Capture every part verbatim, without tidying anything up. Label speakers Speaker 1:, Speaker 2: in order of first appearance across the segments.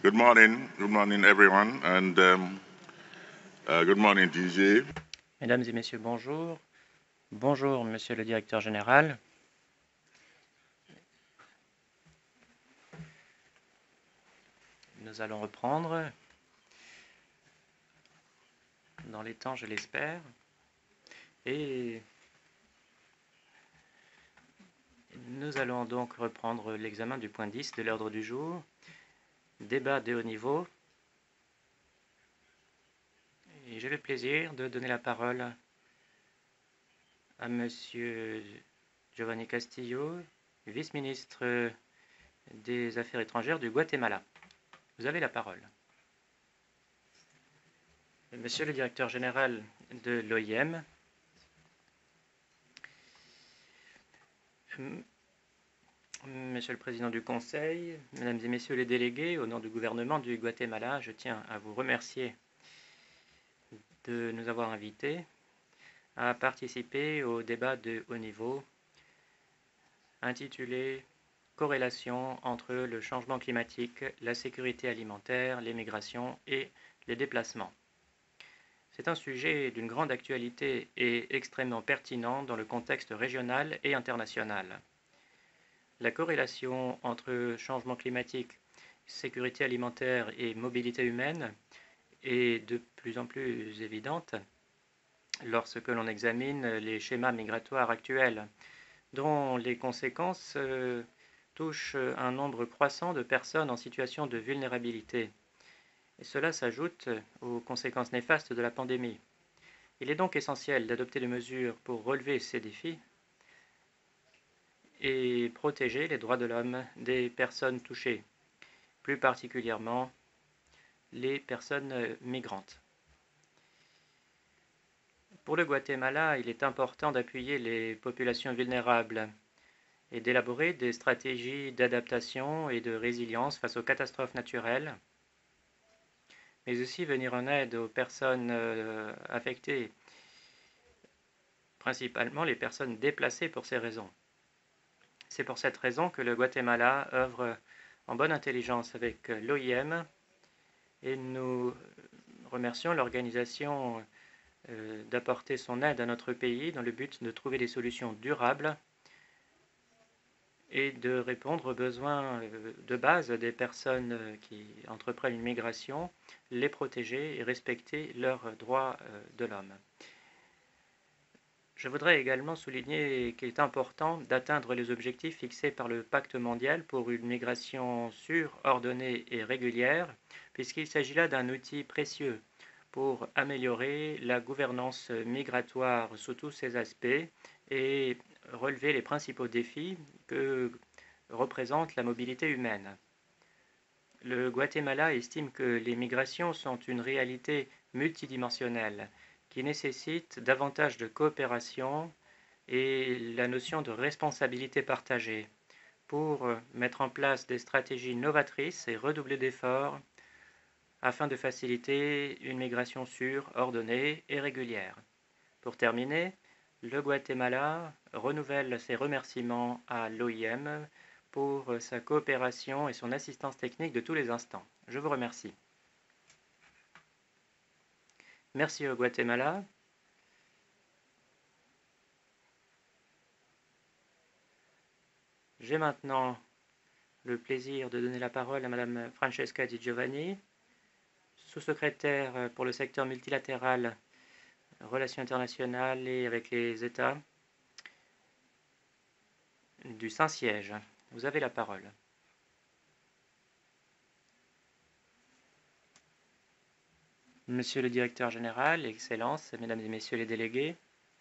Speaker 1: Good morning, good morning everyone, and um, uh, good morning D J.
Speaker 2: Mesdames et messieurs, bonjour. Bonjour, monsieur le directeur général. Nous allons reprendre dans les temps, je l'espère. Et nous allons donc reprendre l'examen du point dix de l'ordre du jour. Débat de haut niveau. Et j'ai le plaisir de donner la parole à monsieur Giovanni Castillo, vice-ministre des Affaires étrangères du Guatemala. Vous avez la parole. Monsieur le directeur général de l'O I M, Monsieur le Président du Conseil, Mesdames et Messieurs les délégués, au nom du gouvernement du Guatemala, je tiens à vous remercier de nous avoir invités à participer au débat de haut niveau intitulé « Corrélation entre le changement climatique, la sécurité alimentaire, les migrations et les déplacements ». C'est un sujet d'une grande actualité et extrêmement pertinent dans le contexte régional et international. La corrélation entre changement climatique, sécurité alimentaire et mobilité humaine est de plus en plus évidente lorsque l'on examine les schémas migratoires actuels, dont les conséquences euh, touchent un nombre croissant de personnes en situation de vulnérabilité. Et cela s'ajoute aux conséquences néfastes de la pandémie. Il est donc essentiel d'adopter des mesures pour relever ces défis et protéger les droits de l'homme des personnes touchées, plus particulièrement les personnes migrantes. Pour le Guatemala, il est important d'appuyer les populations vulnérables et d'élaborer des stratégies d'adaptation et de résilience face aux catastrophes naturelles, mais aussi venir en aide aux personnes affectées, principalement les personnes déplacées pour ces raisons. C'est pour cette raison que le Guatemala œuvre en bonne intelligence avec l'O I M et nous remercions l'organisation d'apporter son aide à notre pays dans le but de trouver des solutions durables et de répondre aux besoins de base des personnes qui entreprennent une migration, les protéger et respecter leurs droits de l'homme. Je voudrais également souligner qu'il est important d'atteindre les objectifs fixés par le Pacte mondial pour une migration sûre, ordonnée et régulière, puisqu'il s'agit là d'un outil précieux pour améliorer la gouvernance migratoire sous tous ses aspects et relever les principaux défis que représente la mobilité humaine. Le Guatemala estime que les migrations sont une réalité multidimensionnelle qui nécessite davantage de coopération et la notion de responsabilité partagée pour mettre en place des stratégies novatrices et redoubler d'efforts afin de faciliter une migration sûre, ordonnée et régulière. Pour terminer, le Guatemala renouvelle ses remerciements à l'O I M pour sa coopération et son assistance technique de tous les instants. Je vous remercie. Merci au Guatemala. J'ai maintenant le plaisir de donner la parole à Madame Francesca Di Giovanni, sous-secrétaire pour le secteur multilatéral, relations internationales et avec les États du Saint-Siège. Vous avez la parole. Monsieur le directeur général, Excellences, Mesdames et Messieurs les délégués,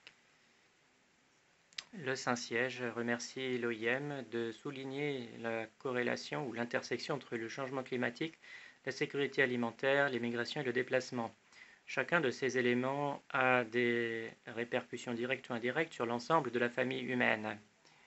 Speaker 2: le Saint-Siège remercie l'O I M de souligner la corrélation ou l'intersection entre le changement climatique, la sécurité alimentaire, les migrations et le déplacement. Chacun de ces éléments a des répercussions directes ou indirectes sur l'ensemble de la famille humaine.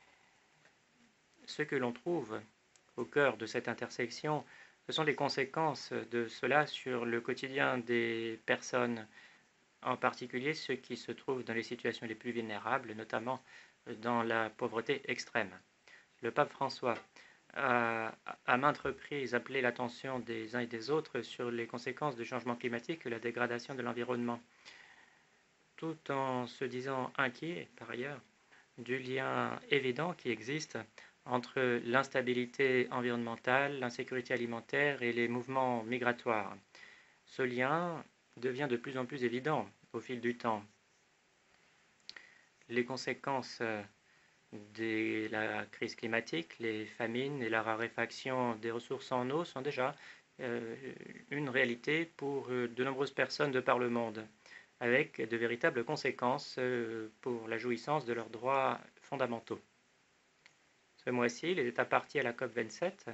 Speaker 2: Ce que l'on trouve au cœur de cette intersection, ce sont les conséquences de cela sur le quotidien des personnes, en particulier ceux qui se trouvent dans les situations les plus vulnérables, notamment dans la pauvreté extrême. Le pape François a à maintes reprises appelé l'attention des uns et des autres sur les conséquences du changement climatique et la dégradation de l'environnement, tout en se disant inquiet, par ailleurs, du lien évident qui existe entre l'instabilité environnementale, l'insécurité alimentaire et les mouvements migratoires. Ce lien devient de plus en plus évident au fil du temps. Les conséquences de la crise climatique, les famines et la raréfaction des ressources en eau sont déjà euh, une réalité pour de nombreuses personnes de par le monde, avec de véritables conséquences euh, pour la jouissance de leurs droits fondamentaux. Ce mois-ci, les États parties à la COP vingt-sept,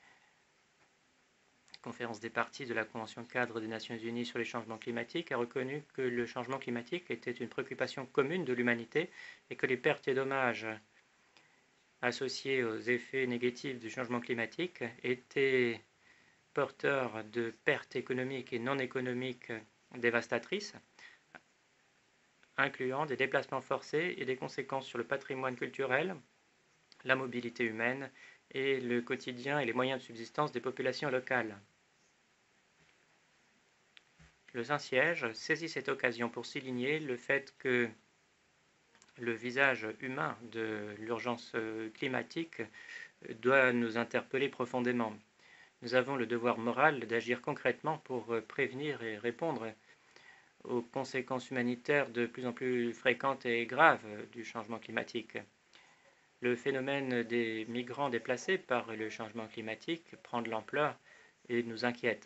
Speaker 2: conférence des parties de la Convention cadre des Nations Unies sur les changements climatiques, a reconnu que le changement climatique était une préoccupation commune de l'humanité et que les pertes et dommages associés aux effets négatifs du changement climatique étaient porteurs de pertes économiques et non économiques dévastatrices, incluant des déplacements forcés et des conséquences sur le patrimoine culturel, la mobilité humaine et le quotidien et les moyens de subsistance des populations locales. Le Saint-Siège saisit cette occasion pour souligner le fait que le visage humain de l'urgence climatique doit nous interpeller profondément. Nous avons le devoir moral d'agir concrètement pour prévenir et répondre aux conséquences humanitaires de plus en plus fréquentes et graves du changement climatique. Le phénomène des migrants déplacés par le changement climatique prend de l'ampleur et nous inquiète.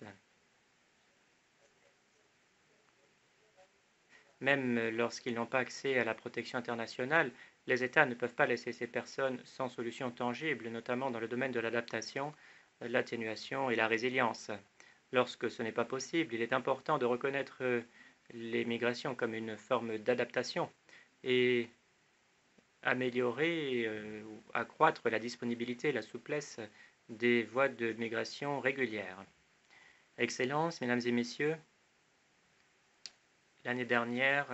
Speaker 2: Même lorsqu'ils n'ont pas accès à la protection internationale, les États ne peuvent pas laisser ces personnes sans solution tangible, notamment dans le domaine de l'adaptation, l'atténuation et la résilience. Lorsque ce n'est pas possible, il est important de reconnaître les migrations comme une forme d'adaptation et améliorer euh, ou accroître la disponibilité et la souplesse des voies de migration régulières. Excellences, Mesdames et Messieurs, l'année dernière,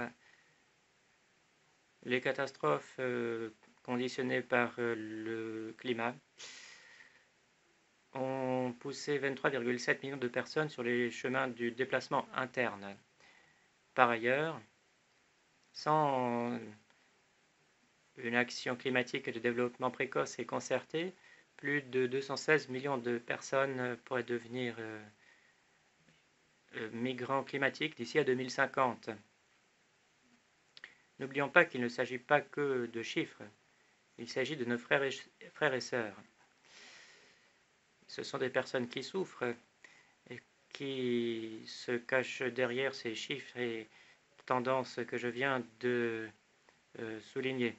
Speaker 2: les catastrophes euh, conditionnées par euh, le climat ont poussé vingt-trois virgule sept millions de personnes sur les chemins du déplacement interne. Par ailleurs, sans une action climatique et de développement précoce et concertée, plus de deux cent seize millions de personnes pourraient devenir euh, euh, migrants climatiques d'ici à deux mille cinquante. N'oublions pas qu'il ne s'agit pas que de chiffres, il s'agit de nos frères et, frères et sœurs. Ce sont des personnes qui souffrent et qui se cachent derrière ces chiffres et tendances que je viens de euh, souligner.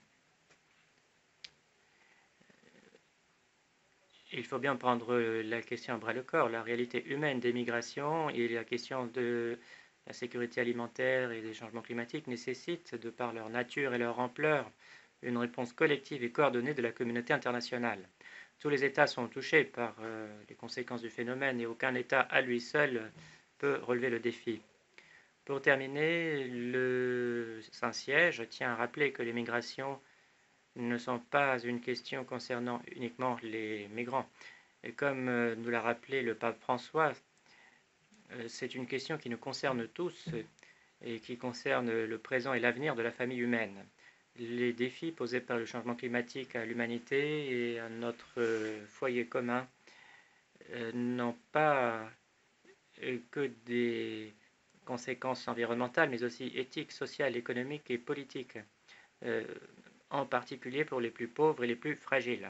Speaker 2: Il faut bien prendre la question à bras-le-corps, la réalité humaine des migrations et la question de la sécurité alimentaire et des changements climatiques nécessitent, de par leur nature et leur ampleur, une réponse collective et coordonnée de la communauté internationale. Tous les États sont touchés par euh, les conséquences du phénomène et aucun État à lui seul peut relever le défi. Pour terminer, le Saint-Siège tient à rappeler que les migrations ne sont pas une question concernant uniquement les migrants. Et comme nous l'a rappelé le pape François, c'est une question qui nous concerne tous et qui concerne le présent et l'avenir de la famille humaine. Les défis posés par le changement climatique à l'humanité et à notre foyer commun n'ont pas que des conséquences environnementales, mais aussi éthiques, sociales, économiques et politiques, euh, en particulier pour les plus pauvres et les plus fragiles.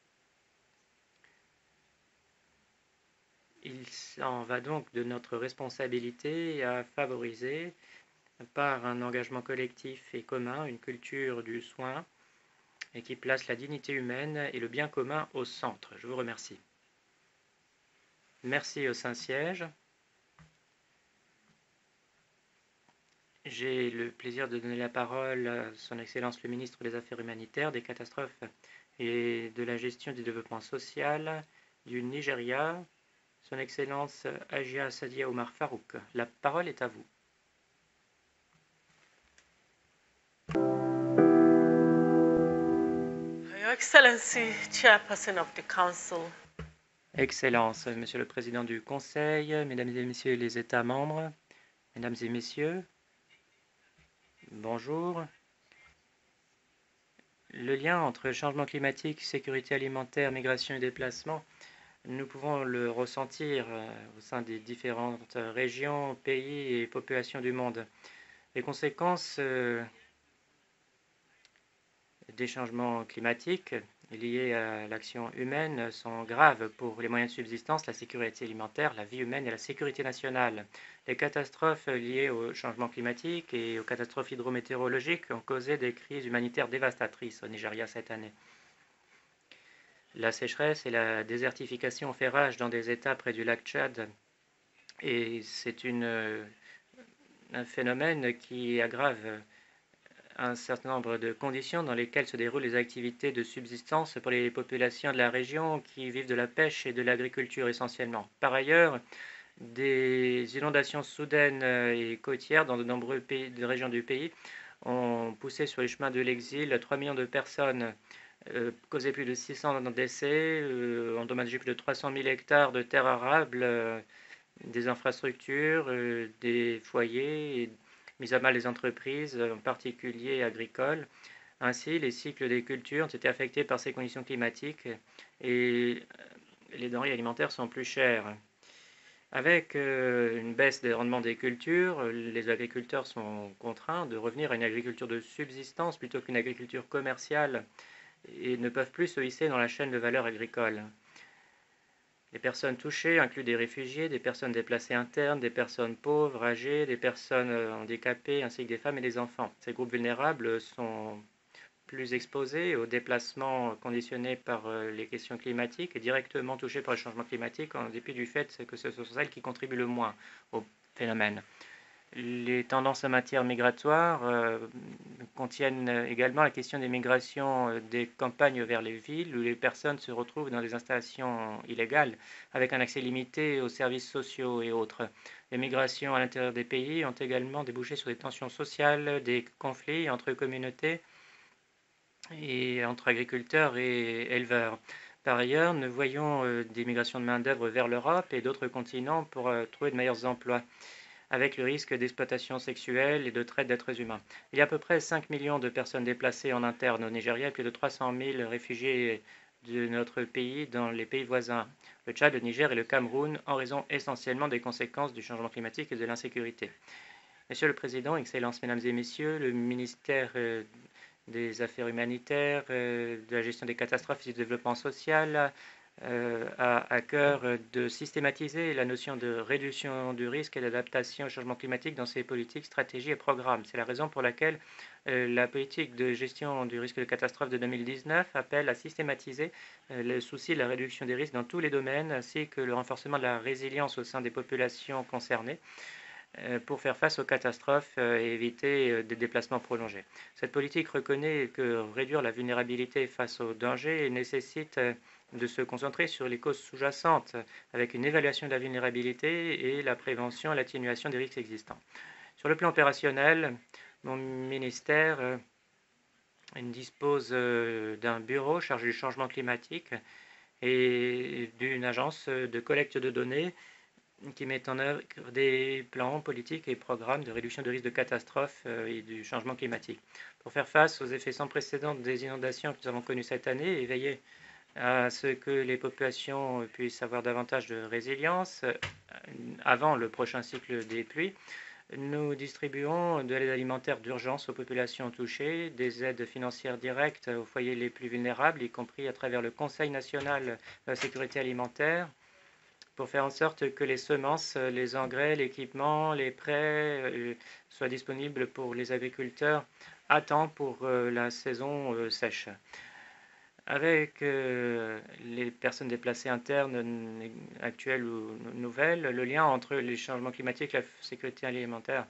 Speaker 2: Il en va donc de notre responsabilité à favoriser, par un engagement collectif et commun, une culture du soin et qui place la dignité humaine et le bien commun au centre. Je vous remercie. Merci au Saint-Siège. J'ai le plaisir de donner la parole à Son Excellence le ministre des Affaires humanitaires, des catastrophes et de la gestion du développement social du Nigeria, Son Excellence Hajia Sadia Omar Farouk. La parole est à vous.
Speaker 3: Your Excellency, Chairperson of the Council,
Speaker 2: Excellence, Monsieur le Président du Conseil, Mesdames et Messieurs les États membres, Mesdames et Messieurs, bonjour. Le lien entre changement climatique, sécurité alimentaire, migration et déplacement, nous pouvons le ressentir au sein des différentes régions, pays et populations du monde. Les conséquences des changements climatiques liés à l'action humaine sont graves pour les moyens de subsistance, la sécurité alimentaire, la vie humaine et la sécurité nationale. Les catastrophes liées au changement climatique et aux catastrophes hydrométéorologiques ont causé des crises humanitaires dévastatrices au Nigeria cette année. La sécheresse et la désertification ont fait rage dans des États près du lac Tchad et c'est une un phénomène qui aggrave un certain nombre de conditions dans lesquelles se déroulent les activités de subsistance pour les populations de la région qui vivent de la pêche et de l'agriculture essentiellement. Par ailleurs, des inondations soudaines et côtières dans de nombreuses pays, de régions du pays ont poussé sur les chemins de l'exil trois millions de personnes, euh, causé plus de six cents décès, euh, endommagé plus de trois cent mille hectares de terres arables, euh, des infrastructures, euh, des foyers, et mis à mal les entreprises, en particulier agricoles. Ainsi, les cycles des cultures ont été affectés par ces conditions climatiques et les denrées alimentaires sont plus chères. Avec une baisse des rendements des cultures, les agriculteurs sont contraints de revenir à une agriculture de subsistance plutôt qu'une agriculture commerciale et ne peuvent plus se hisser dans la chaîne de valeur agricole. Les personnes touchées incluent des réfugiés, des personnes déplacées internes, des personnes pauvres, âgées, des personnes handicapées, ainsi que des femmes et des enfants. Ces groupes vulnérables sont plus exposés aux déplacements conditionnés par les questions climatiques et directement touchés par le changement climatique, en dépit du fait que ce sont celles qui contribuent le moins au phénomène. Les tendances en matière migratoire euh, contiennent également la question des migrations des campagnes vers les villes où les personnes se retrouvent dans des installations illégales avec un accès limité aux services sociaux et autres. Les migrations à l'intérieur des pays ont également débouché sur des tensions sociales, des conflits entre communautés et entre agriculteurs et éleveurs. Par ailleurs, nous voyons euh, des migrations de main-d'œuvre vers l'Europe et d'autres continents pour euh, trouver de meilleurs emplois, avec le risque d'exploitation sexuelle et de traite d'êtres humains. Il y a à peu près cinq millions de personnes déplacées en interne au Nigeria et plus de trois cent mille réfugiés de notre pays dans les pays voisins, le Tchad, le Niger et le Cameroun, en raison essentiellement des conséquences du changement climatique et de l'insécurité. Monsieur le Président, Excellences, Mesdames et Messieurs, le ministère des Affaires humanitaires, de la gestion des catastrophes et du développement social Euh, a à cœur de systématiser la notion de réduction du risque et d'adaptation au changement climatique dans ses politiques, stratégies et programmes. C'est la raison pour laquelle euh, la politique de gestion du risque de catastrophe de deux mille dix-neuf appelle à systématiser euh, le souci de la réduction des risques dans tous les domaines, ainsi que le renforcement de la résilience au sein des populations concernées pour faire face aux catastrophes et éviter des déplacements prolongés. Cette politique reconnaît que réduire la vulnérabilité face aux dangers nécessite de se concentrer sur les causes sous-jacentes avec une évaluation de la vulnérabilité et la prévention et l'atténuation des risques existants. Sur le plan opérationnel, mon ministère dispose d'un bureau chargé du changement climatique et d'une agence de collecte de données qui met en œuvre des plans politiques et programmes de réduction de risque de catastrophes et du changement climatique. Pour faire face aux effets sans précédent des inondations que nous avons connues cette année et veiller à ce que les populations puissent avoir davantage de résilience avant le prochain cycle des pluies, nous distribuons de l'aide alimentaire d'urgence aux populations touchées, des aides financières directes aux foyers les plus vulnérables, y compris à travers le Conseil national de la sécurité alimentaire, pour faire en sorte que les semences, les engrais, l'équipement, les prêts soient disponibles pour les agriculteurs à temps pour la saison sèche. Avec les personnes déplacées internes actuelles ou nouvelles, le lien entre les changements climatiques et la sécurité alimentaire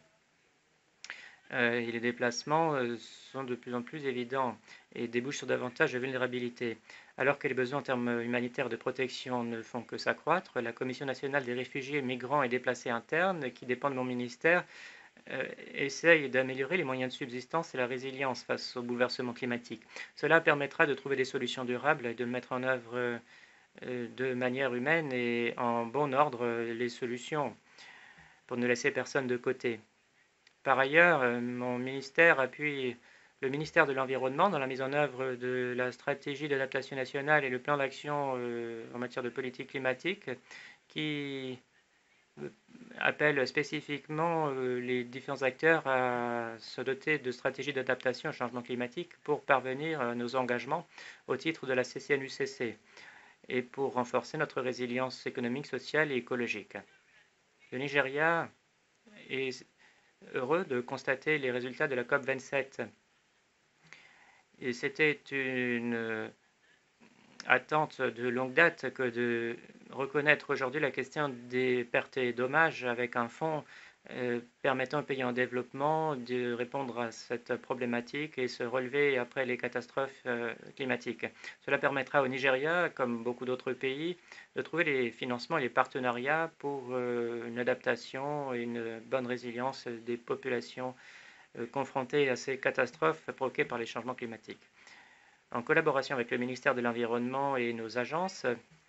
Speaker 2: et les déplacements sont de plus en plus évidents et débouchent sur davantage de vulnérabilité. Alors que les besoins en termes humanitaires de protection ne font que s'accroître, la Commission nationale des réfugiés, migrants et déplacés internes, qui dépend de mon ministère, euh, essaye d'améliorer les moyens de subsistance et la résilience face au bouleversement climatique. Cela permettra de trouver des solutions durables et de mettre en œuvre euh, de manière humaine et en bon ordre euh, les solutions pour ne laisser personne de côté. Par ailleurs, euh, mon ministère appuie le ministère de l'Environnement dans la mise en œuvre de la stratégie d'adaptation nationale et le plan d'action euh, en matière de politique climatique qui euh, appelle spécifiquement euh, les différents acteurs à se doter de stratégies d'adaptation au changement climatique pour parvenir à nos engagements au titre de la C C N U C C et pour renforcer notre résilience économique, sociale et écologique. Le Nigeria est heureux de constater les résultats de la COP vingt-sept. Et c'était une attente de longue date que de reconnaître aujourd'hui la question des pertes et dommages avec un fonds euh, permettant aux pays en développement de répondre à cette problématique et se relever après les catastrophes euh, climatiques. Cela permettra au Nigeria, comme beaucoup d'autres pays, de trouver les financements et les partenariats pour euh, une adaptation et une bonne résilience des populations euh, confrontées à ces catastrophes provoquées par les changements climatiques. En collaboration avec le ministère de l'Environnement et nos agences,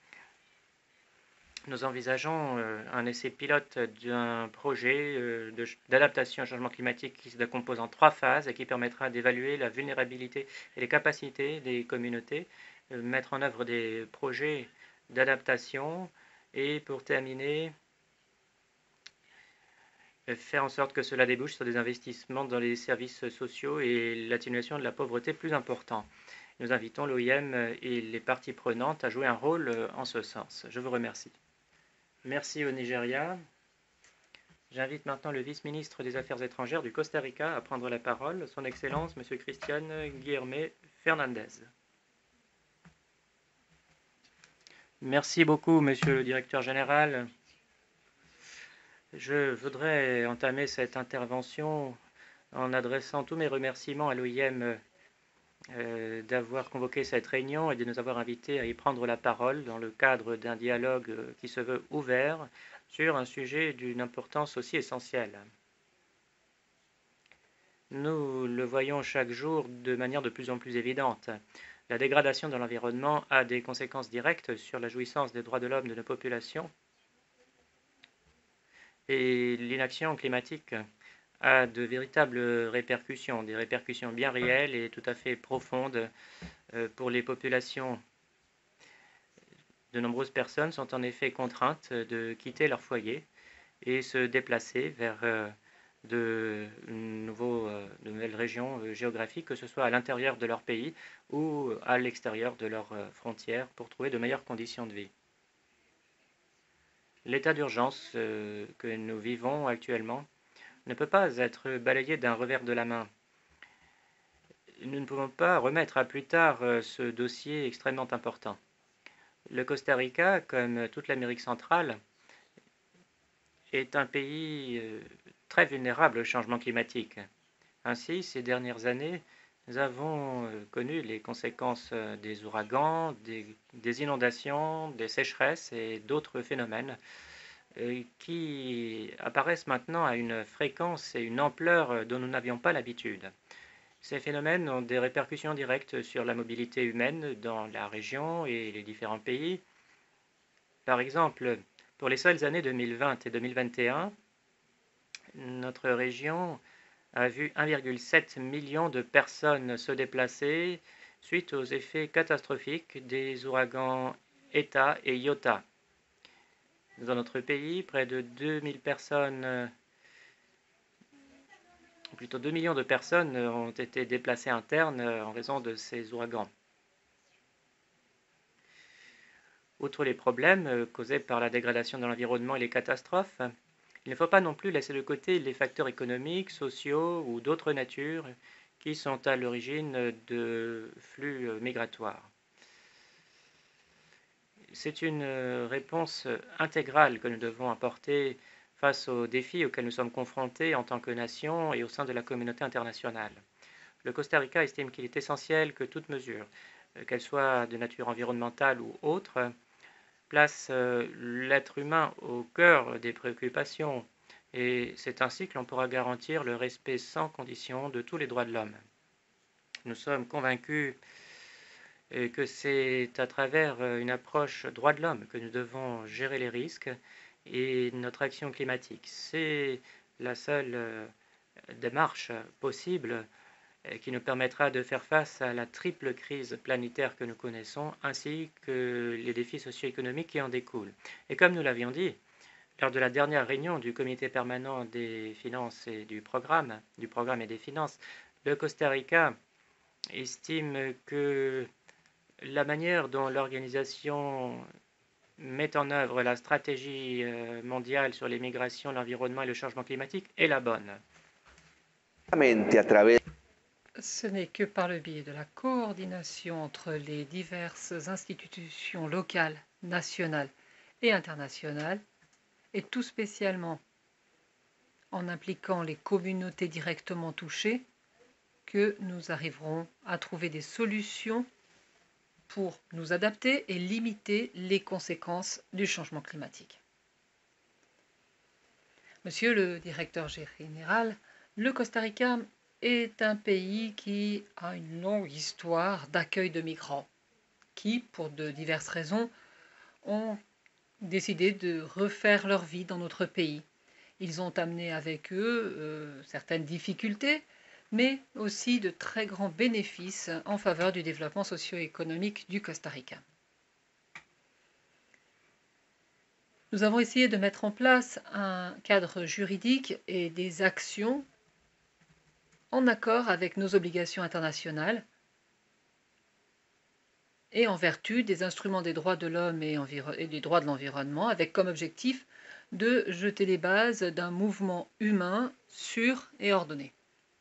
Speaker 2: nous envisageons euh, un essai pilote d'un projet euh, d'adaptation au changement climatique qui se décompose en trois phases et qui permettra d'évaluer la vulnérabilité et les capacités des communautés, euh, mettre en œuvre des projets d'adaptation et pour terminer, faire en sorte que cela débouche sur des investissements dans les services sociaux et l'atténuation de la pauvreté plus important. Nous invitons l'O I M et les parties prenantes à jouer un rôle en ce sens. Je vous remercie. Merci au Nigeria. J'invite maintenant le vice-ministre des Affaires étrangères du Costa Rica à prendre la parole, son Excellence, M. Christian Guilherme Fernandez. Merci beaucoup, Monsieur le Directeur général. Je voudrais entamer cette intervention en adressant tous mes remerciements à l'O I M euh, d'avoir convoqué cette réunion et de nous avoir invités à y prendre la parole dans le cadre d'un dialogue qui se veut ouvert sur un sujet d'une importance aussi essentielle. Nous le voyons chaque jour de manière de plus en plus évidente. La dégradation de l'environnement a des conséquences directes sur la jouissance des droits de l'homme de nos populations et l'inaction climatique a de véritables répercussions, des répercussions bien réelles et tout à fait profondes pour les populations. De nombreuses personnes sont en effet contraintes de quitter leur foyer et se déplacer vers de, nouveaux, de nouvelles régions géographiques, que ce soit à l'intérieur de leur pays ou à l'extérieur de leurs frontières, pour trouver de meilleures conditions de vie. L'état d'urgence que nous vivons actuellement ne peut pas être balayé d'un revers de la main. Nous ne pouvons pas remettre à plus tard ce dossier extrêmement important. Le Costa Rica, comme toute l'Amérique centrale, est un pays très vulnérable au changement climatique. Ainsi, ces dernières années, nous avons connu les conséquences des ouragans, des, des inondations, des sécheresses et d'autres phénomènes qui apparaissent maintenant à une fréquence et une ampleur dont nous n'avions pas l'habitude. Ces phénomènes ont des répercussions directes sur la mobilité humaine dans la région et les différents pays. Par exemple, pour les seules années deux mille vingt et deux mille vingt et un, notre région a vu un virgule sept million de personnes se déplacer suite aux effets catastrophiques des ouragans Eta et Iota. Dans notre pays, près de deux mille personnes, plutôt deux millions de personnes ont été déplacées internes en raison de ces ouragans. Outre les problèmes causés par la dégradation de l'environnement et les catastrophes, il ne faut pas non plus laisser de côté les facteurs économiques, sociaux ou d'autres natures qui sont à l'origine de flux migratoires. C'est une réponse intégrale que nous devons apporter face aux défis auxquels nous sommes confrontés en tant que nation et au sein de la communauté internationale. Le Costa Rica estime qu'il est essentiel que toute mesure, qu'elle soit de nature environnementale ou autre, place l'être humain au cœur des préoccupations Et c'est ainsi que l'on pourra garantir le respect sans condition de tous les droits de l'homme. Nous sommes convaincus que c'est à travers une approche droits de l'homme que nous devons gérer les risques et notre action climatique. C'est la seule démarche possible qui nous permettra de faire face à la triple crise planétaire que nous connaissons, ainsi que les défis socio-économiques qui en découlent. Et comme nous l'avions dit, lors de la dernière réunion du comité permanent des finances et du programme, du programme et des finances, le Costa Rica estime que la manière dont l'organisation met en œuvre la stratégie mondiale sur les migrations, l'environnement et le changement climatique est la bonne.
Speaker 4: Ce n'est que par le biais de la coordination entre les diverses institutions locales, nationales et internationales, et tout spécialement en impliquant les communautés directement touchées, que nous arriverons à trouver des solutions pour nous adapter et limiter les conséquences du changement climatique. Monsieur le directeur général, le Costa Rica est un pays qui a une longue histoire d'accueil de migrants qui, pour de diverses raisons, ont décidé de refaire leur vie dans notre pays. Ils ont amené avec eux euh, certaines difficultés, mais aussi de très grands bénéfices en faveur du développement socio-économique du Costa Rica. Nous avons essayé de mettre en place un cadre juridique et des actions en accord avec nos obligations internationales et en vertu des instruments des droits de l'homme et, et des droits de l'environnement, avec comme objectif de jeter les bases d'un mouvement humain sûr et ordonné.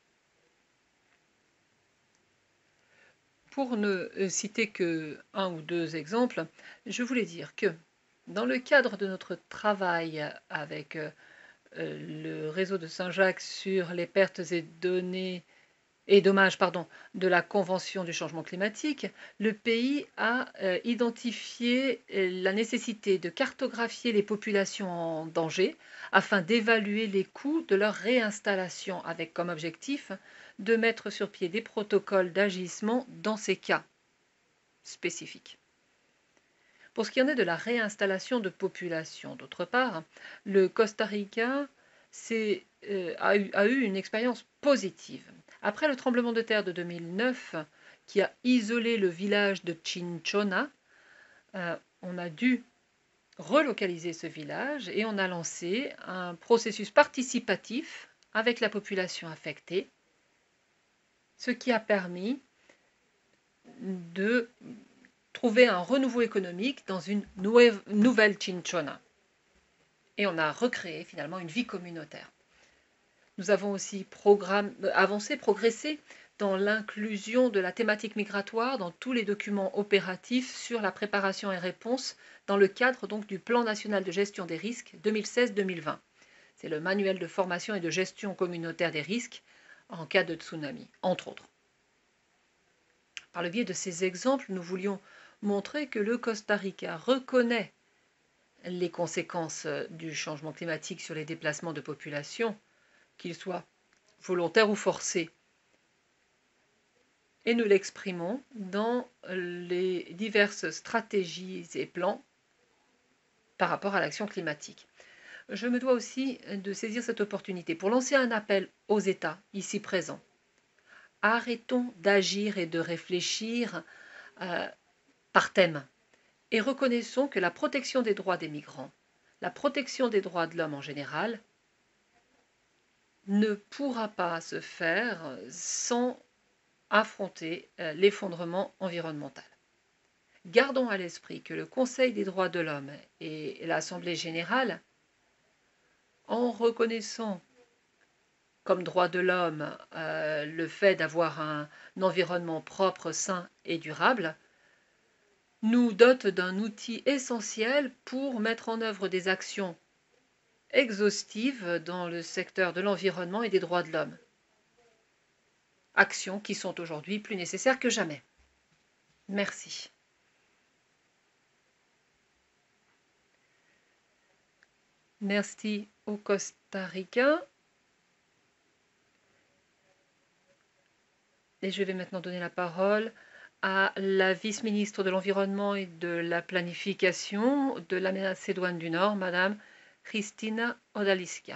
Speaker 4: Pour ne citer que un ou deux exemples, je voulais dire que dans le cadre de notre travail avec le réseau de Saint-Jacques sur les pertes et données et dommages pardon, de la Convention du changement climatique, le pays a euh, identifié la nécessité de cartographier les populations en danger afin d'évaluer les coûts de leur réinstallation, avec comme objectif de mettre sur pied des protocoles d'agissement dans ces cas spécifiques. Pour ce qui en est de la réinstallation de populations, d'autre part, le Costa Rica c'est, euh, a, eu, a eu une expérience positive. Après le tremblement de terre de deux mille neuf, qui a isolé le village de Chinchona, euh, on a dû relocaliser ce village et on a lancé un processus participatif avec la population affectée, ce qui a permis de trouver un renouveau économique dans une nouvelle Chinchona. Et on a recréé finalement une vie communautaire. Nous avons aussi avancé, progressé dans l'inclusion de la thématique migratoire dans tous les documents opératifs sur la préparation et réponse dans le cadre donc du Plan national de gestion des risques deux mille seize deux mille vingt. C'est le manuel de formation et de gestion communautaire des risques en cas de tsunami, entre autres. Par le biais de ces exemples, nous voulions montrer que le Costa Rica reconnaît les conséquences du changement climatique sur les déplacements de population, qu'ils soient volontaires ou forcés. Et nous l'exprimons dans les diverses stratégies et plans par rapport à l'action climatique. Je me dois aussi de saisir cette opportunité pour lancer un appel aux États ici présents. Arrêtons d'agir et de réfléchir euh, par thème et reconnaissons que la protection des droits des migrants, la protection des droits de l'homme en général, ne pourra pas se faire sans affronter l'effondrement environnemental. Gardons à l'esprit que le Conseil des droits de l'homme et l'Assemblée générale, en reconnaissant comme droit de l'homme euh, le fait d'avoir un, un environnement propre, sain et durable, nous dotent d'un outil essentiel pour mettre en œuvre des actions exhaustives dans le secteur de l'environnement et des droits de l'homme. Actions qui sont aujourd'hui plus nécessaires que jamais. Merci. Merci au Costa Rica. Et je vais maintenant donner la parole à la vice-ministre de l'Environnement et de la Planification de la Macédoine du Nord, Madame Christina Odalisca.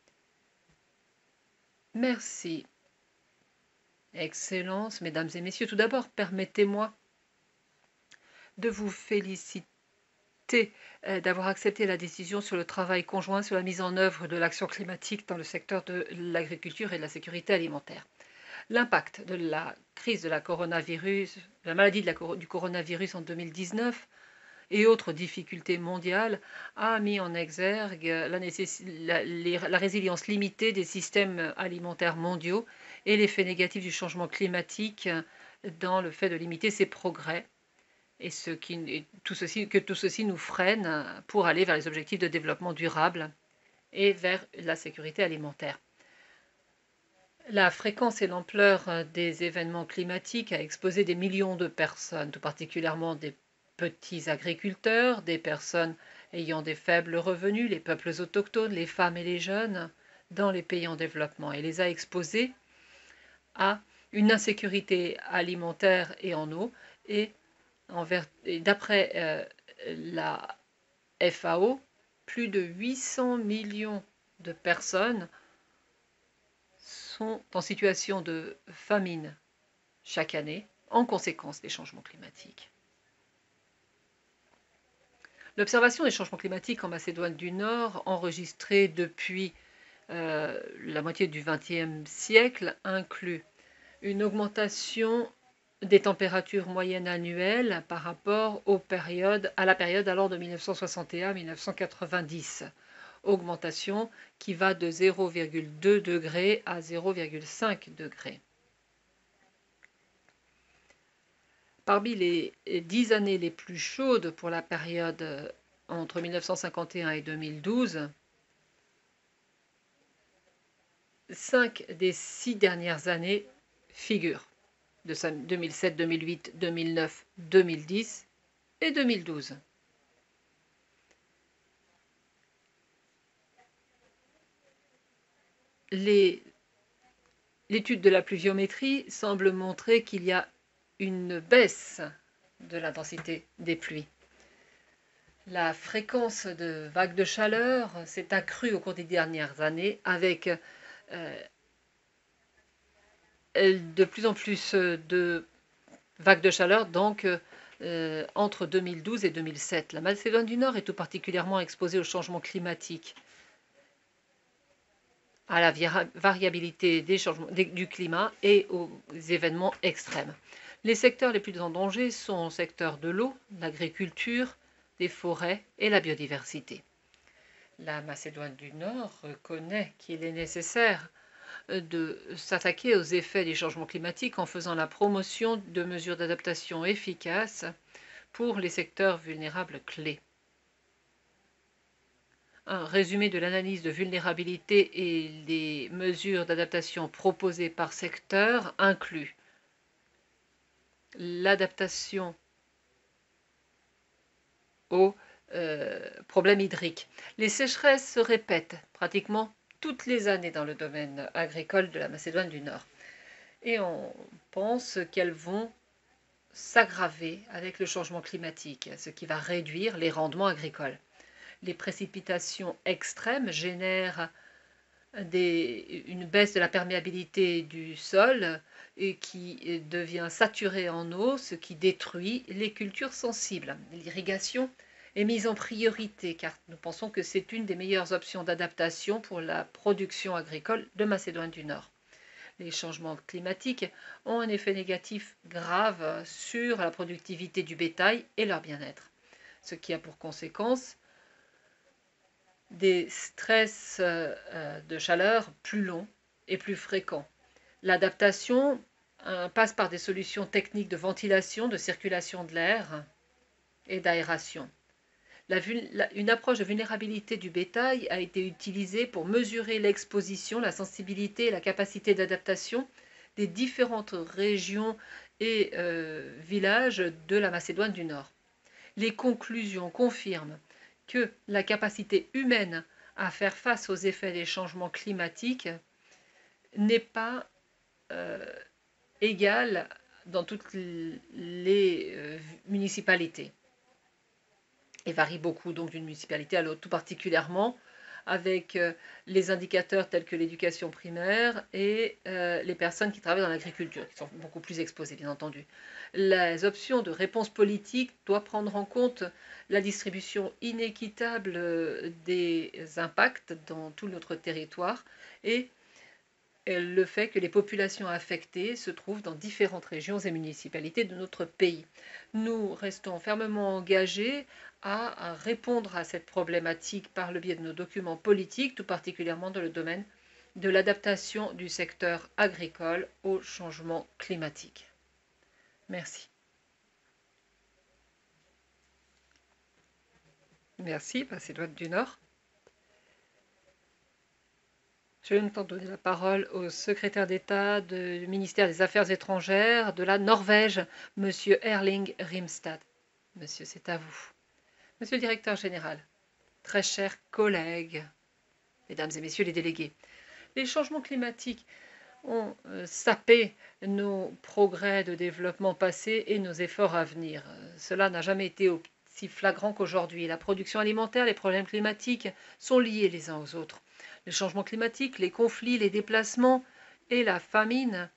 Speaker 4: Merci. Excellences, Mesdames et Messieurs, tout d'abord, permettez-moi de vous féliciter d'avoir accepté la décision sur le travail conjoint sur la mise en œuvre de l'action climatique dans le secteur de l'agriculture et de la sécurité alimentaire. L'impact de la crise de la coronavirus, de la maladie de la, du coronavirus en deux mille dix-neuf et autres difficultés mondiales a mis en exergue la, la, les, la résilience limitée des systèmes alimentaires mondiaux et l'effet négatif du changement climatique dans le fait de limiter ses progrès. Et, ce qui, et tout ceci, que tout ceci nous freine pour aller vers les objectifs de développement durable et vers la sécurité alimentaire. La fréquence et l'ampleur des événements climatiques a exposé des millions de personnes, tout particulièrement des petits agriculteurs, des personnes ayant des faibles revenus, les peuples autochtones, les femmes et les jeunes dans les pays en développement, et les a exposés à une insécurité alimentaire et en eau, et d'après euh, la F A O, plus de huit cents millions de personnes sont en situation de famine chaque année en conséquence des changements climatiques. L'observation des changements climatiques en Macédoine du Nord, enregistrée depuis euh, la moitié du vingtième siècle, inclut une augmentation des températures moyennes annuelles par rapport aux périodes, à la période allant de mille neuf cent soixante et un à mille neuf cent quatre-vingt-dix. Augmentation qui va de zéro virgule deux degrés à zéro virgule cinq degrés. Parmi les dix années les plus chaudes pour la période entre mille neuf cent cinquante et un et deux mille douze, cinq des six dernières années figurent, de deux mille sept, deux mille huit, deux mille neuf, deux mille dix et deux mille douze. L'étude de la pluviométrie semble montrer qu'il y a une baisse de l'intensité des pluies. La fréquence de vagues de chaleur s'est accrue au cours des dernières années avec euh, de plus en plus de vagues de chaleur, donc euh, entre deux mille douze et deux mille sept. La Macédoine du Nord est tout particulièrement exposée au changement climatique, à la variabilité des changements, des, du climat et aux événements extrêmes. Les secteurs les plus en danger sont le secteur de l'eau, l'agriculture, des forêts et la biodiversité. La Macédoine du Nord reconnaît qu'il est nécessaire de s'attaquer aux effets des changements climatiques en faisant la promotion de mesures d'adaptation efficaces pour les secteurs vulnérables clés. Un résumé de l'analyse de vulnérabilité et les mesures d'adaptation proposées par secteur inclut l'adaptation aux euh, problèmes hydriques. Les sécheresses se répètent pratiquement toutes les années dans le domaine agricole de la Macédoine du Nord. Et on pense qu'elles vont s'aggraver avec le changement climatique, ce qui va réduire les rendements agricoles. Les précipitations extrêmes génèrent des, une baisse de la perméabilité du sol et qui devient saturé en eau, ce qui détruit les cultures sensibles. L'irrigation est mise en priorité car nous pensons que c'est une des meilleures options d'adaptation pour la production agricole de Macédoine du Nord. Les changements climatiques ont un effet négatif grave sur la productivité du bétail et leur bien-être, ce qui a pour conséquence des stress de chaleur plus longs et plus fréquents. L'adaptation passe par des solutions techniques de ventilation, de circulation de l'air et d'aération. La, la, une approche de vulnérabilité du bétail a été utilisée pour mesurer l'exposition, la sensibilité et la capacité d'adaptation des différentes régions et euh, villages de la Macédoine du Nord. Les conclusions confirment que la capacité humaine à faire face aux effets des changements climatiques n'est pas euh, égale dans toutes les euh, municipalités et varie beaucoup donc d'une municipalité à l'autre, tout particulièrement avec euh, les indicateurs tels que l'éducation primaire et euh, les personnes qui travaillent dans l'agriculture, qui sont beaucoup plus exposées, bien entendu. Les options de réponse politique doivent prendre en compte la distribution inéquitable des impacts dans tout notre territoire et le fait que les populations affectées se trouvent dans différentes régions et municipalités de notre pays. Nous restons fermement engagés à répondre à cette problématique par le biais de nos documents politiques, tout particulièrement dans le domaine de l'adaptation du secteur agricole au changement climatique. Merci. Merci, Macédoine du Nord. Je vais maintenant donner la parole au secrétaire d'État du ministère des Affaires étrangères de la Norvège, Monsieur Erling Rimstad. Monsieur, c'est à vous. Monsieur le directeur général, très chers collègues, mesdames et messieurs les délégués, les changements climatiques ont euh, sapé nos progrès de développement passés et nos efforts à venir. Cela n'a jamais été aussi flagrant qu'aujourd'hui. La production alimentaire, les problèmes climatiques sont liés les uns aux autres. Les changements climatiques, les conflits, les déplacements et la famine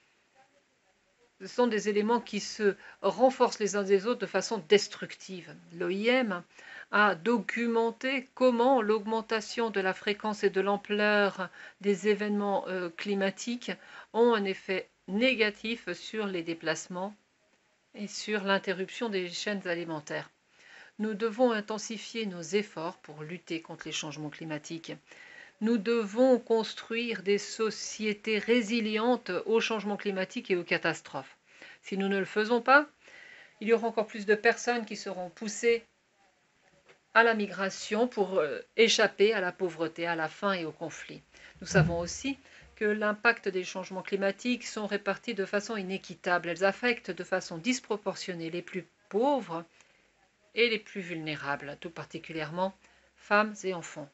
Speaker 4: sont des éléments qui se renforcent les uns des autres de façon destructive. L'O I M a documenté comment l'augmentation de la fréquence et de l'ampleur des événements euh, climatiques ont un effet négatif sur les déplacements et sur l'interruption des chaînes alimentaires. Nous devons intensifier nos efforts pour lutter contre les changements climatiques. Nous devons construire des sociétés résilientes aux changements climatiques et aux catastrophes. Si nous ne le faisons pas, il y aura encore plus de personnes qui seront poussées à la migration pour échapper à la pauvreté, à la faim et au conflit. Nous savons aussi que l'impact des changements climatiques sont répartis de façon inéquitable. Elles affectent de façon disproportionnée les plus pauvres et les plus vulnérables, tout particulièrement femmes et enfants.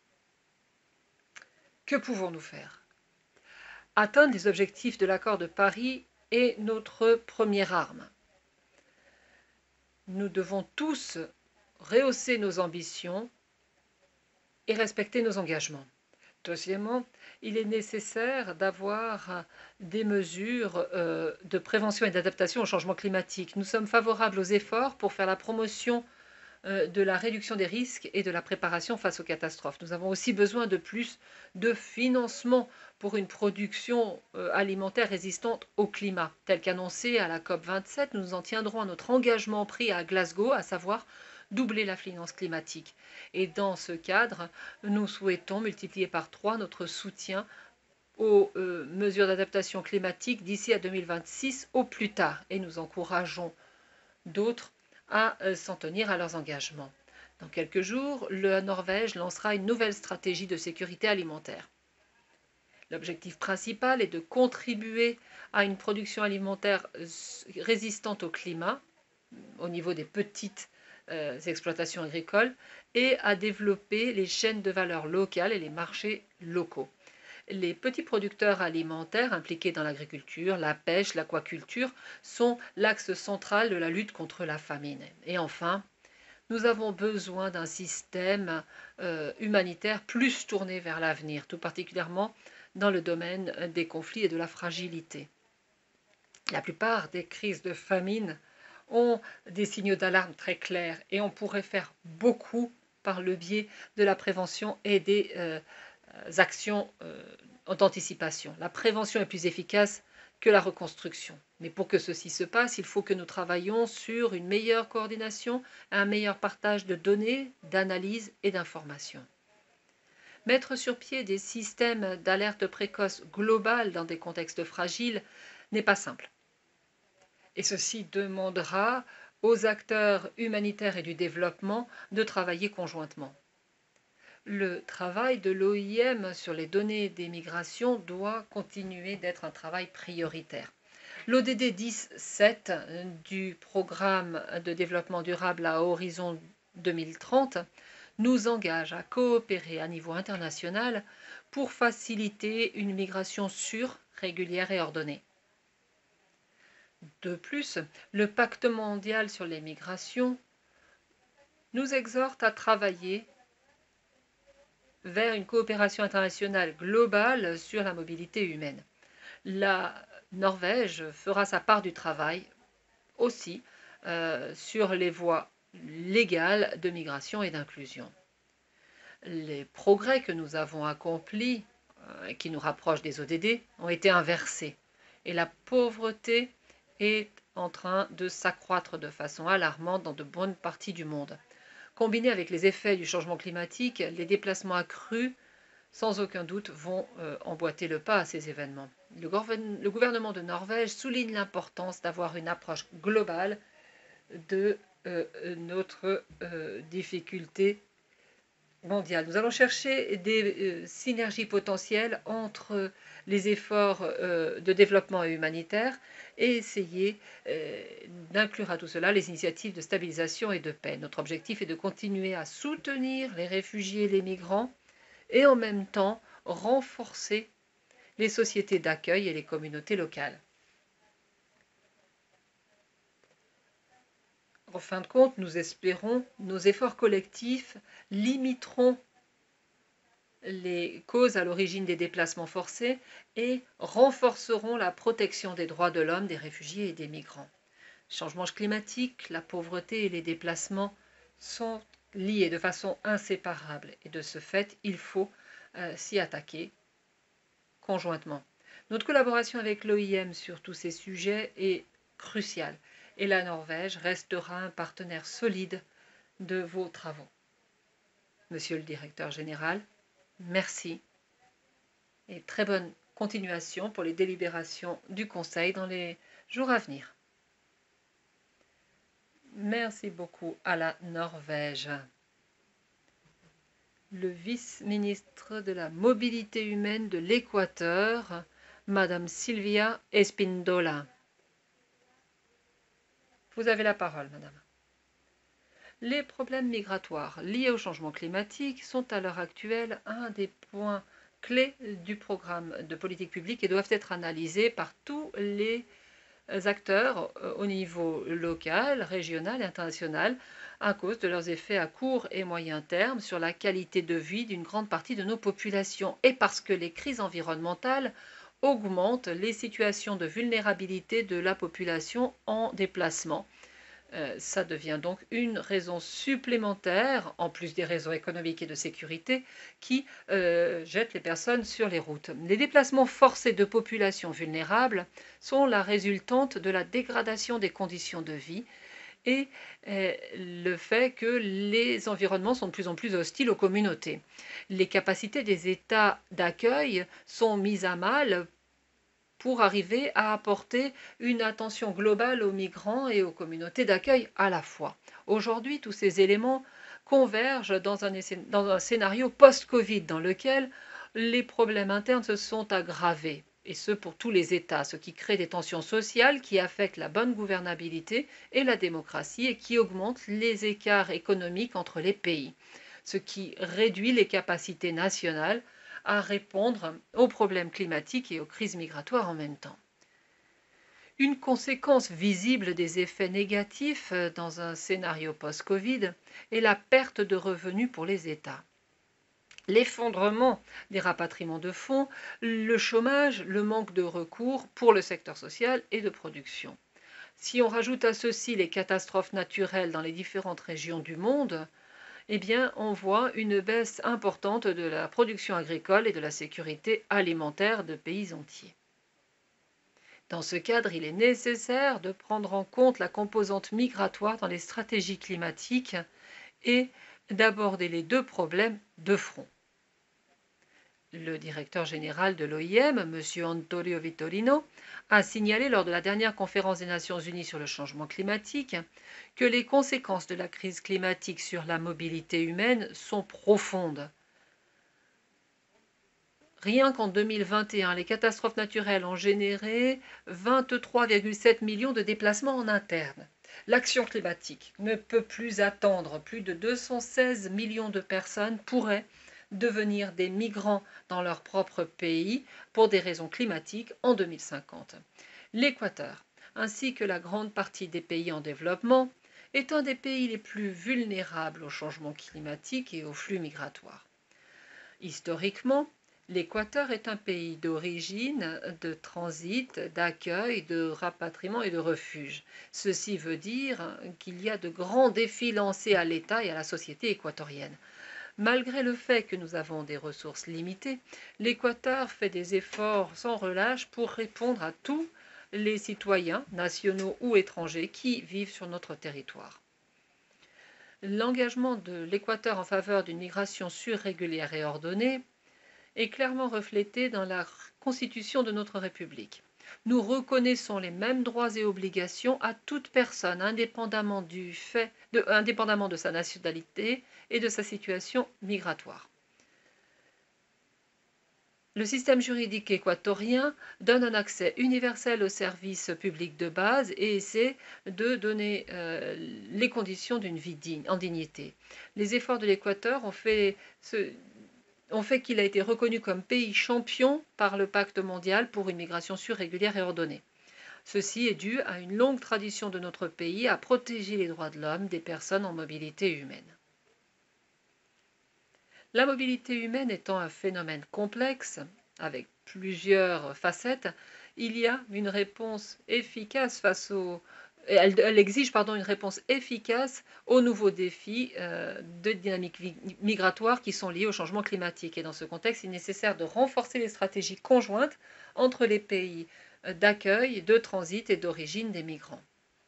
Speaker 4: Que pouvons-nous faire? Atteindre les objectifs de l'accord de Paris est notre première arme. Nous devons tous rehausser nos ambitions et respecter nos engagements. Deuxièmement, il est nécessaire d'avoir des mesures euh, de prévention et d'adaptation au changement climatique. Nous sommes favorables aux efforts pour faire la promotion de la réduction des risques et de la préparation face aux catastrophes. Nous avons aussi besoin de plus de financement pour une production alimentaire résistante au climat. Tel qu'annoncé à la COP vingt-sept, nous en tiendrons à notre engagement pris à Glasgow, à savoir doubler la finance climatique. Et dans ce cadre, nous souhaitons multiplier par trois notre soutien aux euh, mesures d'adaptation climatique d'ici à deux mille vingt-six au plus tard. Et nous encourageons d'autres à s'en tenir à leurs engagements. Dans quelques jours, la Norvège lancera une nouvelle stratégie de sécurité alimentaire. L'objectif principal est de contribuer à une production alimentaire résistante au climat, au niveau des petites euh, exploitations agricoles, et à développer les chaînes de valeur locales et les marchés locaux. Les petits producteurs alimentaires impliqués dans l'agriculture, la pêche, l'aquaculture sont l'axe central de la lutte contre la famine. Et enfin, nous avons besoin d'un système euh, humanitaire plus tourné vers l'avenir, tout particulièrement dans le domaine des conflits et de la fragilité. La plupart des crises de famine ont des signaux d'alarme très clairs et on pourrait faire beaucoup par le biais de la prévention et des euh, actions euh, d'anticipation. La prévention est plus efficace que la reconstruction. Mais pour que ceci se passe, il faut que nous travaillions sur une meilleure coordination, un meilleur partage de données, d'analyses et d'informations. Mettre sur pied des systèmes d'alerte précoce globale dans des contextes fragiles n'est pas simple. Et ceci demandera aux acteurs humanitaires et du développement de travailler conjointement. Le travail de l'O I M sur les données des migrations doit continuer d'être un travail prioritaire. L'O D D dix sept du programme de développement durable à horizon deux mille trente nous engage à coopérer à niveau international pour faciliter une migration sûre, régulière et ordonnée. De plus, le Pacte mondial sur les migrations nous exhorte à travailler vers une coopération internationale globale sur la mobilité humaine. La Norvège fera sa part du travail aussi euh, sur les voies légales de migration et d'inclusion. Les progrès que nous avons accomplis, euh, qui nous rapprochent des O D D, ont été inversés et la pauvreté est en train de s'accroître de façon alarmante dans de bonnes parties du monde. Combinés avec les effets du changement climatique, les déplacements accrus, sans aucun doute, vont euh, emboîter le pas à ces événements. Le, le gouvernement de Norvège souligne l'importance d'avoir une approche globale de euh, notre euh, difficulté mondiale. Nous allons chercher des euh, synergies potentielles entre les efforts euh, de développement humanitaire et essayer euh, d'inclure à tout cela les initiatives de stabilisation et de paix. Notre objectif est de continuer à soutenir les réfugiés et les migrants et en même temps renforcer les sociétés d'accueil et les communautés locales. En fin de compte, nous espérons nos efforts collectifs limiteront les causes à l'origine des déplacements forcés et renforceront la protection des droits de l'homme, des réfugiés et des migrants. Le changement climatique, la pauvreté et les déplacements sont liés de façon inséparable et de ce fait, il faut euh, s'y attaquer conjointement. Notre collaboration avec l'O I M sur tous ces sujets est cruciale et la Norvège restera un partenaire solide de vos travaux. Monsieur le directeur général, merci et très bonne continuation pour les délibérations du Conseil dans les jours à venir. Merci beaucoup à la Norvège. Le vice-ministre de la Mobilité humaine de l'Équateur, Madame Silvia Espindola. Vous avez la parole, Madame. Les problèmes migratoires liés au changement climatique sont à l'heure actuelle un des points clés du programme de politique publique et doivent être analysés par tous les acteurs au niveau local, régional et international à cause de leurs effets à court et moyen terme sur la qualité de vie d'une grande partie de nos populations et parce que les crises environnementales augmentent les situations de vulnérabilité de la population en déplacement. Euh, ça devient donc une raison supplémentaire, en plus des raisons économiques et de sécurité, qui euh, jettent les personnes sur les routes. Les déplacements forcés de populations vulnérables sont la résultante de la dégradation des conditions de vie et euh, le fait que les environnements sont de plus en plus hostiles aux communautés. Les capacités des États d'accueil sont mises à mal pour arriver à apporter une attention globale aux migrants et aux communautés d'accueil à la fois. Aujourd'hui, tous ces éléments convergent dans un, dans un scénario post-Covid dans lequel les problèmes internes se sont aggravés, et ce pour tous les États, ce qui crée des tensions sociales qui affectent la bonne gouvernabilité et la démocratie et qui augmentent les écarts économiques entre les pays, ce qui réduit les capacités nationales à répondre aux problèmes climatiques et aux crises migratoires en même temps. Une conséquence visible des effets négatifs dans un scénario post-Covid est la perte de revenus pour les États. L'effondrement des rapatriements de fonds, le chômage, le manque de recours pour le secteur social et de production. Si on rajoute à ceci les catastrophes naturelles dans les différentes régions du monde, eh bien, on voit une baisse importante de la production agricole et de la sécurité alimentaire de pays entiers. Dans ce cadre, il est nécessaire de prendre en compte la composante migratoire dans les stratégies climatiques et d'aborder les deux problèmes de front. Le directeur général de l'O I M, M. Antonio Vitorino, a signalé lors de la dernière conférence des Nations Unies sur le changement climatique que les conséquences de la crise climatique sur la mobilité humaine sont profondes. Rien qu'en deux mille vingt et un, les catastrophes naturelles ont généré vingt-trois virgule sept millions de déplacements en interne. L'action climatique ne peut plus attendre. Plus de deux cent seize millions de personnes pourraient devenir des migrants dans leur propre pays pour des raisons climatiques en deux mille cinquante. L'Équateur, ainsi que la grande partie des pays en développement, est un des pays les plus vulnérables au changement climatique et aux flux migratoires. Historiquement, l'Équateur est un pays d'origine, de transit, d'accueil, de rapatriement et de refuge. Ceci veut dire qu'il y a de grands défis lancés à l'État et à la société équatorienne. Malgré le fait que nous avons des ressources limitées, l'Équateur fait des efforts sans relâche pour répondre à tous les citoyens, nationaux ou étrangers, qui vivent sur notre territoire. L'engagement de l'Équateur en faveur d'une migration sûre, régulière et ordonnée est clairement reflété dans la Constitution de notre République. Nous reconnaissons les mêmes droits et obligations à toute personne, indépendamment du fait de, indépendamment de sa nationalité et de sa situation migratoire. Le système juridique équatorien donne un accès universel aux services publics de base et essaie de donner euh, les conditions d'une vie digne, en dignité. Les efforts de l'Équateur ont fait, ce, ont fait qu'il a été reconnu comme pays champion par le Pacte mondial pour une migration sûre, régulière et ordonnée. Ceci est dû à une longue tradition de notre pays à protéger les droits de l'homme des personnes en mobilité humaine. La mobilité humaine étant un phénomène complexe, avec plusieurs facettes, il y a une réponse efficace face aux... Elle, elle exige pardon, une réponse efficace aux nouveaux défis euh, de dynamique migratoire qui sont liés au changement climatique. Et dans ce contexte, il est nécessaire de renforcer les stratégies conjointes entre les pays d'accueil, de transit et d'origine des migrants.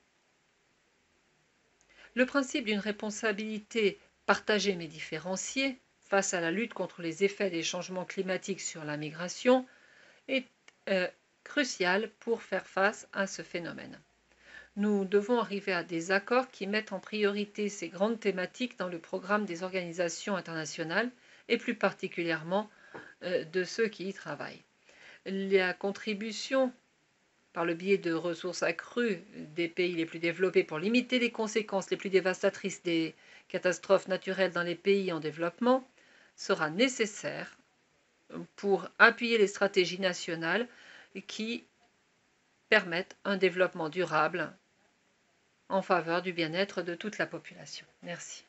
Speaker 4: Le principe d'une responsabilité partagée mais différenciée face à la lutte contre les effets des changements climatiques sur la migration est euh, crucial pour faire face à ce phénomène. Nous devons arriver à des accords qui mettent en priorité ces grandes thématiques dans le programme des organisations internationales et plus particulièrement euh, de ceux qui y travaillent. La contribution par le biais de ressources accrues des pays les plus développés pour limiter les conséquences les plus dévastatrices des catastrophes naturelles dans les pays en développement sera nécessaire pour appuyer les stratégies nationales qui permettent un développement durable en faveur du bien-être de toute la population. Merci.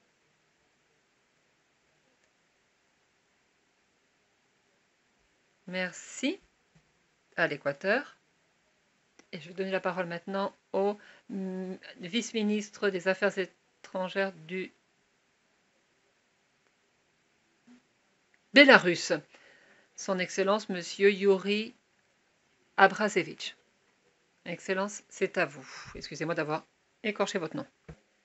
Speaker 4: Merci à l'Équateur. Et je vais donner la parole maintenant au vice-ministre des Affaires étrangères du Bélarus, son Excellence Monsieur Yuri Abrasevich. Excellence, c'est à vous. Excusez-moi d'avoir écorché votre nom.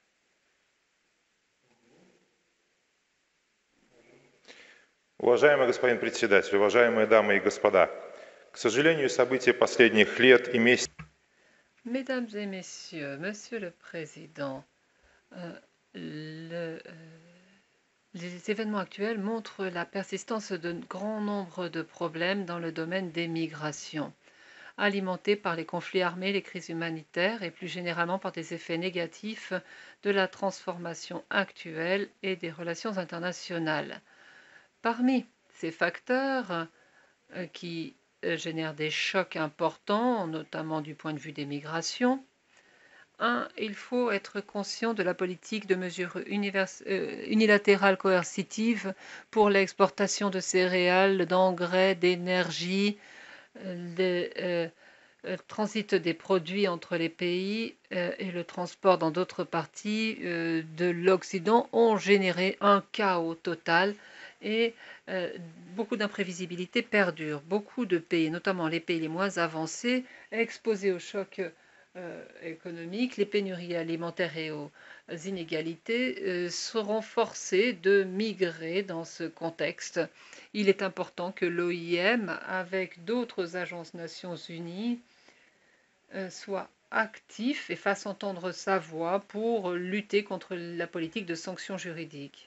Speaker 5: Уважаемый господин председатель, уважаемые дамы и господа, к сожалению, события последних лет и месяцев...
Speaker 4: Mesdames et messieurs, Monsieur le Président, euh, le, euh, les événements actuels montrent la persistance de grand nombre de problèmes dans le domaine des migrations, alimentés par les conflits armés, les crises humanitaires et plus généralement par des effets négatifs de la transformation actuelle et des relations internationales. Parmi ces facteurs euh, qui génère des chocs importants, notamment du point de vue des migrations. Un, il faut être conscient de la politique de mesures euh, unilatérales coercitives pour l'exportation de céréales, d'engrais, d'énergie, le euh, euh, transit des produits entre les pays euh, et le transport dans d'autres parties euh, de l'Occident ont généré un chaos total et euh, beaucoup d'imprévisibilité perdure. Beaucoup de pays, notamment les pays les moins avancés, exposés aux chocs euh, économiques, les pénuries alimentaires et aux inégalités, euh, seront forcés de migrer dans ce contexte. Il est important que l'O I M, avec d'autres agences Nations Unies, euh, soit actif et fasse entendre sa voix pour lutter contre la politique de sanctions juridiques.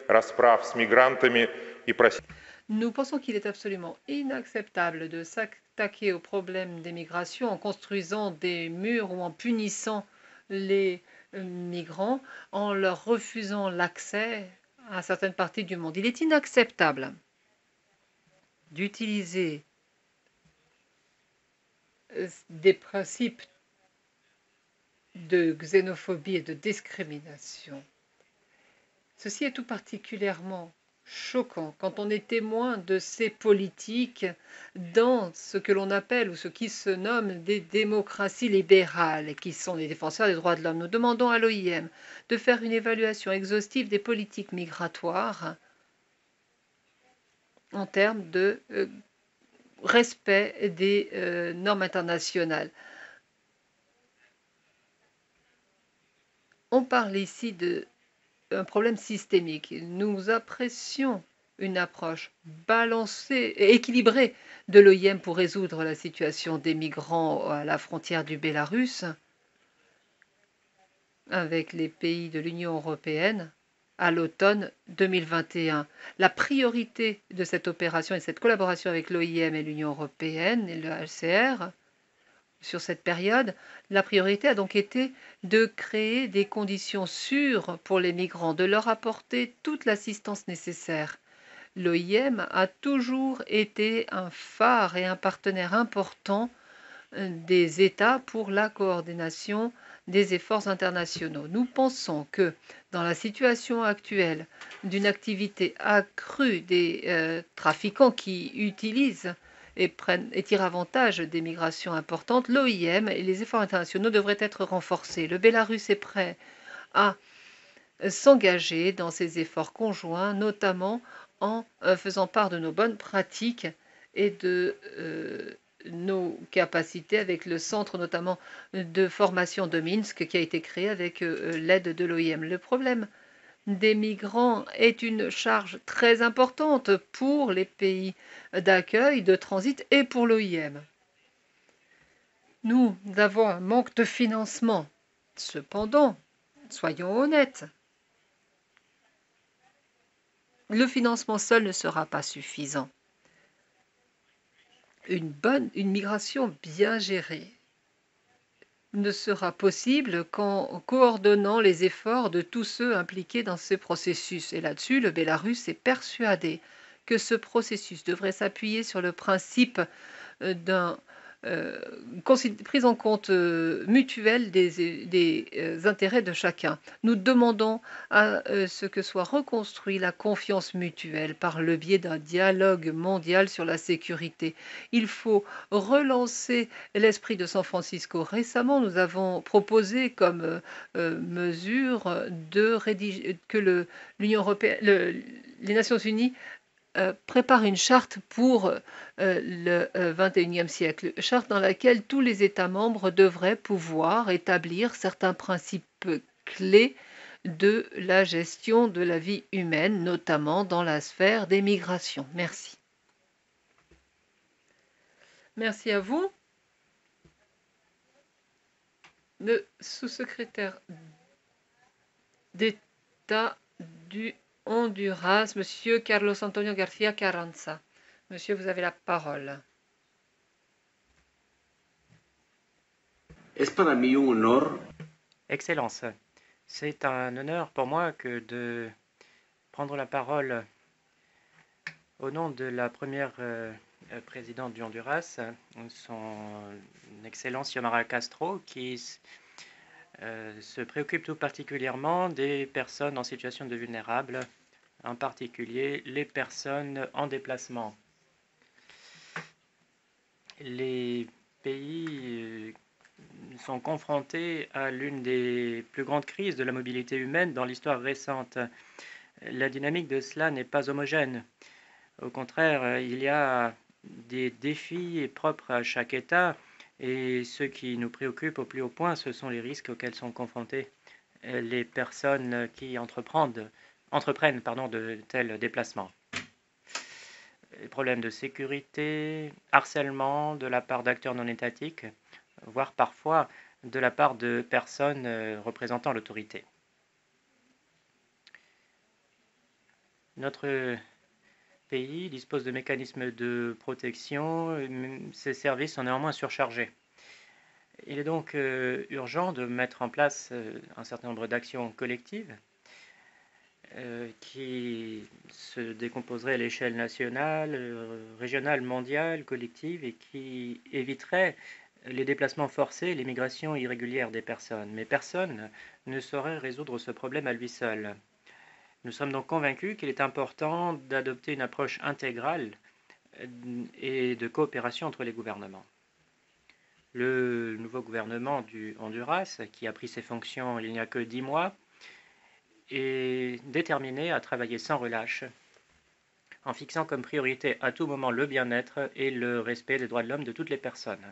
Speaker 4: Nous pensons qu'il est absolument inacceptable de s'attaquer au problème des migrations en construisant des murs ou en punissant les migrants, en leur refusant l'accès à certaines parties du monde. Il est inacceptable d'utiliser des principes de xénophobie et de discrimination. Ceci est tout particulièrement choquant quand on est témoin de ces politiques dans ce que l'on appelle ou ce qui se nomme des démocraties libérales, qui sont les défenseurs des droits de l'homme. Nous demandons à l'O I M de faire une évaluation exhaustive des politiques migratoires en termes de euh, respect des euh, normes internationales. On parle ici de un problème systémique. Nous apprécions une approche balancée et équilibrée de l'O I M pour résoudre la situation des migrants à la frontière du Bélarus avec les pays de l'Union européenne à l'automne deux mille vingt et un. La priorité de cette opération et de cette collaboration avec l'O I M et l'Union européenne et le H C R sur cette période, la priorité a donc été de créer des conditions sûres pour les migrants, de leur apporter toute l'assistance nécessaire. L'O I M a toujours été un phare et un partenaire important des États pour la coordination des efforts internationaux. Nous pensons que dans la situation actuelle d'une activité accrue des euh, trafiquants qui utilisent et, prennent, et tirent avantage des migrations importantes, l'O I M et les efforts internationaux devraient être renforcés. Le Bélarus est prêt à s'engager dans ces efforts conjoints, notamment en faisant part de nos bonnes pratiques et de euh, nos capacités avec le centre notamment de formation de Minsk qui a été créé avec euh, l'aide de l'O I M. Le problème des migrants est une charge très importante pour les pays d'accueil, de transit et pour l'O I M. Nous avons un manque de financement. Cependant, soyons honnêtes, le financement seul ne sera pas suffisant. Une bonne, une migration bien gérée ne sera possible qu'en coordonnant les efforts de tous ceux impliqués dans ce processus. Et là-dessus, le Bélarus est persuadé que ce processus devrait s'appuyer sur le principe d'un euh, prise en compte euh, mutuelle des, des euh, intérêts de chacun. Nous demandons à euh, ce que soit reconstruit la confiance mutuelle par le biais d'un dialogue mondial sur la sécurité. Il faut relancer l'esprit de San Francisco. Récemment, nous avons proposé comme euh, euh, mesure de rédiger, que l'Union européenne, le, les Nations unies Euh, prépare une charte pour euh, le euh, vingt et unième siècle, charte dans laquelle tous les États membres devraient pouvoir établir certains principes clés de la gestion de la vie humaine, notamment dans la sphère des migrations. Merci. Merci à vous. Le sous-secrétaire d'État du Honduras, Monsieur Carlos Antonio García Carranza. Monsieur, vous avez la parole.
Speaker 6: Es para mí un honor.
Speaker 2: Excellence, c'est un honneur pour moi que de prendre la parole au nom de la première euh, présidente du Honduras, son Excellence Xiomara Castro, qui euh, se préoccupe tout particulièrement des personnes en situation de vulnérable, en particulier les personnes en déplacement. Les pays sont confrontés à l'une des plus grandes crises de la mobilité humaine dans l'histoire récente. La dynamique de cela n'est pas homogène. Au contraire, il y a des défis propres à chaque État et ce qui nous préoccupe au plus haut point, ce sont les risques auxquels sont confrontées les personnes qui entreprennent entreprennent pardon, de tels déplacements. Les problèmes de sécurité, harcèlement de la part d'acteurs non étatiques, voire parfois de la part de personnes représentant l'autorité. Notre pays dispose de mécanismes de protection. Ces services sont néanmoins surchargés. Il est donc euh, urgent de mettre en place euh, un certain nombre d'actions collectives euh, qui se décomposeraient à l'échelle nationale, euh, régionale, mondiale, collective et qui éviteraient les déplacements forcés, les migrations irrégulières des personnes. Mais personne ne saurait résoudre ce problème à lui seul. Nous sommes donc convaincus qu'il est important d'adopter une approche intégrale et de coopération entre les gouvernements. Le nouveau gouvernement du Honduras, qui a pris ses fonctions il n'y a que dix mois, est déterminé à travailler sans relâche, en fixant comme priorité à tout moment le bien-être et le respect des droits de l'homme de toutes les personnes.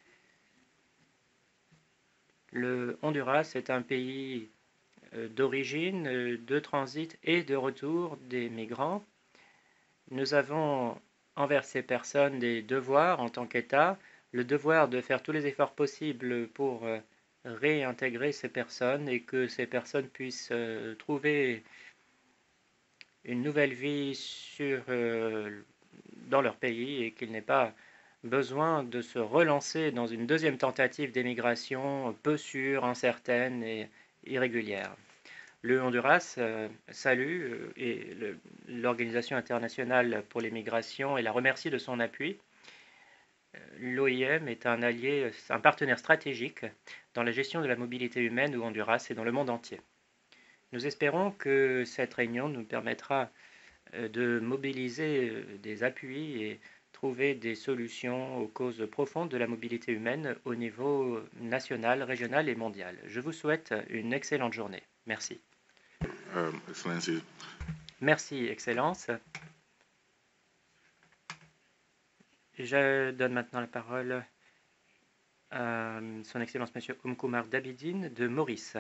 Speaker 2: Le Honduras est un pays d'origine, de transit et de retour des migrants. Nous avons envers ces personnes des devoirs en tant qu'État, le devoir de faire tous les efforts possibles pour réintégrer ces personnes et que ces personnes puissent trouver une nouvelle vie sur, dans leur pays et qu'il n'ait pas besoin de se relancer dans une deuxième tentative d'émigration peu sûre, incertaine et irrégulière. Le Honduras euh, salue euh, et l'Organisation internationale pour les migrations et la remercie de son appui. L'O I M est un allié, un partenaire stratégique dans la gestion de la mobilité humaine au Honduras et dans le monde entier. Nous espérons que cette réunion nous permettra de mobiliser des appuis et trouver des solutions aux causes profondes de la mobilité humaine au niveau national, régional et mondial. Je vous souhaite une excellente journée. Merci.
Speaker 1: Um, Excellency.
Speaker 2: Merci, Excellence. Je donne maintenant la parole à Son Excellence Monsieur Oumkoumar Dabidine de Maurice.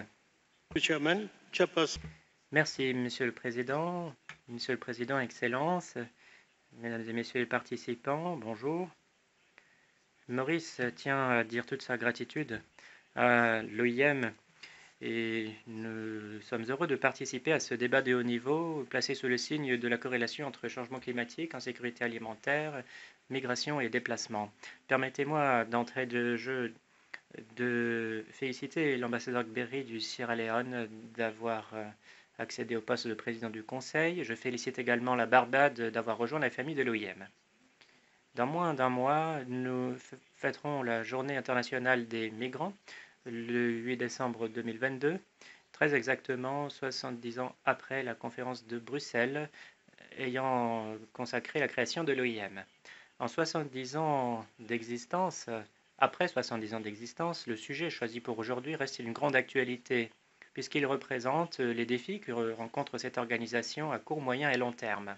Speaker 2: Merci, Monsieur le Président. Monsieur le Président, Excellence, Mesdames et Messieurs les participants, bonjour. Maurice tient à dire toute sa gratitude à l'O I M et nous sommes heureux de participer à ce débat de haut niveau placé sous le signe de la corrélation entre changement climatique, insécurité alimentaire, migration et déplacement. Permettez-moi d'entrée de jeu de féliciter l'ambassadeur Gberi du Sierra Leone d'avoir accédé au poste de président du Conseil. Je félicite également la Barbade d'avoir rejoint la famille de l'O I M. Dans moins d'un mois, nous fêterons la Journée internationale des migrants, le huit décembre deux mille vingt-deux, très exactement soixante-dix ans après la conférence de Bruxelles ayant consacré la création de l'O I M. En soixante-dix ans d'existence, après soixante-dix ans d'existence, le sujet choisi pour aujourd'hui reste une grande actualité, puisqu'il représente les défis que rencontre cette organisation à court, moyen et long terme.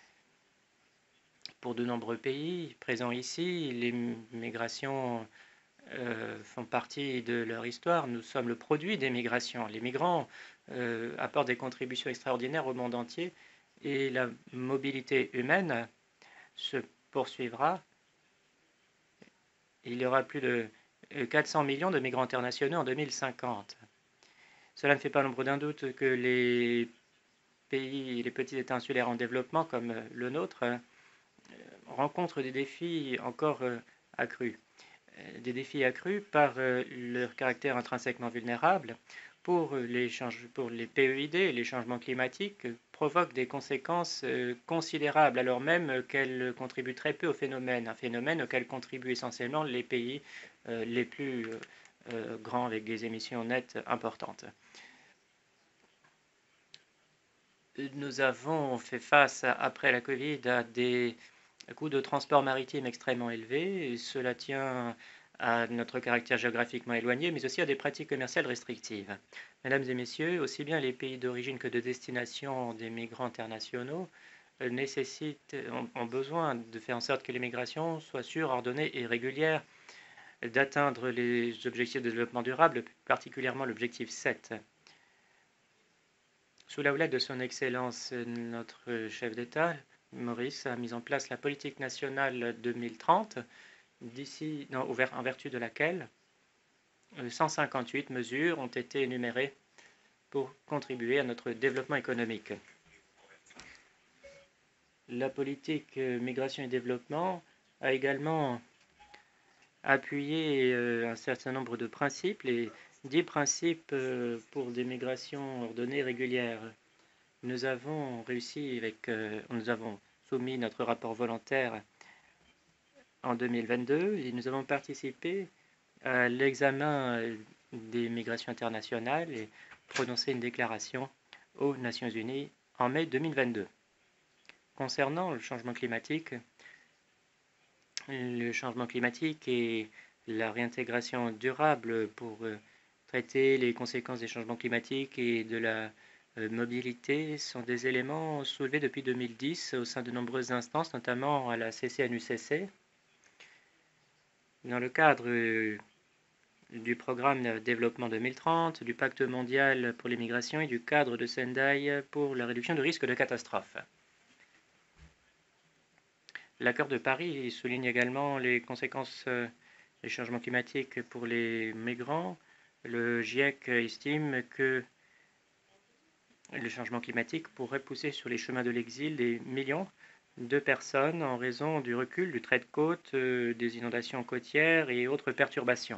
Speaker 2: Pour de nombreux pays présents ici, les migrations euh, font partie de leur histoire. Nous sommes le produit des migrations. Les migrants euh, apportent des contributions extraordinaires au monde entier et la mobilité humaine se poursuivra. Il y aura plus de quatre cents millions de migrants internationaux en deux mille cinquante. Cela ne fait pas l'ombre d'un doute que les pays, les petits États insulaires en développement comme le nôtre rencontrent des défis encore accrus. Des défis accrus par leur caractère intrinsèquement vulnérable. Pour les, pour les P E I D, les changements climatiques provoquent des conséquences considérables alors même qu'elles contribuent très peu au phénomène, un phénomène auquel contribuent essentiellement les pays les plus grands avec des émissions nettes importantes. Nous avons fait face, après la Covid, à des coûts de transport maritime extrêmement élevés. Et cela tient à notre caractère géographiquement éloigné, mais aussi à des pratiques commerciales restrictives. Mesdames et messieurs, aussi bien les pays d'origine que de destination des migrants internationaux nécessitent, ont, ont besoin de faire en sorte que les migrations soient sûres, ordonnées et régulières, d'atteindre les objectifs de développement durable, particulièrement l'objectif sept. Sous la houlette de son Excellence, notre chef d'État, Maurice, a mis en place la politique nationale deux mille trente, d'ici, non, en vertu de laquelle cent cinquante-huit mesures ont été énumérées pour contribuer à notre développement économique. La politique euh, migration et développement a également appuyé euh, un certain nombre de principes, les dix principes euh, pour des migrations ordonnées et régulières. Nous avons réussi avec, euh, nous avons soumis notre rapport volontaire en deux mille vingt-deux et nous avons participé à l'examen euh, des migrations internationales et prononcé une déclaration aux Nations Unies en mai deux mille vingt-deux. Concernant le changement climatique, le changement climatique et la réintégration durable pour euh, traiter les conséquences des changements climatiques et de la euh, mobilité sont des éléments soulevés depuis deux mille dix au sein de nombreuses instances, notamment à la C C N U C C. Dans le cadre euh, du programme de développement deux mille trente, du pacte mondial pour les migrations et du cadre de Sendai pour la réduction du risque de catastrophe. L'accord de Paris souligne également les conséquences euh, des changements climatiques pour les migrants. Le GIEC estime que le changement climatique pourrait pousser sur les chemins de l'exil des millions de personnes en raison du recul du trait de côte, euh, des inondations côtières et autres perturbations.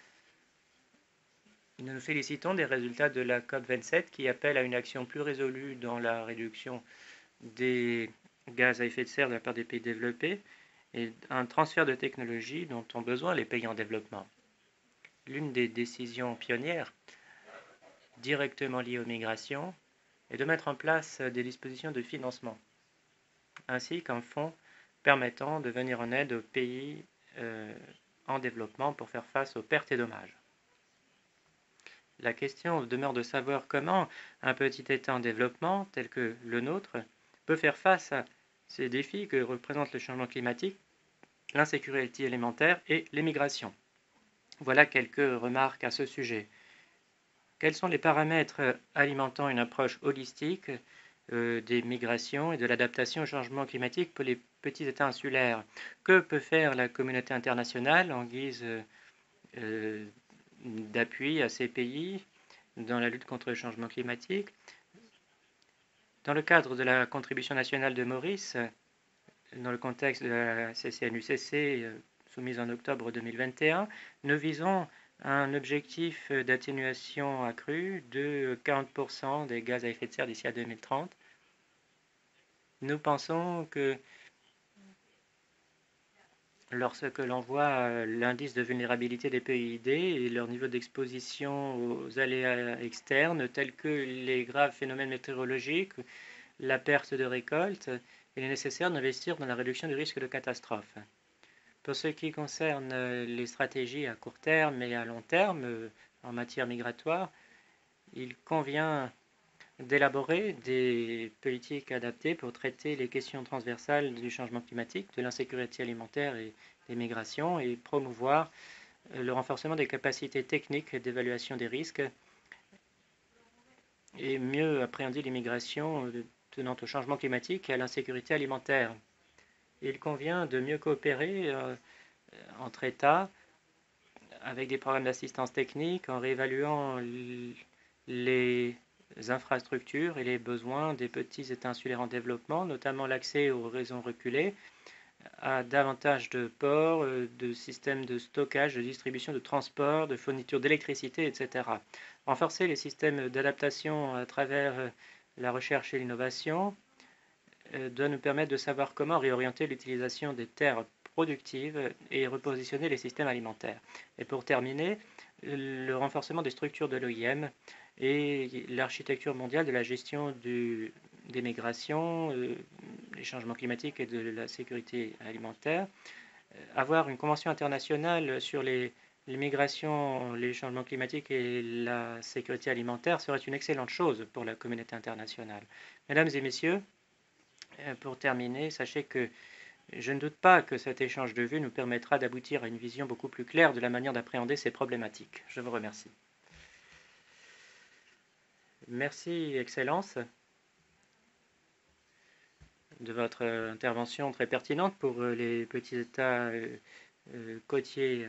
Speaker 2: Nous nous félicitons des résultats de la COP vingt-sept qui appelle à une action plus résolue dans la réduction des gaz à effet de serre de la part des pays développés et un transfert de technologies dont ont besoin les pays en développement. L'une des décisions pionnières directement liées aux migrations est de mettre en place des dispositions de financement, ainsi qu'un fonds permettant de venir en aide aux pays euh, en développement pour faire face aux pertes et dommages. La question demeure de savoir comment un petit État en développement, tel que le nôtre, peut faire face à ces défis que représentent le changement climatique, l'insécurité alimentaire et les migrations. Voilà quelques remarques à ce sujet. Quels sont les paramètres alimentant une approche holistique euh, des migrations et de l'adaptation au changement climatique pour les petits États insulaires? Que peut faire la communauté internationale en guise euh, d'appui à ces pays dans la lutte contre le changement climatique? Dans le cadre de la contribution nationale de Maurice, dans le contexte de la C C N U C C euh, soumise en octobre deux mille vingt et un, nous visons un objectif d'atténuation accrue de quarante pour cent des gaz à effet de serre d'ici à deux mille trente. Nous pensons que lorsque l'on voit l'indice de vulnérabilité des P I D et leur niveau d'exposition aux aléas externes tels que les graves phénomènes météorologiques, la perte de récolte, il est nécessaire d'investir dans la réduction du risque de catastrophe. Pour ce qui concerne les stratégies à court terme et à long terme en matière migratoire, il convient d'élaborer des politiques adaptées pour traiter les questions transversales du changement climatique, de l'insécurité alimentaire et des migrations et promouvoir le renforcement des capacités techniques d'évaluation des risques et mieux appréhender les migrations tenant au changement climatique et à l'insécurité alimentaire. Il convient de mieux coopérer euh, entre États avec des programmes d'assistance technique en réévaluant les infrastructures et les besoins des petits États insulaires en développement, notamment l'accès aux réseaux reculés, à davantage de ports, de systèmes de stockage, de distribution, de transport, de fourniture d'électricité, et cetera. Renforcer les systèmes d'adaptation à travers la recherche et l'innovation doit nous permettre de savoir comment réorienter l'utilisation des terres productives et repositionner les systèmes alimentaires. Et pour terminer, le renforcement des structures de l'O I M et l'architecture mondiale de la gestion du, des migrations, euh, des changements climatiques et de la sécurité alimentaire. Avoir une convention internationale sur les, les migrations, les changements climatiques et la sécurité alimentaire serait une excellente chose pour la communauté internationale. Mesdames et messieurs, pour terminer, sachez que je ne doute pas que cet échange de vues nous permettra d'aboutir à une vision beaucoup plus claire de la manière d'appréhender ces problématiques. Je vous remercie. Merci, Excellence, de votre intervention très pertinente pour les petits États côtiers.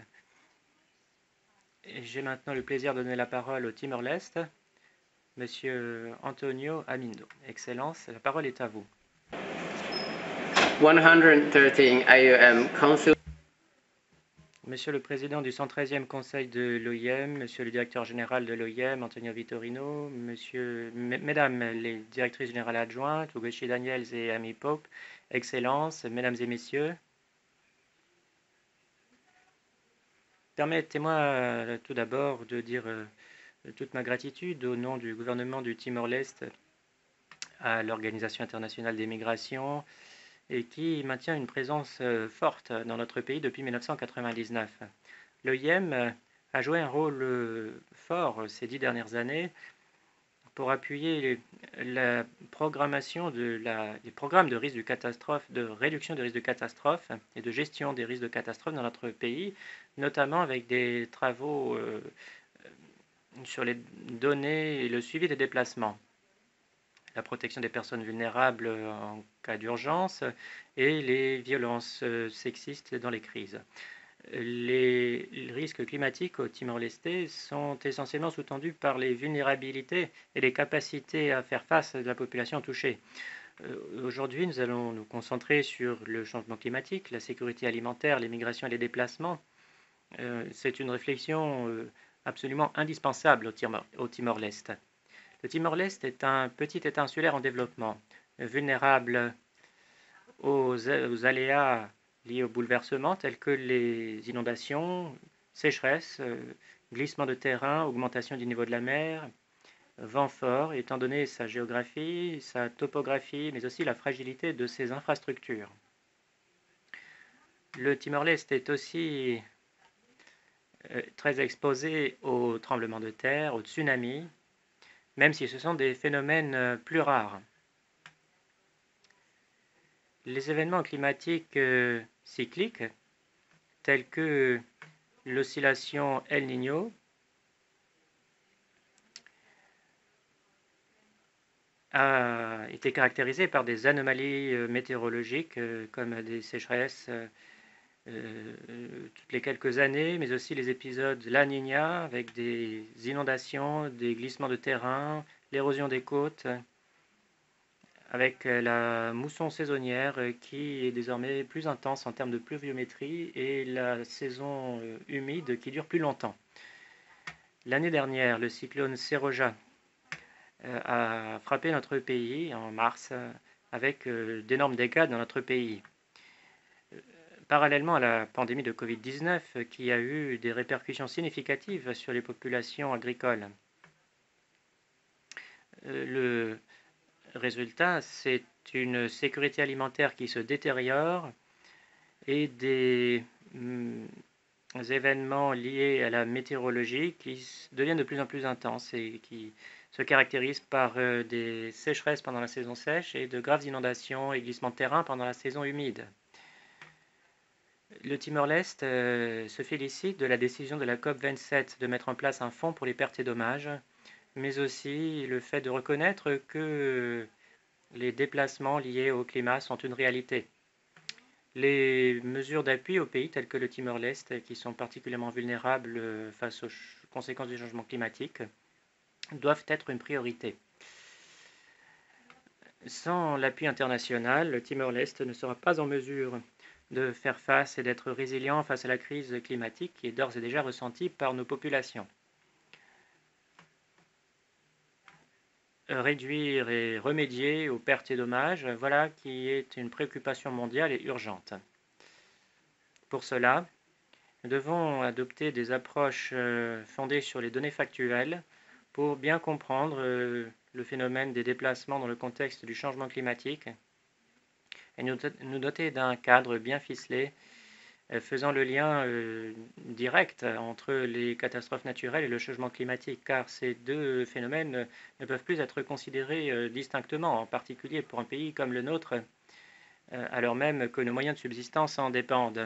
Speaker 2: J'ai maintenant le plaisir de donner la parole au Timor-Leste, Monsieur Antonio Amindo. Excellence, la parole est à vous.
Speaker 6: one hundred thirteen I O M Council.
Speaker 2: Monsieur le Président du cent treizième Conseil de l'O I M, Monsieur le Directeur Général de l'O I M, Antonio Vitorino, Monsieur, Mesdames les Directrices Générales Adjointes, Ugochi Daniels et Amy Pope, Excellences, Mesdames et Messieurs, permettez-moi euh, tout d'abord de dire euh, toute ma gratitude au nom du gouvernement du Timor-Leste à l'Organisation internationale des migrations et qui maintient une présence euh, forte dans notre pays depuis mille neuf cent quatre-vingt-dix-neuf. L'O I M a joué un rôle euh, fort ces dix dernières années pour appuyer la programmation de la, des programmes de risque de catastrophe, de réduction des risques de catastrophe et de gestion des risques de catastrophe dans notre pays, notamment avec des travaux euh, sur les données et le suivi des déplacements, la protection des personnes vulnérables en cas d'urgence et les violences sexistes dans les crises. Les risques climatiques au Timor-Leste sont essentiellement sous-tendus par les vulnérabilités et les capacités à faire face de la population touchée. Aujourd'hui, nous allons nous concentrer sur le changement climatique, la sécurité alimentaire, les migrations et les déplacements. C'est une réflexion absolument indispensable au Timor-Leste. Le Timor-Leste est un petit État insulaire en développement, vulnérable aux, aux aléas liés aux bouleversements tels que les inondations, sécheresses, glissements de terrain, augmentation du niveau de la mer, vent fort, étant donné sa géographie, sa topographie, mais aussi la fragilité de ses infrastructures. Le Timor-Leste est aussi très exposé aux tremblements de terre, aux tsunamis, même si ce sont des phénomènes plus rares. Les événements climatiques euh, cycliques, tels que l'oscillation El Niño, a été caractérisés par des anomalies euh, météorologiques euh, comme des sécheresses euh, euh, toutes les quelques années, mais aussi les épisodes La Niña avec des inondations, des glissements de terrain, l'érosion des côtes, avec la mousson saisonnière qui est désormais plus intense en termes de pluviométrie et la saison humide qui dure plus longtemps. L'année dernière, le cyclone Seroja a frappé notre pays en mars avec d'énormes dégâts dans notre pays. Parallèlement à la pandémie de Covid dix-neuf qui a eu des répercussions significatives sur les populations agricoles. Le résultat, c'est une sécurité alimentaire qui se détériore et des hum, événements liés à la météorologie qui deviennent de plus en plus intenses et qui se caractérisent par euh, des sécheresses pendant la saison sèche et de graves inondations et glissements de terrain pendant la saison humide. Le Timor-Leste euh, se félicite de la décision de la COP vingt-sept de mettre en place un fonds pour les pertes et dommages, mais aussi le fait de reconnaître que les déplacements liés au climat sont une réalité. Les mesures d'appui au pays tels que le Timor-Leste, qui sont particulièrement vulnérables face aux conséquences du changement climatique, doivent être une priorité. Sans l'appui international, le Timor-Leste ne sera pas en mesure de faire face et d'être résilient face à la crise climatique qui est d'ores et déjà ressentie par nos populations. Réduire et remédier aux pertes et dommages, voilà qui est une préoccupation mondiale et urgente. Pour cela, nous devons adopter des approches fondées sur les données factuelles pour bien comprendre le phénomène des déplacements dans le contexte du changement climatique et nous doter d'un cadre bien ficelé faisant le lien euh, direct entre les catastrophes naturelles et le changement climatique, car ces deux phénomènes ne peuvent plus être considérés euh, distinctement, en particulier pour un pays comme le nôtre, euh, alors même que nos moyens de subsistance en dépendent.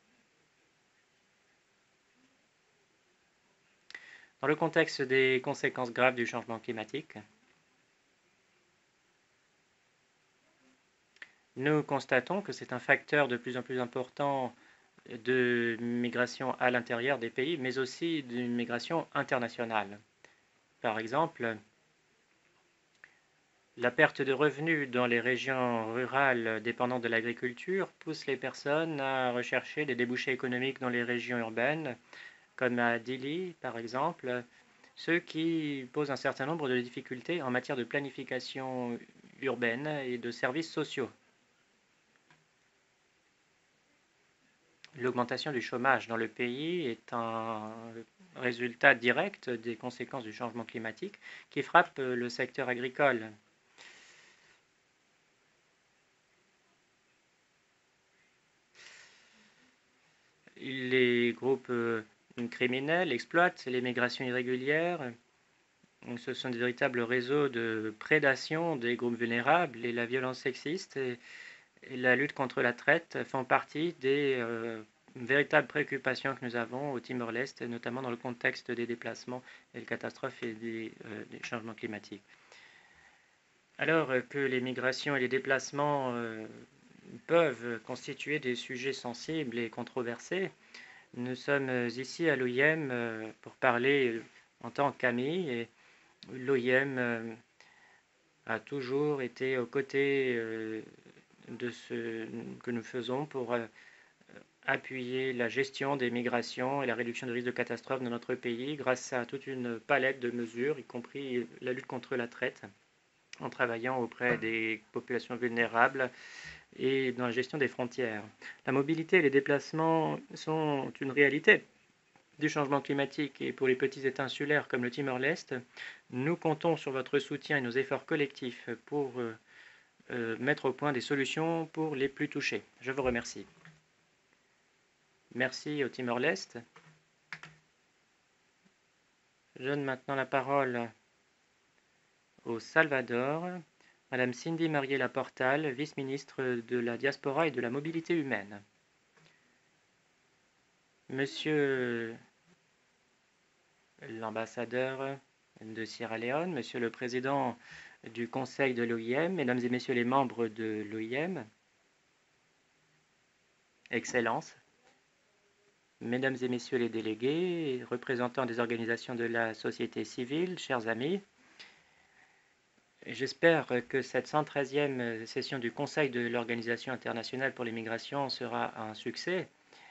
Speaker 2: Dans le contexte des conséquences graves du changement climatique, nous constatons que c'est un facteur de plus en plus important de migration à l'intérieur des pays, mais aussi d'une migration internationale. Par exemple, La perte de revenus dans les régions rurales dépendantes de l'agriculture pousse les personnes à rechercher des débouchés économiques dans les régions urbaines, comme à Dili par exemple, ce qui pose un certain nombre de difficultés en matière de planification urbaine et de services sociaux. L'augmentation du chômage dans le pays est un résultat direct des conséquences du changement climatique qui frappe le secteur agricole. Les groupes criminels exploitent les migrations irrégulières. Ce sont des véritables réseaux de prédation des groupes vulnérables et la violence sexiste et, et la lutte contre la traite font partie des euh, véritables préoccupations que nous avons au Timor-Leste, notamment dans le contexte des déplacements et des catastrophes et des, euh, des changements climatiques. Alors que les migrations et les déplacements euh, peuvent constituer des sujets sensibles et controversés, nous sommes ici à l'O I M pour parler en tant qu'amis et l'O I M a toujours été aux côtés de ce que nous faisons pour appuyer la gestion des migrations et la réduction des risques de catastrophes dans notre pays grâce à toute une palette de mesures, y compris la lutte contre la traite, en travaillant auprès des populations vulnérables et dans la gestion des frontières. La mobilité et les déplacements sont une réalité du changement climatique et pour les petits États insulaires comme le Timor-Leste, nous comptons sur votre soutien et nos efforts collectifs pour euh, euh, mettre au point des solutions pour les plus touchés. Je vous remercie. Merci au Timor-Leste. Je donne maintenant la parole au Salvador. Madame Cindy Mariela Portal, vice-ministre de la Diaspora et de la Mobilité humaine. Monsieur l'ambassadeur de Sierra Leone, Monsieur le Président du Conseil de l'O I M, Mesdames et Messieurs les membres de l'O I M, Excellences, Mesdames et Messieurs les délégués, représentants des organisations de la société civile, chers amis, j'espère que cette cent treizième session du Conseil de l'Organisation internationale pour les migrations sera un succès.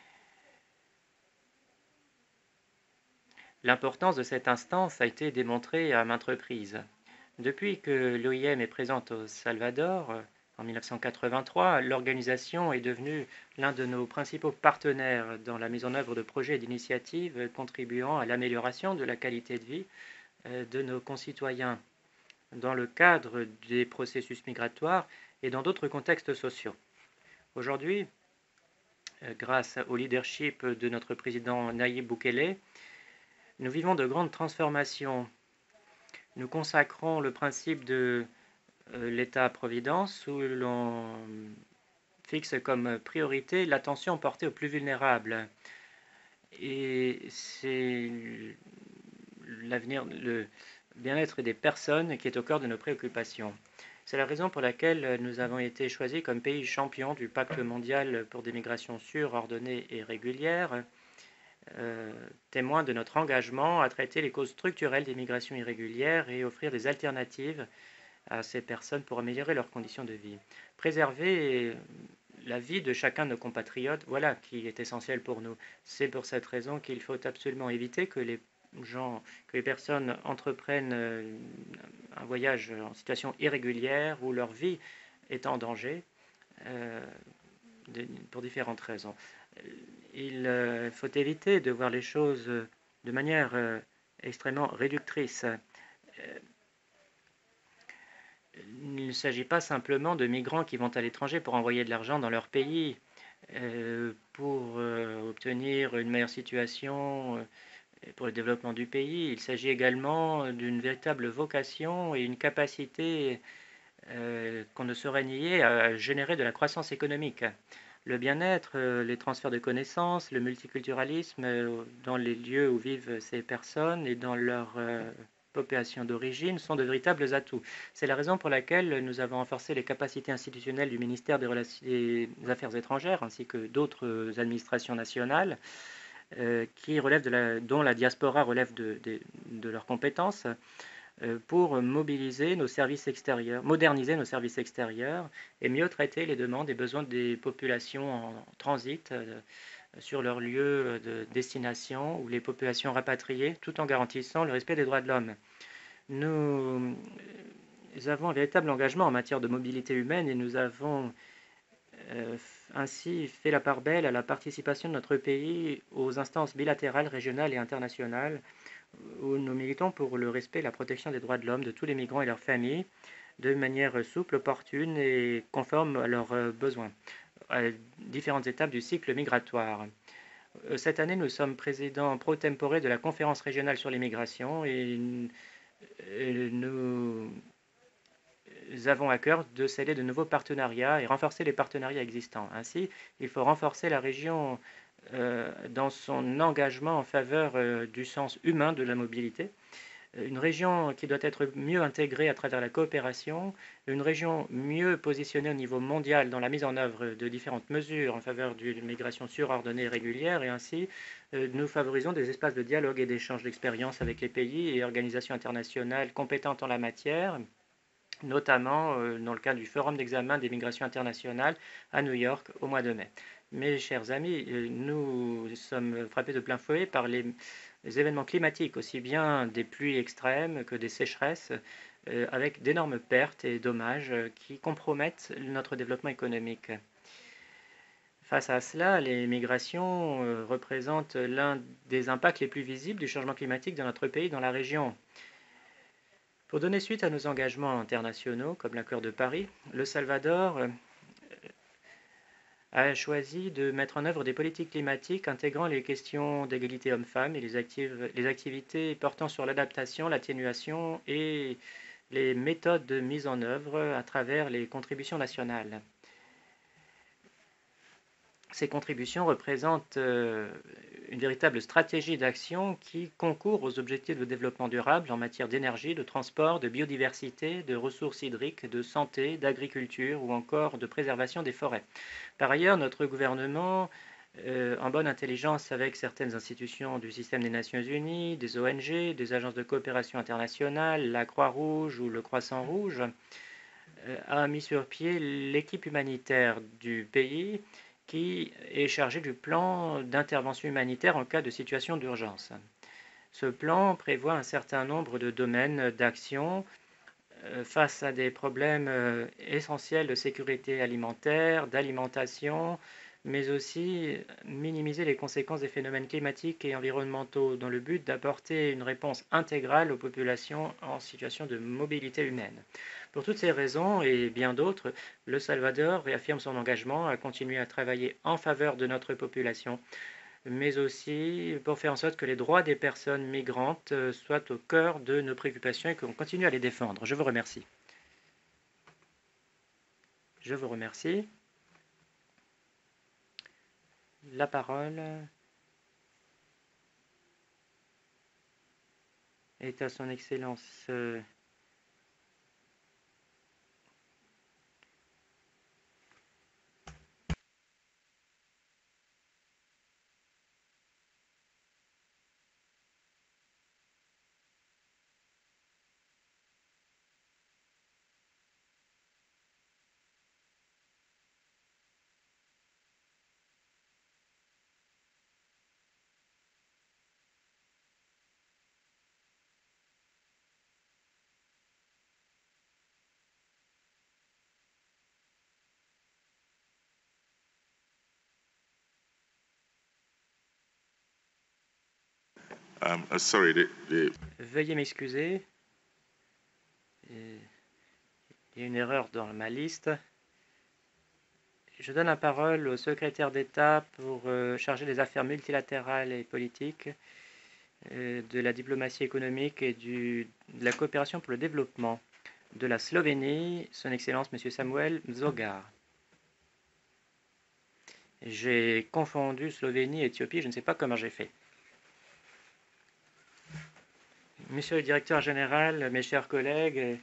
Speaker 2: L'importance de cette instance a été démontrée à maintes reprises. Depuis que l'O I M est présente au Salvador, en mille neuf cent quatre-vingt-trois, l'organisation est devenue l'un de nos principaux partenaires dans la mise en œuvre de projets et d'initiatives contribuant à l'amélioration de la qualité de vie de nos concitoyens dans le cadre des processus migratoires et dans d'autres contextes sociaux. Aujourd'hui, grâce au leadership de notre président Nayib Bukele, nous vivons de grandes transformations. Nous consacrons le principe de euh, l'État-providence où l'on fixe comme priorité l'attention portée aux plus vulnérables. Et c'est l'avenir, le bien-être des personnes qui est au cœur de nos préoccupations. C'est la raison pour laquelle nous avons été choisis comme pays champion du pacte mondial pour des migrations sûres, ordonnées et régulières, Euh, témoin de notre engagement à traiter les causes structurelles des migrations irrégulières et offrir des alternatives à ces personnes pour améliorer leurs conditions de vie. Préserver la vie de chacun de nos compatriotes, voilà qui est essentiel pour nous. C'est pour cette raison qu'il faut absolument éviter que les gens, que les personnes entreprennent un voyage en situation irrégulière où leur vie est en danger euh, de, pour différentes raisons. Il faut éviter de voir les choses de manière extrêmement réductrice. Il ne s'agit pas simplement de migrants qui vont à l'étranger pour envoyer de l'argent dans leur pays, pour obtenir une meilleure situation pour le développement du pays. Il s'agit également d'une véritable vocation et une capacité qu'on ne saurait nier à générer de la croissance économique. Le bien-être, les transferts de connaissances, le multiculturalisme dans les lieux où vivent ces personnes et dans leur population d'origine sont de véritables atouts. C'est la raison pour laquelle nous avons renforcé les capacités institutionnelles du ministère des, Relations, des Affaires étrangères ainsi que d'autres administrations nationales euh, qui relèvent de la, dont la diaspora relève de, de, de leurs compétences euh, pour mobiliser nos services extérieurs, moderniser nos services extérieurs et mieux traiter les demandes et besoins des populations en transit euh, sur leur lieu de destination ou les populations rapatriées, tout en garantissant le respect des droits de l'homme. Nous, nous avons un véritable engagement en matière de mobilité humaine et nous avons euh, ainsi fait la part belle à la participation de notre pays aux instances bilatérales, régionales et internationales où nous militons pour le respect et la protection des droits de l'homme de tous les migrants et leurs familles de manière souple, opportune et conforme à leurs besoins à différentes étapes du cycle migratoire. Cette année, nous sommes présidents pro tempore de la conférence régionale sur l'immigration et nous avons à cœur de sceller de nouveaux partenariats et renforcer les partenariats existants. Ainsi, il faut renforcer la région euh, dans son engagement en faveur euh, du sens humain de la mobilité. Une région qui doit être mieux intégrée à travers la coopération, une région mieux positionnée au niveau mondial dans la mise en œuvre de différentes mesures en faveur d'une migration sûre, ordonnée et régulière, et ainsi euh, nous favorisons des espaces de dialogue et d'échange d'expériences avec les pays et organisations internationales compétentes en la matière, notamment euh, dans le cadre du Forum d'examen des migrations internationales à New York au mois de mai. Mes chers amis, euh, nous sommes frappés de plein fouet par les, les événements climatiques, aussi bien des pluies extrêmes que des sécheresses, euh, avec d'énormes pertes et dommages euh, qui compromettent notre développement économique. Face à cela, les migrations euh, représentent l'un des impacts les plus visibles du changement climatique dans notre pays, dans la région. Pour donner suite à nos engagements internationaux, comme l'accord de Paris, le Salvador a choisi de mettre en œuvre des politiques climatiques intégrant les questions d'égalité hommes-femmes et les, actives, les activités portant sur l'adaptation, l'atténuation et les méthodes de mise en œuvre à travers les contributions nationales. Ces contributions représentent une véritable stratégie d'action qui concourt aux objectifs de développement durable en matière d'énergie, de transport, de biodiversité, de ressources hydriques, de santé, d'agriculture ou encore de préservation des forêts. Par ailleurs, notre gouvernement, euh, en bonne intelligence avec certaines institutions du système des Nations Unies, des O N G, des agences de coopération internationale, la Croix-Rouge ou le Croissant-Rouge, euh, a mis sur pied l'équipe humanitaire du pays qui est chargé du plan d'intervention humanitaire en cas de situation d'urgence. Ce plan prévoit un certain nombre de domaines d'action face à des problèmes essentiels de sécurité alimentaire, d'alimentation, mais aussi minimiser les conséquences des phénomènes climatiques et environnementaux dans le but d'apporter une réponse intégrale aux populations en situation de mobilité humaine. Pour toutes ces raisons et bien d'autres, le Salvador réaffirme son engagement à continuer à travailler en faveur de notre population, mais aussi pour faire en sorte que les droits des personnes migrantes soient au cœur de nos préoccupations et qu'on continue à les défendre. Je vous remercie. Je vous remercie. La parole est à son Excellence
Speaker 1: Um, uh, sorry, the, the...
Speaker 2: Veuillez m'excuser. Il y a une erreur dans ma liste. Je donne la parole au secrétaire d'État pour euh, charger des affaires multilatérales et politiques, euh, de la diplomatie économique et du, de la coopération pour le développement de la Slovénie, son Excellence M. Samuel Mzogar. J'ai confondu Slovénie et Éthiopie, je ne sais pas comment j'ai fait. Monsieur le directeur général, mes chers collègues,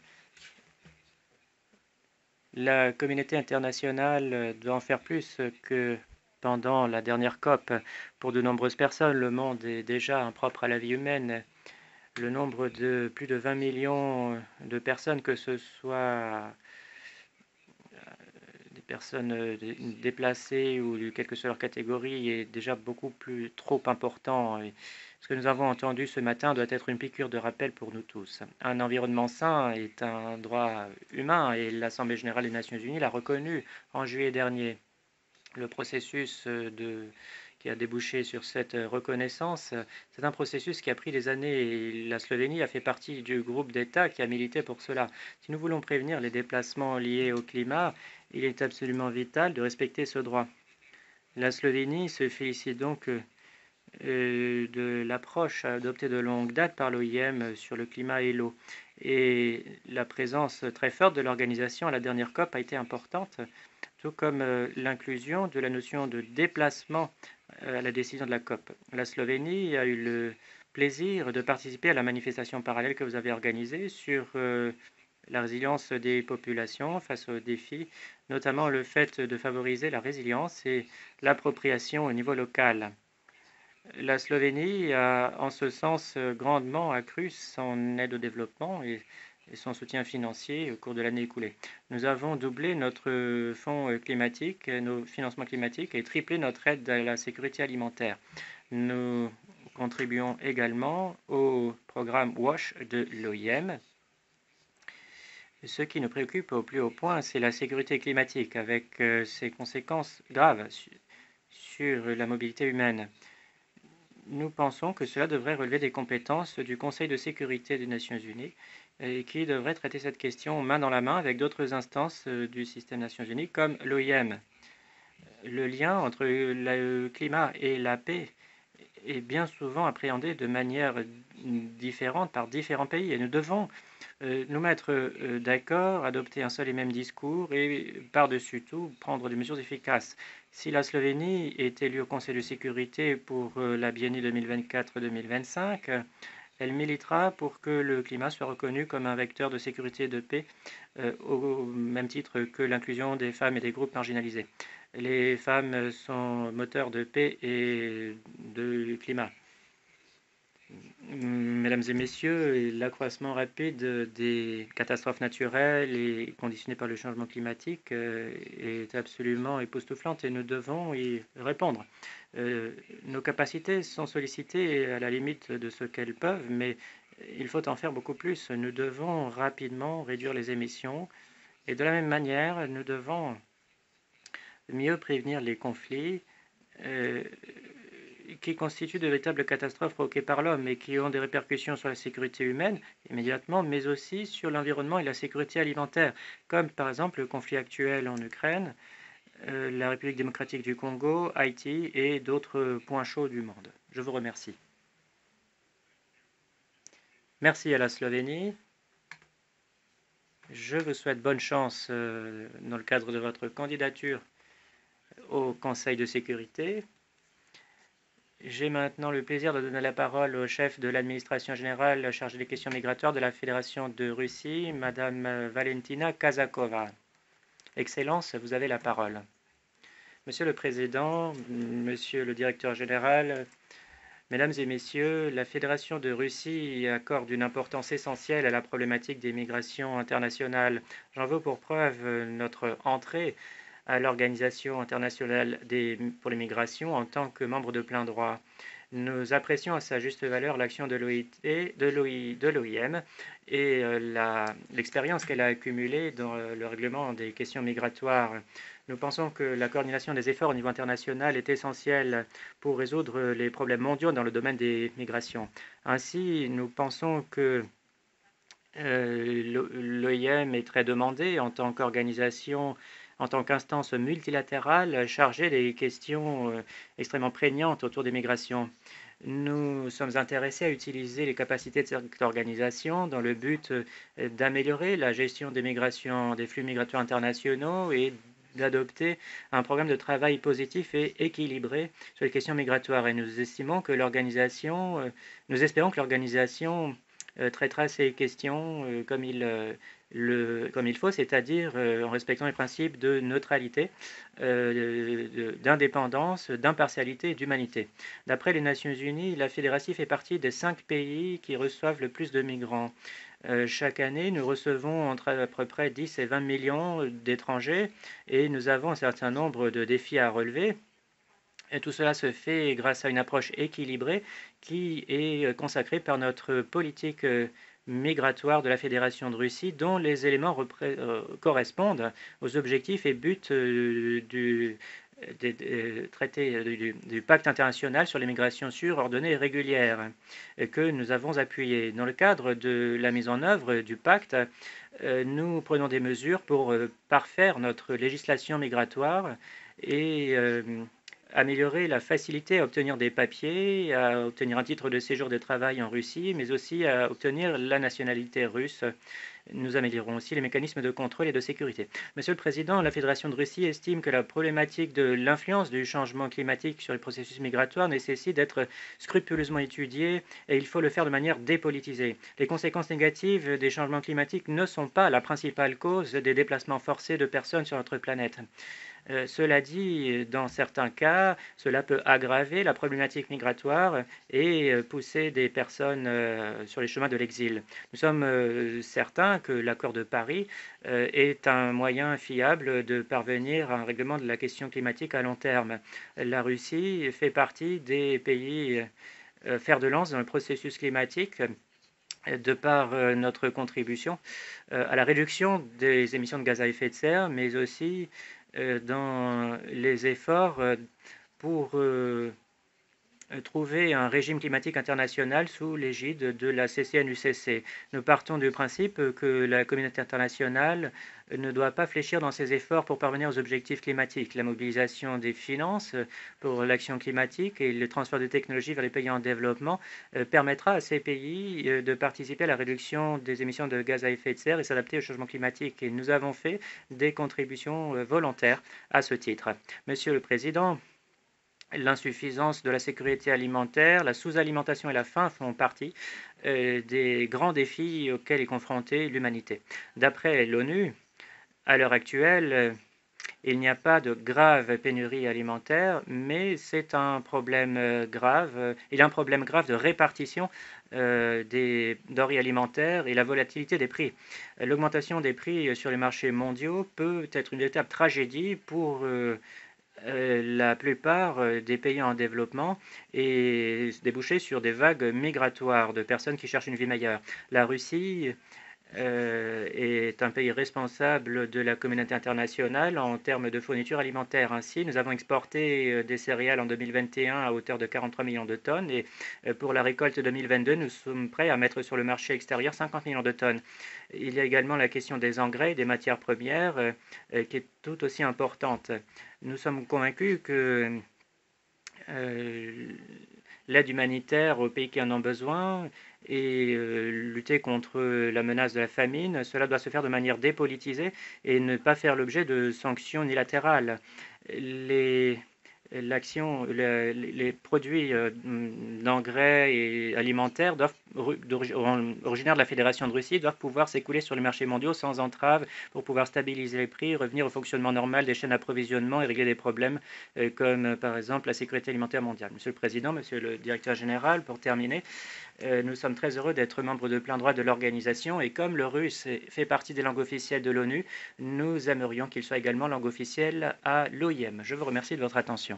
Speaker 2: la communauté internationale doit en faire plus que pendant la dernière COP. Pour de nombreuses personnes, le monde est déjà impropre à la vie humaine. le nombre de plus de vingt millions de personnes, que ce soit des personnes déplacées ou quelle que soit leur catégorie, est déjà beaucoup plus trop important. Et ce que nous avons entendu ce matin doit être une piqûre de rappel pour nous tous. Un environnement sain est un droit humain et l'Assemblée générale des Nations unies l'a reconnu en juillet dernier. Le processus de, qui a débouché sur cette reconnaissance, c'est un processus qui a pris des années et la Slovénie a fait partie du groupe d'États qui a milité pour cela. Si nous voulons prévenir les déplacements liés au climat, il est absolument vital de respecter ce droit. La Slovénie se félicite donc euh, de l'approche adoptée de longue date par l'O I M sur le climat et l'eau. Et la présence très forte de l'organisation à la dernière COP a été importante, tout comme euh, l'inclusion de la notion de déplacement euh, à la décision de la COP. La Slovénie a eu le plaisir de participer à la manifestation parallèle que vous avez organisée sur euh, la résilience des populations face aux défis, notamment le fait de favoriser la résilience et l'appropriation au niveau local. La Slovénie a en ce sens grandement accru son aide au développement et et son soutien financier au cours de l'année écoulée. Nous avons doublé notre fonds climatique, nos financements climatiques et triplé notre aide à la sécurité alimentaire. Nous contribuons également au programme WASH de l'O I M. Ce qui nous préoccupe au plus haut point, c'est la sécurité climatique, avec ses conséquences graves sur la mobilité humaine. Nous pensons que cela devrait relever des compétences du Conseil de sécurité des Nations unies et qui devrait traiter cette question main dans la main avec d'autres instances du système des Nations unies comme l'O I M. Le lien entre le climat et la paix est bien souvent appréhendé de manière différente par différents pays et nous devons nous mettre d'accord, adopter un seul et même discours et par-dessus tout prendre des mesures efficaces. Si la Slovénie est élue au Conseil de sécurité pour la biennée deux mille vingt-quatre deux mille vingt-cinq, elle militera pour que le climat soit reconnu comme un vecteur de sécurité et de paix euh, au même titre que l'inclusion des femmes et des groupes marginalisés. Les femmes sont moteurs de paix et de climat. Mesdames et messieurs, l'accroissement rapide des catastrophes naturelles et conditionné par le changement climatique est absolument époustouflant et nous devons y répondre. Euh, nos capacités sont sollicitées à la limite de ce qu'elles peuvent, mais il faut en faire beaucoup plus. Nous devons rapidement réduire les émissions et de la même manière, nous devons mieux prévenir les conflits euh, qui constituent de véritables catastrophes provoquées par l'homme et qui ont des répercussions sur la sécurité humaine immédiatement, mais aussi sur l'environnement et la sécurité alimentaire, comme par exemple le conflit actuel en Ukraine, euh, la République démocratique du Congo, Haïti et d'autres points chauds du monde. Je vous remercie. Merci à la Slovénie. Je vous souhaite bonne chance euh, dans le cadre de votre candidature au Conseil de sécurité. J'ai maintenant le plaisir de donner la parole au chef de l'administration générale chargée des questions migratoires de la Fédération de Russie, Madame Valentina Kazakova. Excellence, vous avez la parole. Monsieur le Président, Monsieur le Directeur général, Mesdames et Messieurs, la Fédération de Russie accorde une importance essentielle à la problématique des migrations internationales. J'en veux pour preuve notre entrée à l'Organisation internationale des, pour les migrations en tant que membre de plein droit. Nous apprécions à sa juste valeur l'action de l'O I T, de l'O I M et euh, l'expérience qu'elle a accumulée dans le règlement des questions migratoires. Nous pensons que la coordination des efforts au niveau international est essentielle pour résoudre les problèmes mondiaux dans le domaine des migrations. Ainsi, nous pensons que euh, l'O I M est très demandé en tant qu'organisation, en tant qu'instance multilatérale chargée des questions extrêmement prégnantes autour des migrations. Nous sommes intéressés à utiliser les capacités de cette organisation dans le but d'améliorer la gestion des migrations, des flux migratoires internationaux et d'adopter un programme de travail positif et équilibré sur les questions migratoires. Et nous estimons que l'organisation, nous espérons que l'organisation euh, traitera ces questions euh, comme, il, euh, le, comme il faut, c'est-à-dire euh, en respectant les principes de neutralité, euh, d'indépendance, d'impartialité et d'humanité. D'après les Nations Unies, la Fédération fait partie des cinq pays qui reçoivent le plus de migrants. Euh, chaque année, nous recevons entre à peu près dix et vingt millions d'étrangers et nous avons un certain nombre de défis à relever. Et tout cela se fait grâce à une approche équilibrée qui est consacrée par notre politique migratoire de la Fédération de Russie, dont les éléments euh, correspondent aux objectifs et buts euh, du, des, des traités du, du pacte international sur l'immigration sûre, ordonnée et régulière que nous avons appuyé. Dans le cadre de la mise en œuvre du pacte, euh, nous prenons des mesures pour euh, parfaire notre législation migratoire et euh, améliorer la facilité à obtenir des papiers, à obtenir un titre de séjour de travail en Russie, mais aussi à obtenir la nationalité russe. Nous améliorons aussi les mécanismes de contrôle et de sécurité. Monsieur le Président, la Fédération de Russie estime que la problématique de l'influence du changement climatique sur les processus migratoires nécessite d'être scrupuleusement étudiée et il faut le faire de manière dépolitisée. Les conséquences négatives des changements climatiques ne sont pas la principale cause des déplacements forcés de personnes sur notre planète. Euh, cela dit, dans certains cas, cela peut aggraver la problématique migratoire et euh, pousser des personnes euh, sur les chemins de l'exil. Nous sommes euh, certains que l'accord de Paris euh, est un moyen fiable de parvenir à un règlement de la question climatique à long terme. La Russie fait partie des pays euh, fer de lance dans le processus climatique de par euh, notre contribution euh, à la réduction des émissions de gaz à effet de serre, mais aussi euh, dans les efforts euh, pour euh, trouver un régime climatique international sous l'égide de la C C N U C C. Nous partons du principe que la communauté internationale ne doit pas fléchir dans ses efforts pour parvenir aux objectifs climatiques. La mobilisation des finances pour l'action climatique et le transfert de technologies vers les pays en développement permettra à ces pays de participer à la réduction des émissions de gaz à effet de serre et s'adapter au changement climatique. Et nous avons fait des contributions volontaires à ce titre. Monsieur le Président, l'insuffisance de la sécurité alimentaire, la sous-alimentation et la faim font partie euh, des grands défis auxquels est confrontée l'humanité. D'après l'ONU, à l'heure actuelle, euh, il n'y a pas de grave pénurie alimentaire, mais c'est un problème euh, grave. Euh, il y a un problème grave de répartition euh, des denrées alimentaires et la volatilité des prix. L'augmentation des prix sur les marchés mondiaux peut être une véritable tragédie pour euh, Euh, la plupart euh, des pays en développement et déboucher sur des vagues migratoires de personnes qui cherchent une vie meilleure. La Russie euh, est un pays responsable de la communauté internationale en termes de fourniture alimentaire. Ainsi, nous avons exporté euh, des céréales en deux mille vingt et un à hauteur de quarante-trois millions de tonnes et euh, pour la récolte deux mille vingt-deux, nous sommes prêts à mettre sur le marché extérieur cinquante millions de tonnes. Il y a également la question des engrais et des matières premières euh, euh, qui est tout aussi importante. Nous sommes convaincus que euh, l'aide humanitaire aux pays qui en ont besoin et euh, lutter contre la menace de la famine, cela doit se faire de manière dépolitisée et ne pas faire l'objet de sanctions unilatérales. Les l'action, le, les produits euh, d'engrais et alimentaires doivent, originaires de la Fédération de Russie doivent pouvoir s'écouler sur les marchés mondiaux sans entrave pour pouvoir stabiliser les prix, revenir au fonctionnement normal des chaînes d'approvisionnement et régler des problèmes euh, comme euh, par exemple la sécurité alimentaire mondiale. Monsieur le Président, Monsieur le Directeur Général, pour terminer, euh, nous sommes très heureux d'être membres de plein droit de l'organisation et comme le russe fait partie des langues officielles de l'ONU, nous aimerions qu'il soit également langue officielle à l'O I M. Je vous remercie de votre attention.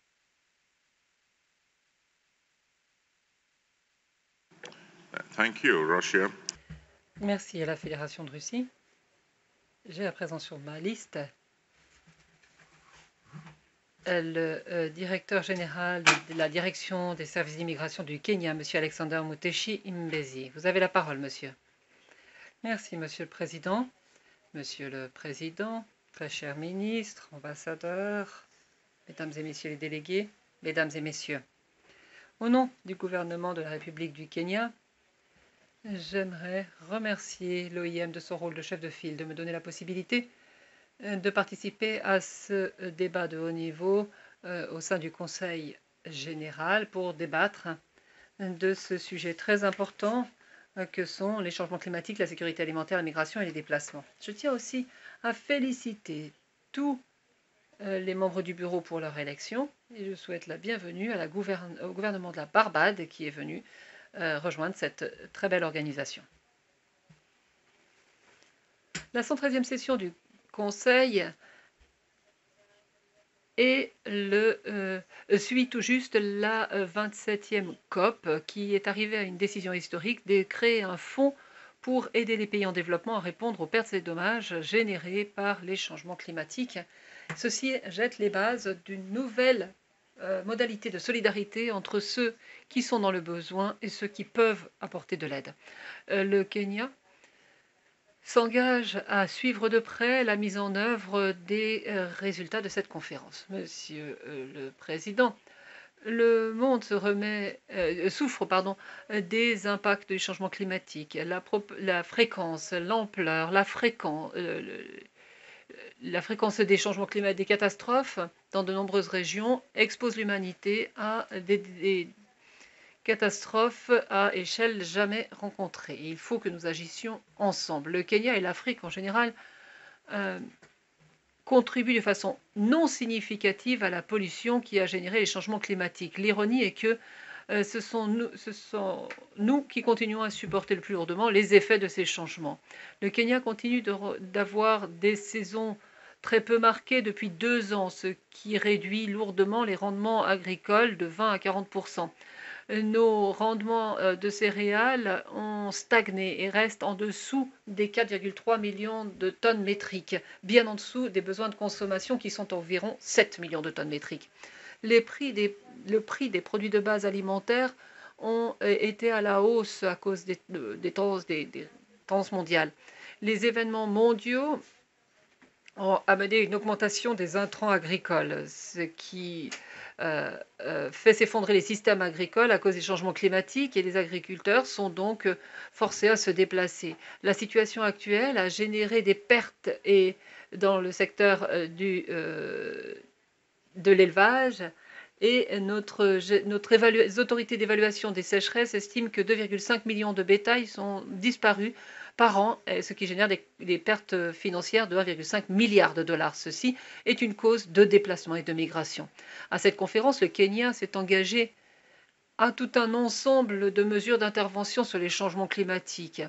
Speaker 1: Thank you, Russia.
Speaker 4: Merci à la Fédération de Russie. J'ai à présent sur ma liste le euh, directeur général de la direction des services d'immigration du Kenya, M. Alexander Muteshi Mbezi. Vous avez la parole, monsieur. Merci, Monsieur le Président. Monsieur le Président, très chers ministres, ambassadeurs, Mesdames et Messieurs les délégués, Mesdames et Messieurs. Au nom du gouvernement de la République du Kenya, j'aimerais remercier l'O I M de son rôle de chef de file, de me donner la possibilité de participer à ce débat de haut niveau euh, au sein du Conseil général pour débattre de ce sujet très important euh, que sont les changements climatiques, la sécurité alimentaire, la migration et les déplacements. Je tiens aussi à féliciter tous euh, les membres du bureau pour leur élection et je souhaite la bienvenue à la gouverne au gouvernement de la Barbade qui est venu euh, rejoindre cette très belle organisation. La cent treizième session du Conseil et le, euh, suit tout juste la euh, vingt-septième COP qui est arrivée à une décision historique de créer un fonds pour aider les pays en développement à répondre aux pertes et dommages générés par les changements climatiques. Ceci jette les bases d'une nouvelle euh, modalité de solidarité entre ceux qui sont dans le besoin et ceux qui peuvent apporter de l'aide. Euh, le Kenya s'engage à suivre de près la mise en œuvre des euh, résultats de cette conférence. Monsieur euh, le Président, le monde se remet, euh, souffre pardon, des impacts du changement climatique, la, la fréquence, l'ampleur, la fréquence, euh, le, la fréquence des changements climatiques, des catastrophes dans de nombreuses régions expose l'humanité à des, des catastrophe à échelle jamais rencontrée. Il faut que nous agissions ensemble. Le Kenya et l'Afrique en général euh, contribuent de façon non significative à la pollution qui a généré les changements climatiques. L'ironie est que euh, ce, sont nous, ce sont nous qui continuons à supporter le plus lourdement les effets de ces changements. Le Kenya continue d'avoir des saisons très peu marquées depuis deux ans, ce qui réduit lourdement les rendements agricoles de vingt à quarante pour cent. Nos rendements de céréales ont stagné et restent en dessous des quatre virgule trois millions de tonnes métriques, bien en dessous des besoins de consommation qui sont environ sept millions de tonnes métriques. Les prix des, le prix des produits de base alimentaires ont été à la hausse à cause des, des, tendances, des, des tendances mondiales. Les événements mondiaux ont amené une augmentation des intrants agricoles, ce qui Euh, euh, fait s'effondrer les systèmes agricoles à cause des changements climatiques et les agriculteurs sont donc euh, forcés à se déplacer. La situation actuelle a généré des pertes et dans le secteur euh, du, euh, de l'élevage et notre, notre évalue, les autorités d'évaluation des sécheresses estiment que deux virgule cinq millions de bétail sont disparus par an, ce qui génère des, des pertes financières de un virgule cinq milliard de dollars. Ceci est une cause de déplacement et de migration. À cette conférence, le Kenya s'est engagé à tout un ensemble de mesures d'intervention sur les changements climatiques,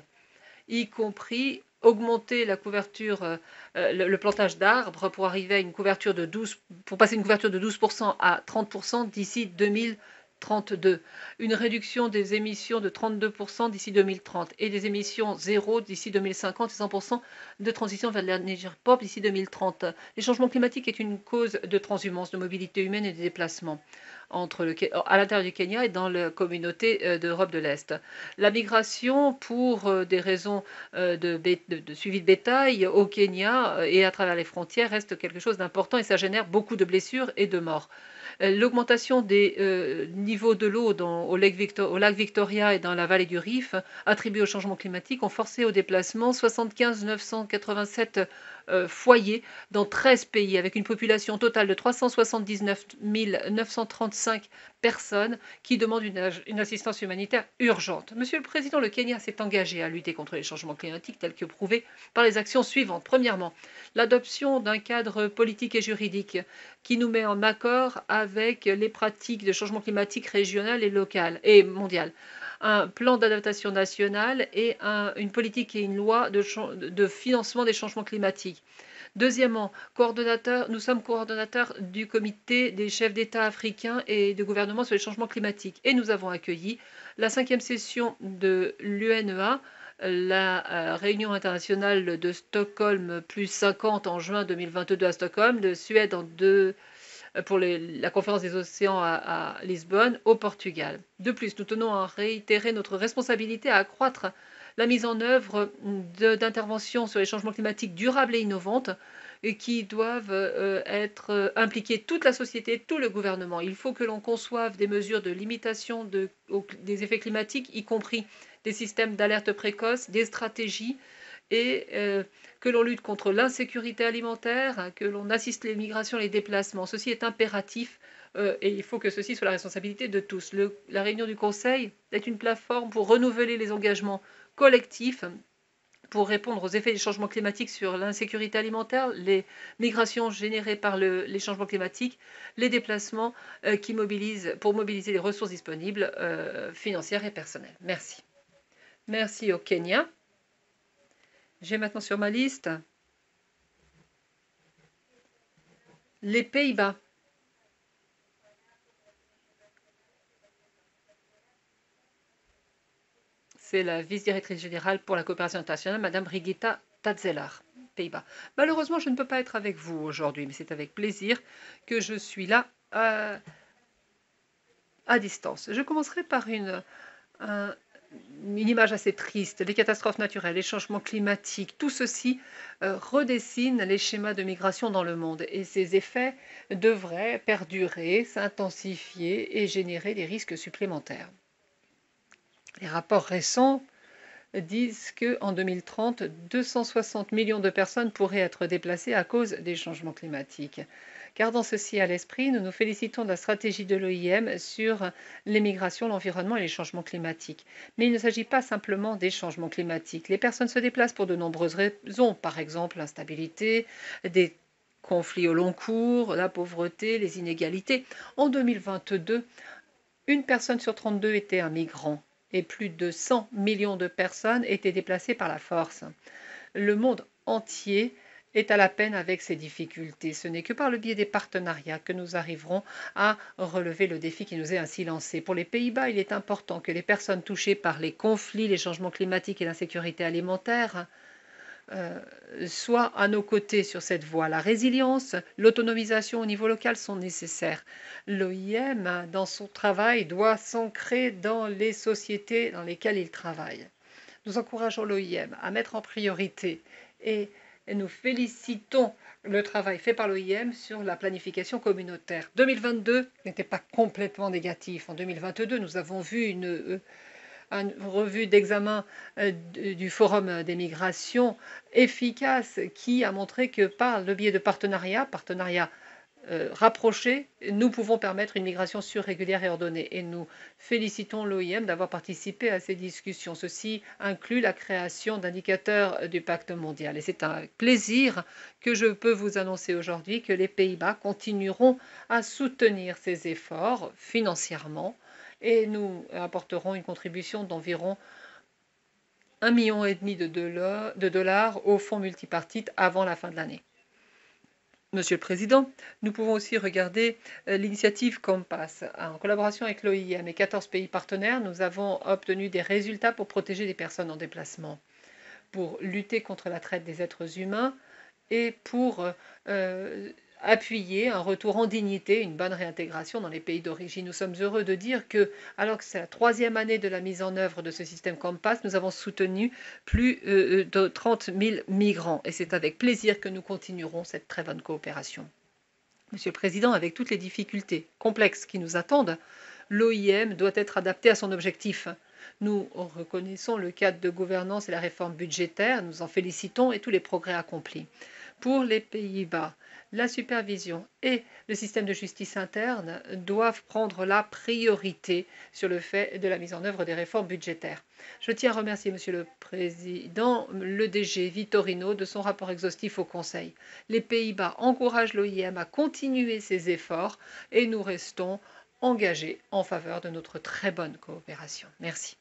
Speaker 4: y compris augmenter la couverture, euh, le, le plantage d'arbres pour arriver à une couverture de douze, pour passer une couverture de douze pour cent à trente pour cent d'ici deux mille trente-deux, une réduction des émissions de trente-deux pour cent d'ici deux mille trente et des émissions zéro d'ici deux mille cinquante et cent pour cent de transition vers l'énergie propre d'ici deux mille trente. Les changements climatiques est une cause de transhumance, de mobilité humaine et de déplacement entre le, à l'intérieur du Kenya et dans la communauté d'Europe de l'Est. La migration pour des raisons de, de, de suivi de bétail au Kenya et à travers les frontières reste quelque chose d'important et ça génère beaucoup de blessures et de morts. L'augmentation des euh, niveaux de l'eau au, au lac Victoria et dans la vallée du Rif, attribués au changement climatique, ont forcé au déplacement soixante-quinze mille neuf cent quatre-vingt-sept euh, foyers dans treize pays, avec une population totale de trois cent soixante-dix-neuf mille neuf cent trente-cinq personnes qui demandent une, une assistance humanitaire urgente. Monsieur le Président, le Kenya s'est engagé à lutter contre les changements climatiques tels que prouvés par les actions suivantes. Premièrement, l'adoption d'un cadre politique et juridique qui nous met en accord avec les pratiques de changement climatique régional et local et mondial. Un plan d'adaptation national et un, une politique et une loi de, de financement des changements climatiques. Deuxièmement, coordonnateur, nous sommes coordonnateurs du comité des chefs d'État africains et de gouvernement sur les changements climatiques et nous avons accueilli la cinquième session de l'U N E A, la réunion internationale de Stockholm plus cinquante en juin deux mille vingt-deux à Stockholm, de Suède en deux, pour les, la conférence des océans à, à Lisbonne au Portugal. De plus, nous tenons à réitérer notre responsabilité à accroître la mise en œuvre d'interventions sur les changements climatiques durables et innovantes et qui doivent euh, être impliquées toute la société, tout le gouvernement. Il faut que l'on conçoive des mesures de limitation de, au, des effets climatiques, y compris des systèmes d'alerte précoce, des stratégies et euh, que l'on lutte contre l'insécurité alimentaire, que l'on assiste les migrations et les déplacements. Ceci est impératif euh, et il faut que ceci soit la responsabilité de tous. Le, la réunion du Conseil est une plateforme pour renouveler les engagements collectifs pour répondre aux effets des changements climatiques sur l'insécurité alimentaire, les migrations générées par le, les changements climatiques, les déplacements euh, qui mobilisent, pour mobiliser les ressources disponibles euh, financières et personnelles. Merci. Merci au Kenya. J'ai maintenant sur ma liste les Pays-Bas. C'est la vice-directrice générale pour la coopération internationale, Madame Brigitta Tatzelar, Pays-Bas. Malheureusement, je ne peux pas être avec vous aujourd'hui, mais c'est avec plaisir que je suis là à, à distance. Je commencerai par une, un, une image assez triste. Les catastrophes naturelles, les changements climatiques, tout ceci euh, redessine les schémas de migration dans le monde et ces effets devraient perdurer, s'intensifier et générer des risques supplémentaires. Les rapports récents disent qu'en deux mille trente, deux cent soixante millions de personnes pourraient être déplacées à cause des changements climatiques. Gardant ceci à l'esprit, nous nous félicitons de la stratégie de l'O I M sur les migrations, l'environnement et les changements climatiques. Mais il ne s'agit pas simplement des changements climatiques. Les personnes se déplacent pour de nombreuses raisons, par exemple l'instabilité, des conflits au long cours, la pauvreté, les inégalités. En deux mille vingt-deux, une personne sur trente-deux était un migrant et plus de cent millions de personnes étaient déplacées par la force. Le monde entier est à la peine avec ces difficultés. Ce n'est que par le biais des partenariats que nous arriverons à relever le défi qui nous est ainsi lancé. Pour les Pays-Bas, il est important que les personnes touchées par les conflits, les changements climatiques et l'insécurité alimentaire euh, soient à nos côtés sur cette voie. La résilience, l'autonomisation au niveau local sont nécessaires. L'O I M, dans son travail, doit s'ancrer dans les sociétés dans lesquelles il travaille. Nous encourageons l'O I M à mettre en priorité et nous félicitons le travail fait par l'O I M sur la planification communautaire. deux mille vingt-deux n'était pas complètement négatif. En deux mille vingt-deux, nous avons vu une, euh, une revue d'examen euh, du Forum des migrations efficace qui a montré que par le biais de partenariats, partenariats Euh, rapprochés, nous pouvons permettre une migration sûre, régulière et ordonnée. Et nous félicitons l'O I M d'avoir participé à ces discussions. Ceci inclut la création d'indicateurs du pacte mondial. Et c'est un plaisir que je peux vous annoncer aujourd'hui que les Pays-Bas continueront à soutenir ces efforts financièrement et nous apporterons une contribution d'environ un million et demi de dollars, de dollars au fonds multipartite avant la fin de l'année. Monsieur le Président, nous pouvons aussi regarder euh, l'initiative Compass. En collaboration avec l'O I M et quatorze pays partenaires, nous avons obtenu des résultats pour protéger les personnes en déplacement, pour lutter contre la traite des êtres humains et pour euh, appuyer un retour en dignité, une bonne réintégration dans les pays d'origine. Nous sommes heureux de dire que, alors que c'est la troisième année de la mise en œuvre de ce système Compass, nous avons soutenu plus euh, de trente mille migrants. Et c'est avec plaisir que nous continuerons cette très bonne coopération. Monsieur le Président, avec toutes les difficultés complexes qui nous attendent, l'O I M doit être adapté à son objectif. Nous reconnaissons le cadre de gouvernance et la réforme budgétaire, nous en félicitons et tous les progrès accomplis. Pour les Pays-Bas, la supervision et le système de justice interne doivent prendre la priorité sur le fait de la mise en œuvre des réformes budgétaires. Je tiens à remercier Monsieur le Président, le D G Vitorino, de son rapport exhaustif au Conseil. Les Pays-Bas encouragent l'O I M à continuer ses efforts et nous restons engagés en faveur de notre très bonne coopération. Merci.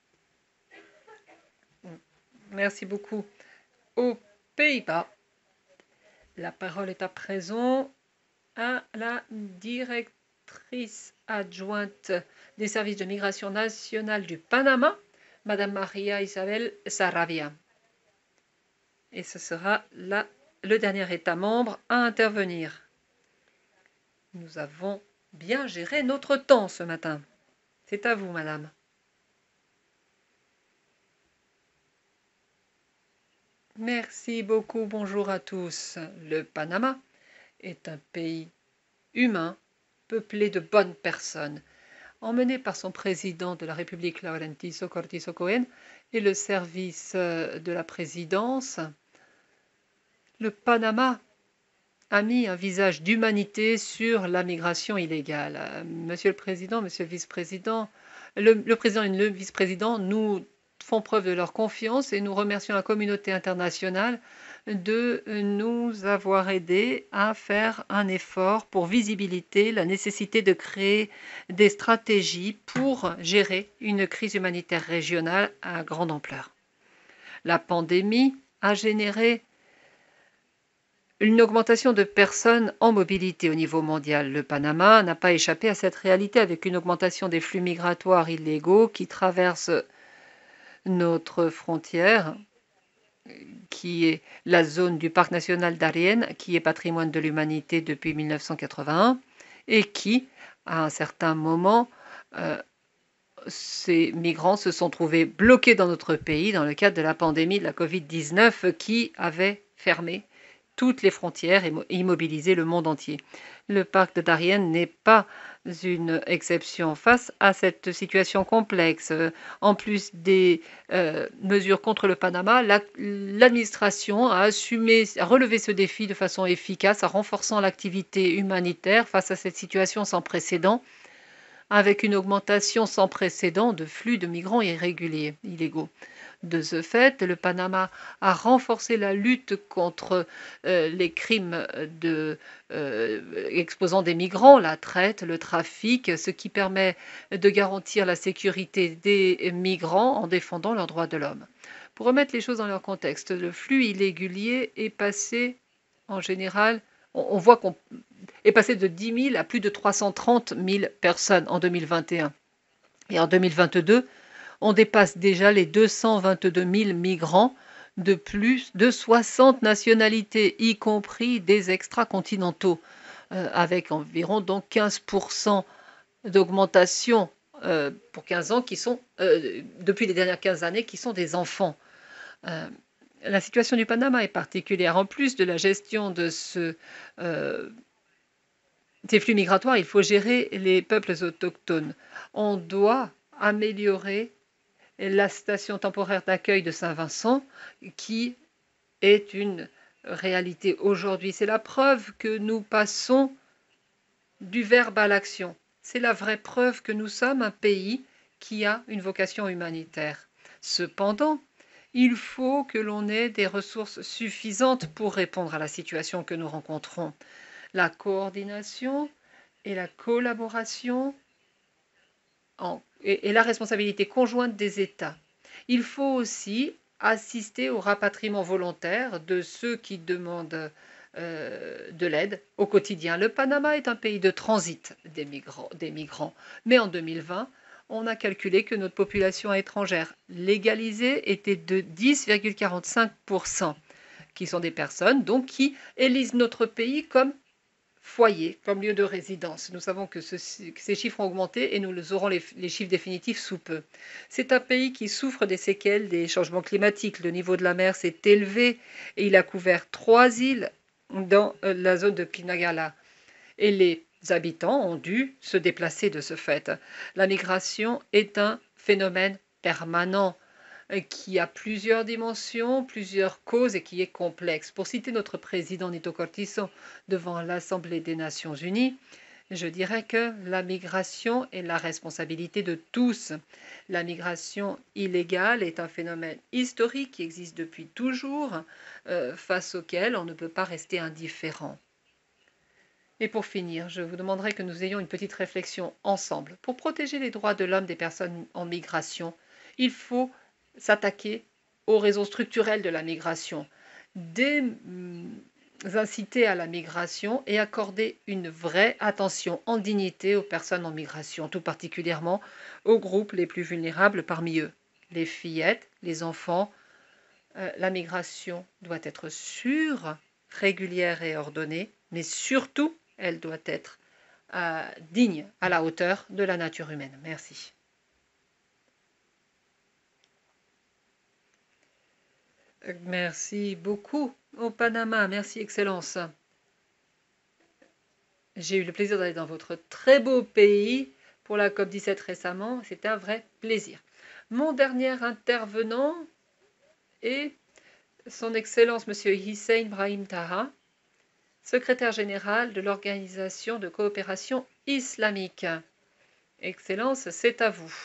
Speaker 4: Merci beaucoup aux Pays-Bas. La parole est à présent à la directrice adjointe des services de migration nationale du Panama, Madame Maria Isabel Saravia. Et ce sera la, le dernier État membre à intervenir. Nous avons bien géré notre temps ce matin. C'est à vous, Madame. Merci beaucoup, bonjour à tous. Le Panama est un pays humain, peuplé de bonnes personnes. Emmené par son président de la République, Laurentiso Cortizo Cohen, et le service de la présidence, le Panama a mis un visage d'humanité sur la migration illégale. Euh, Monsieur le Président, Monsieur le Vice-président, le, le Président et le Vice-président nous font preuve de leur confiance et nous remercions la communauté internationale de nous avoir aidés à faire un effort pour visibilité la nécessité de créer des stratégies pour gérer une crise humanitaire régionale à grande ampleur. La pandémie a généré une augmentation de personnes en mobilité au niveau mondial. Le Panama n'a pas échappé à cette réalité avec une augmentation des flux migratoires illégaux qui traversent notre frontière, qui est la zone du parc national Darién, qui est patrimoine de l'humanité depuis mille neuf cent quatre-vingt-un et qui, à un certain moment, euh, ces migrants se sont trouvés bloqués dans notre pays dans le cadre de la pandémie de la covid dix-neuf qui avait fermé toutes les frontières et immobilisé le monde entier. Le parc de Darién n'est pas une exception face à cette situation complexe. En plus des euh, mesures contre le Panama, l'administration a assumé, a relevé ce défi de façon efficace en renforçant l'activité humanitaire face à cette situation sans précédent, avec une augmentation sans précédent de flux de migrants irréguliers, illégaux. De ce fait, le Panama a renforcé la lutte contre euh, les crimes de, euh, exposant des migrants, la traite, le trafic, ce qui permet de garantir la sécurité des migrants en défendant leurs droits de l'homme. Pour remettre les choses dans leur contexte, le flux irrégulier est passé, en général, on, on voit qu'on est passé de dix mille à plus de trois cent trente mille personnes en deux mille vingt et un. Et en deux mille vingt-deux, on dépasse déjà les deux cent vingt-deux mille migrants de plus de soixante nationalités, y compris des extracontinentaux, euh, avec environ donc quinze pour cent d'augmentation euh, pour quinze ans qui sont, euh, depuis les dernières quinze années, qui sont des enfants. Euh, la situation du Panama est particulière. En plus de la gestion de ce, euh, ces flux migratoires, il faut gérer les peuples autochtones. On doit améliorer la station temporaire d'accueil de Saint-Vincent, qui est une réalité aujourd'hui. C'est la preuve que nous passons du verbe à l'action. C'est la vraie preuve que nous sommes un pays qui a une vocation humanitaire. Cependant, il faut que l'on ait des ressources suffisantes pour répondre à la situation que nous rencontrons. La coordination et la collaboration en et la responsabilité conjointe des États. Il faut aussi assister au rapatriement volontaire de ceux qui demandent euh, de l'aide au quotidien. Le Panama est un pays de transit des migrants, des migrants. Mais en deux mille vingt, on a calculé que notre population étrangère légalisée était de dix virgule quarante-cinq pour cent, qui sont des personnes donc qui élisent notre pays comme foyer, comme lieu de résidence. Nous savons que, ce, que ces chiffres ont augmenté et nous aurons les, les chiffres définitifs sous peu. C'est un pays qui souffre des séquelles des changements climatiques. Le niveau de la mer s'est élevé et il a couvert trois îles dans la zone de Pinagala. Et les habitants ont dû se déplacer de ce fait. La migration est un phénomène permanent qui a plusieurs dimensions, plusieurs causes et qui est complexe. Pour citer notre président Nito Cortizo devant l'Assemblée des Nations Unies, je dirais que la migration est la responsabilité de tous. La migration illégale est un phénomène historique qui existe depuis toujours, euh, face auquel on ne peut pas rester indifférent. Et pour finir, je vous demanderai que nous ayons une petite réflexion ensemble. Pour protéger les droits de l'homme des personnes en migration, il faut s'attaquer aux raisons structurelles de la migration, désinciter à la migration et accorder une vraie attention en dignité aux personnes en migration, tout particulièrement aux groupes les plus vulnérables parmi eux, les fillettes, les enfants. Euh, la migration doit être sûre, régulière et ordonnée, mais surtout, elle doit être euh, digne, à la hauteur de la nature humaine. Merci. Merci beaucoup au Panama. Merci, Excellence. J'ai eu le plaisir d'aller dans votre très beau pays pour la COP dix-sept récemment. C'était un vrai plaisir. Mon dernier intervenant est son Excellence, Monsieur Hissène Brahim Taha, secrétaire général de l'Organisation de coopération islamique. Excellence, c'est à vous.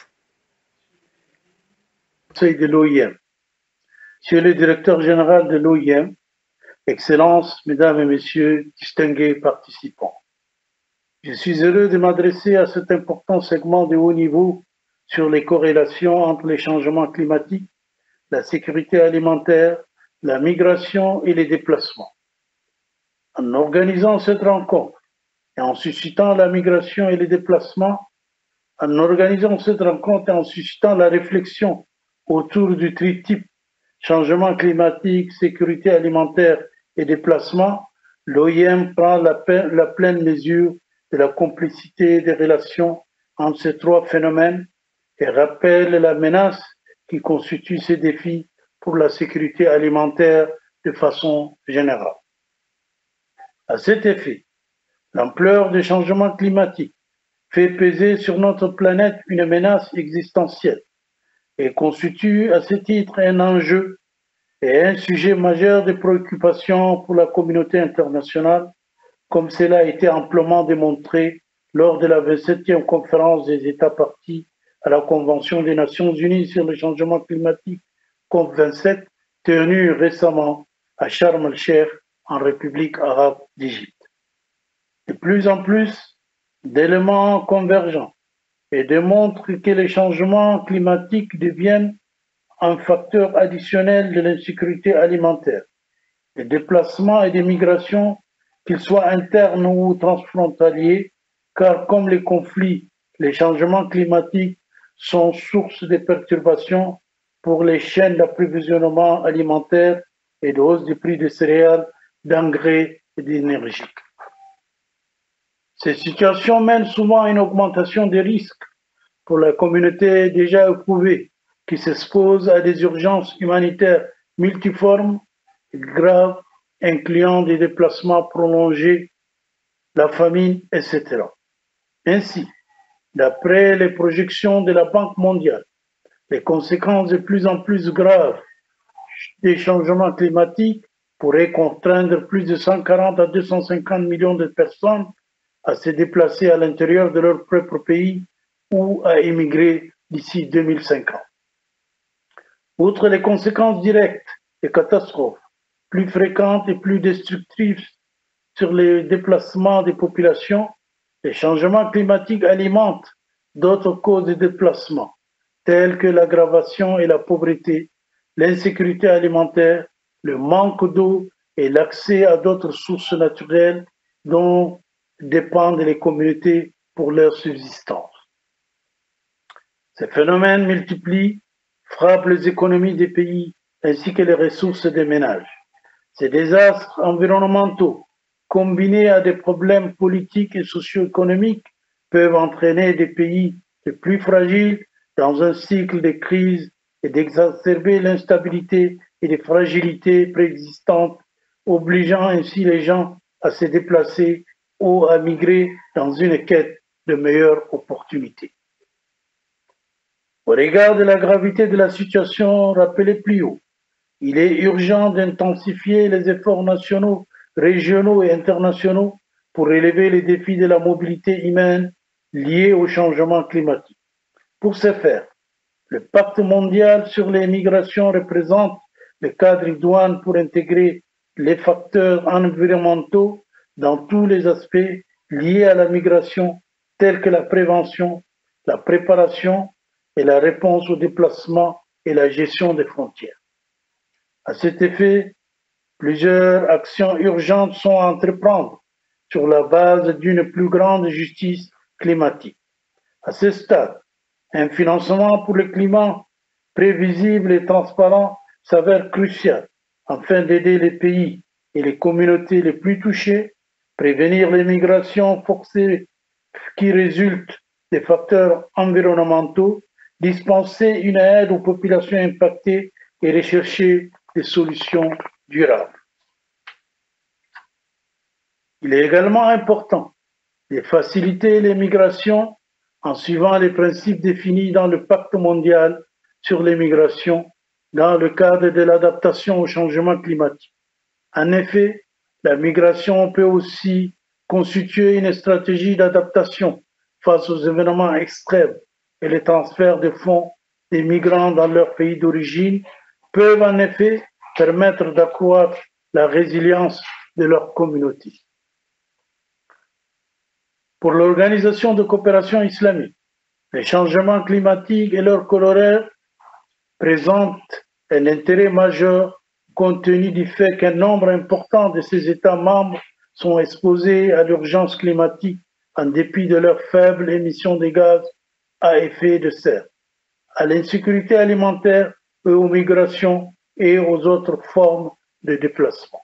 Speaker 7: Conseil de l'O I M. Monsieur le directeur général de l'O I M, Excellences, Mesdames et Messieurs, distingués participants. Je suis heureux de m'adresser à cet important segment de haut niveau sur les corrélations entre les changements climatiques, la sécurité alimentaire, la migration et les déplacements. En organisant cette rencontre et en suscitant la migration et les déplacements, en organisant cette rencontre et en suscitant la réflexion autour du tritype changement climatique, sécurité alimentaire et déplacement, l'O I M prend la, la pleine mesure de la complicité des relations entre ces trois phénomènes et rappelle la menace qui constitue ces défis pour la sécurité alimentaire de façon générale. À cet effet, l'ampleur des changements climatiques fait peser sur notre planète une menace existentielle et constitue à ce titre un enjeu et un sujet majeur de préoccupation pour la communauté internationale, comme cela a été amplement démontré lors de la vingt-septième conférence des États partis à la Convention des Nations Unies sur le changement climatique, COP vingt-sept, tenue récemment à Sharm el-Sheikh en République arabe d'Égypte. De plus en plus d'éléments convergents et démontrent que les changements climatiques deviennent un facteur additionnel de l'insécurité alimentaire, des déplacements et des migrations, qu'ils soient internes ou transfrontaliers, car comme les conflits, les changements climatiques sont source de perturbations pour les chaînes d'approvisionnement alimentaire et de hausse des prix des céréales, d'engrais et d'énergie. Ces situations mènent souvent à une augmentation des risques pour la communauté déjà éprouvée, qui s'expose à des urgences humanitaires multiformes et graves, incluant des déplacements prolongés, la famine, et cetera. Ainsi, d'après les projections de la Banque mondiale, les conséquences de plus en plus graves des changements climatiques pourraient contraindre plus de cent quarante à deux cent cinquante millions de personnes à se déplacer à l'intérieur de leur propre pays ou à émigrer d'ici deux mille cinquante. Outre les conséquences directes des catastrophes, plus fréquentes et plus destructrices sur les déplacements des populations, les changements climatiques alimentent d'autres causes de déplacement, telles que l'aggravation et la pauvreté, l'insécurité alimentaire, le manque d'eau et l'accès à d'autres sources naturelles dont dépendent les communautés pour leur subsistance. Ces phénomènes multiplient, frappent les économies des pays ainsi que les ressources des ménages. Ces désastres environnementaux, combinés à des problèmes politiques et socio-économiques, peuvent entraîner des pays les plus fragiles dans un cycle de crise et d'exacerber l'instabilité et les fragilités préexistantes, obligeant ainsi les gens à se déplacer ou à migrer dans une quête de meilleures opportunités. Au regard de la gravité de la situation rappelée plus haut, il est urgent d'intensifier les efforts nationaux, régionaux et internationaux pour relever les défis de la mobilité humaine liés au changement climatique. Pour ce faire, le pacte mondial sur les migrations représente le cadre idoine pour intégrer les facteurs environnementaux dans tous les aspects liés à la migration, tels que la prévention, la préparation et la réponse au déplacement et la gestion des frontières. À cet effet, plusieurs actions urgentes sont à entreprendre sur la base d'une plus grande justice climatique. À ce stade, un financement pour le climat prévisible et transparent s'avère crucial afin d'aider les pays et les communautés les plus touchées, prévenir les migrations forcées qui résultent des facteurs environnementaux, dispenser une aide aux populations impactées et rechercher des solutions durables. Il est également important de faciliter les migrations en suivant les principes définis dans le pacte mondial sur les migrations dans le cadre de l'adaptation au changement climatique. En effet, La migration peut aussi constituer une stratégie d'adaptation face aux événements extrêmes et les transferts de fonds des migrants dans leur pays d'origine peuvent en effet permettre d'accroître la résilience de leur communauté. Pour l'Organisation de coopération islamique, les changements climatiques et leurs corollaires présentent un intérêt majeur compte tenu du fait qu'un nombre important de ces États membres sont exposés à l'urgence climatique en dépit de leurs faibles émissions de gaz à effet de serre, à l'insécurité alimentaire et aux migrations et aux autres formes de déplacement.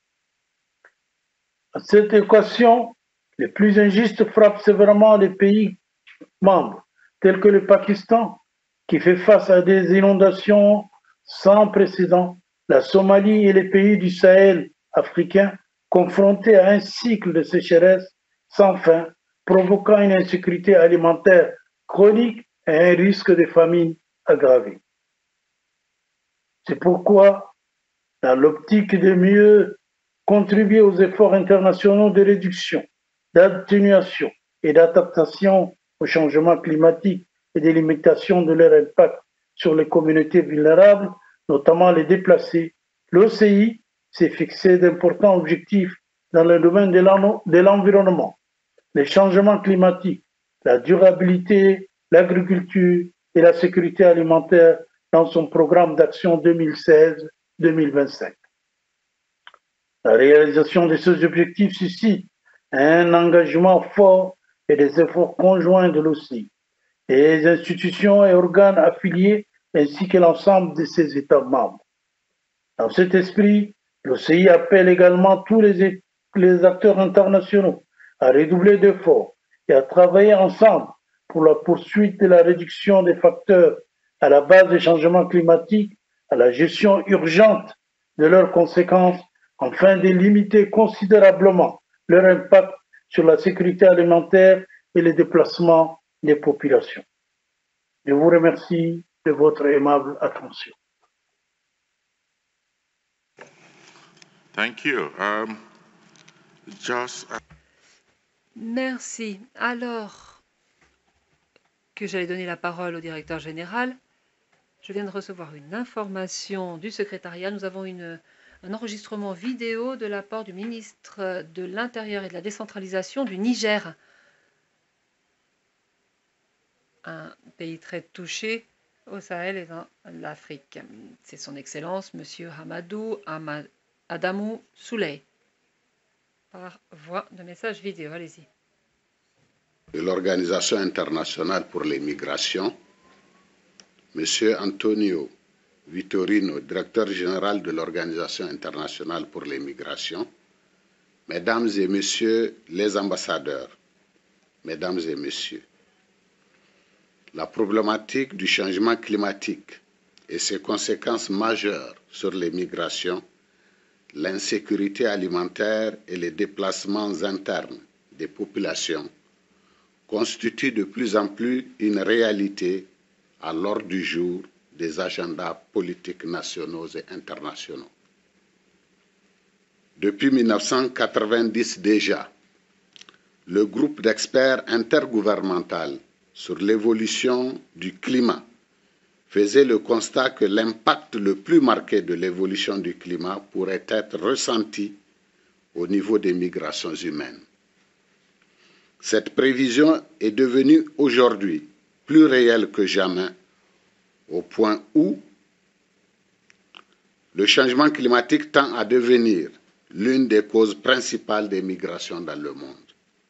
Speaker 7: À cette équation, les plus injustes frappent sévèrement les pays membres, tels que le Pakistan, qui fait face à des inondations sans précédent, la Somalie et les pays du Sahel africain, confrontés à un cycle de sécheresse sans fin, provoquant une insécurité alimentaire chronique et un risque de famine aggravé. C'est pourquoi, dans l'optique de mieux contribuer aux efforts internationaux de réduction, d'atténuation et d'adaptation au changement climatique et des limitations de leur impact sur les communautés vulnérables, notamment les déplacés, l'O C I s'est fixé d'importants objectifs dans le domaine de l'environnement, les changements climatiques, la durabilité, l'agriculture et la sécurité alimentaire dans son programme d'action deux mille seize à deux mille vingt-cinq. La réalisation de ces objectifs suscite un engagement fort et des efforts conjoints de l'O C I, les institutions et organes affiliés ainsi que l'ensemble de ses États membres. Dans cet esprit, l'O C I appelle également tous les, les acteurs internationaux à redoubler d'efforts et à travailler ensemble pour la poursuite de la réduction des facteurs à la base des changements climatiques, à la gestion urgente de leurs conséquences, afin de limiter considérablement leur impact sur la sécurité alimentaire et les déplacements des populations. Je vous remercie de votre aimable attention.
Speaker 1: Thank you. Um, just, uh...
Speaker 4: Merci. Alors que j'allais donner la parole au directeur général, je viens de recevoir une information du secrétariat. Nous avons une, un enregistrement vidéo de la part du ministre de l'Intérieur et de la décentralisation du Niger, un pays très touché au Sahel et dans l'Afrique. C'est son Excellence, M. Hamadou Hamad Adamou Souley, par voie de message vidéo. Allez-y.
Speaker 8: De l'Organisation internationale pour les migrations, M. Antonio Vitorino, directeur général de l'Organisation internationale pour les migrations, Mesdames et Messieurs les ambassadeurs, Mesdames et Messieurs, la problématique du changement climatique et ses conséquences majeures sur les migrations, l'insécurité alimentaire et les déplacements internes des populations constituent de plus en plus une réalité à l'ordre du jour des agendas politiques nationaux et internationaux. Depuis mille neuf cent quatre-vingt-dix déjà, le groupe d'experts intergouvernemental sur l'évolution du climat faisait le constat que l'impact le plus marqué de l'évolution du climat pourrait être ressenti au niveau des migrations humaines. Cette prévision est devenue aujourd'hui plus réelle que jamais, au point où le changement climatique tend à devenir l'une des causes principales des migrations dans le monde.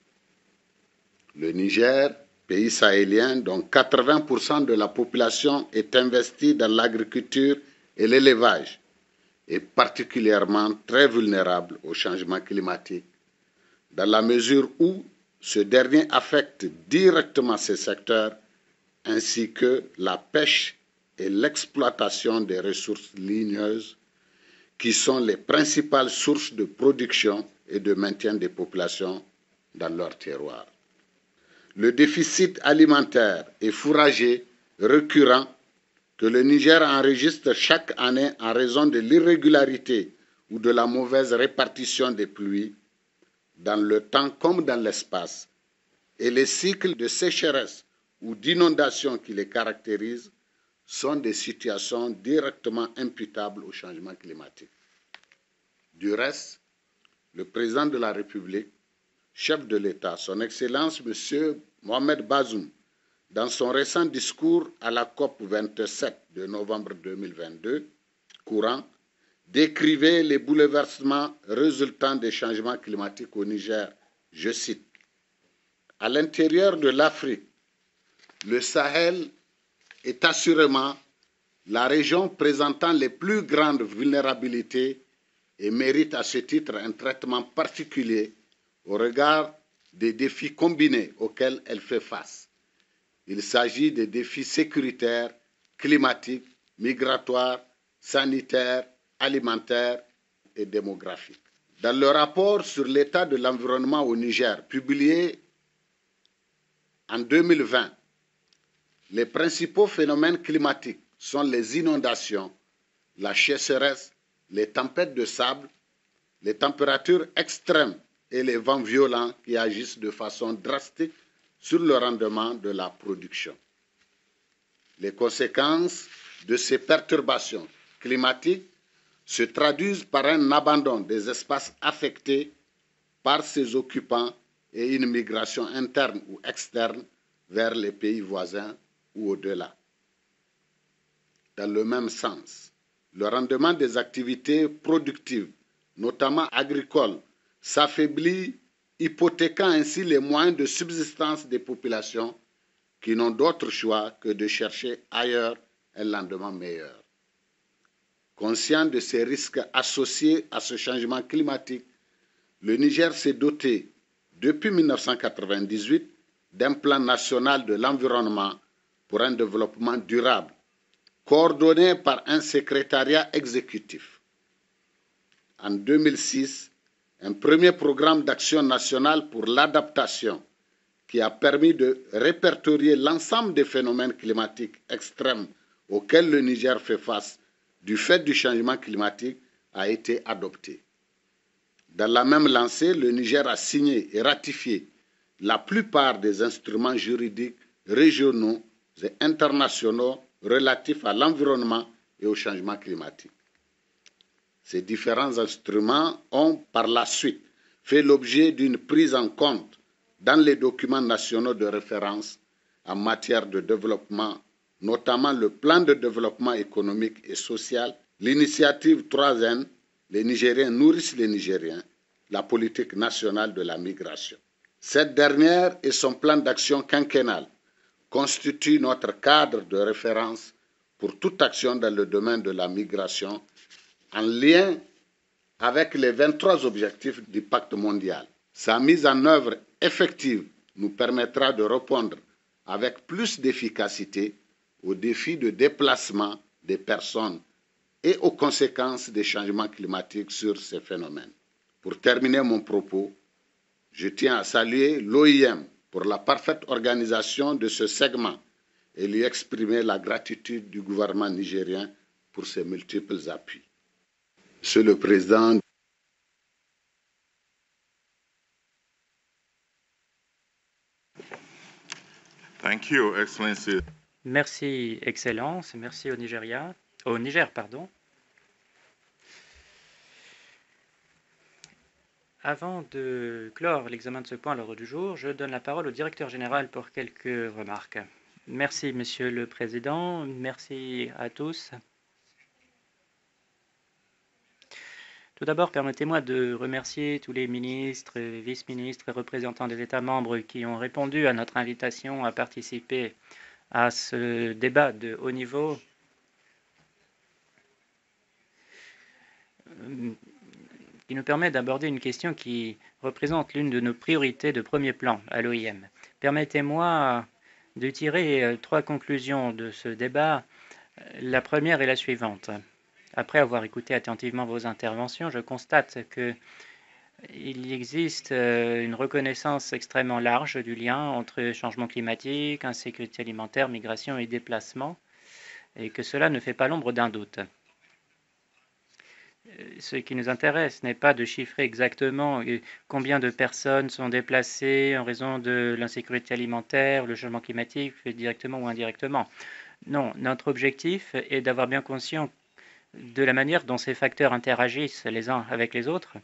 Speaker 8: Le Niger, pays sahélien dont quatre-vingts pour cent de la population est investie dans l'agriculture et l'élevage, est particulièrement très vulnérable au changement climatique, dans la mesure où ce dernier affecte directement ces secteurs ainsi que la pêche et l'exploitation des ressources ligneuses qui sont les principales sources de production et de maintien des populations dans leur terroir. Le déficit alimentaire et fourrager récurrent que le Niger enregistre chaque année en raison de l'irrégularité ou de la mauvaise répartition des pluies, dans le temps comme dans l'espace, et les cycles de sécheresse ou d'inondation qui les caractérisent sont des situations directement imputables au changement climatique. Du reste, le président de la République, chef de l'État, son Excellence M. Mohamed Bazoum, dans son récent discours à la COP vingt-sept de novembre deux mille vingt-deux, courant, décrivait les bouleversements résultant des changements climatiques au Niger. Je cite, « À l'intérieur de l'Afrique, le Sahel est assurément la région présentant les plus grandes vulnérabilités et mérite à ce titre un traitement particulier au regard des défis combinés auxquels elle fait face. Il s'agit des défis sécuritaires, climatiques, migratoires, sanitaires, alimentaires et démographiques. » Dans le rapport sur l'état de l'environnement au Niger, publié en deux mille vingt, les principaux phénomènes climatiques sont les inondations, la sécheresse, les tempêtes de sable, les températures extrêmes et les vents violents qui agissent de façon drastique sur le rendement de la production. Les conséquences de ces perturbations climatiques se traduisent par un abandon des espaces affectés par ses occupants et une migration interne ou externe vers les pays voisins ou au-delà. Dans le même sens, le rendement des activités productives, notamment agricoles, s'affaiblit, hypothéquant ainsi les moyens de subsistance des populations qui n'ont d'autre choix que de chercher ailleurs un lendemain meilleur. Conscient de ces risques associés à ce changement climatique, le Niger s'est doté, depuis mille neuf cent quatre-vingt-dix-huit, d'un plan national de l'environnement pour un développement durable, coordonné par un secrétariat exécutif. En deux mille six, un premier programme d'action nationale pour l'adaptation qui a permis de répertorier l'ensemble des phénomènes climatiques extrêmes auxquels le Niger fait face du fait du changement climatique a été adopté. Dans la même lancée, le Niger a signé et ratifié la plupart des instruments juridiques régionaux et internationaux relatifs à l'environnement et au changement climatique. Ces différents instruments ont par la suite fait l'objet d'une prise en compte dans les documents nationaux de référence en matière de développement, notamment le plan de développement économique et social, l'initiative trois N, les Nigériens nourrissent les Nigériens, la politique nationale de la migration. Cette dernière et son plan d'action quinquennal constituent notre cadre de référence pour toute action dans le domaine de la migration en lien avec les vingt-trois objectifs du pacte mondial. Sa mise en œuvre effective nous permettra de répondre avec plus d'efficacité aux défis de déplacement des personnes et aux conséquences des changements climatiques sur ces phénomènes. Pour terminer mon propos, je tiens à saluer l'O I M pour la parfaite organisation de ce segment et lui exprimer la gratitude du gouvernement nigérien pour ses multiples appuis. Monsieur le Président,
Speaker 1: Thank you, Excellency.
Speaker 2: Merci, Excellence, merci au Nigeria, au Niger, pardon. Avant de clore l'examen de ce point à l'ordre du jour, je donne la parole au directeur général pour quelques remarques. Merci, Monsieur le Président, merci à tous. Tout d'abord, permettez-moi de remercier tous les ministres, vice-ministres et représentants des États membres qui ont répondu à notre invitation à participer à ce débat de haut niveau qui nous permet d'aborder une question qui représente l'une de nos priorités de premier plan à l'O I M. Permettez-moi de tirer trois conclusions de ce débat. La première est la suivante. Après avoir écouté attentivement vos interventions, je constate qu'il existe une reconnaissance extrêmement large du lien entre changement climatique, insécurité alimentaire, migration et déplacement, et que cela ne fait pas l'ombre d'un doute. Ce qui nous intéresse n'est pas de chiffrer exactement combien de personnes sont déplacées en raison de l'insécurité alimentaire, le changement climatique, directement ou indirectement. Non, notre objectif est d'avoir bien conscience de la manière dont ces facteurs interagissent les uns avec les autres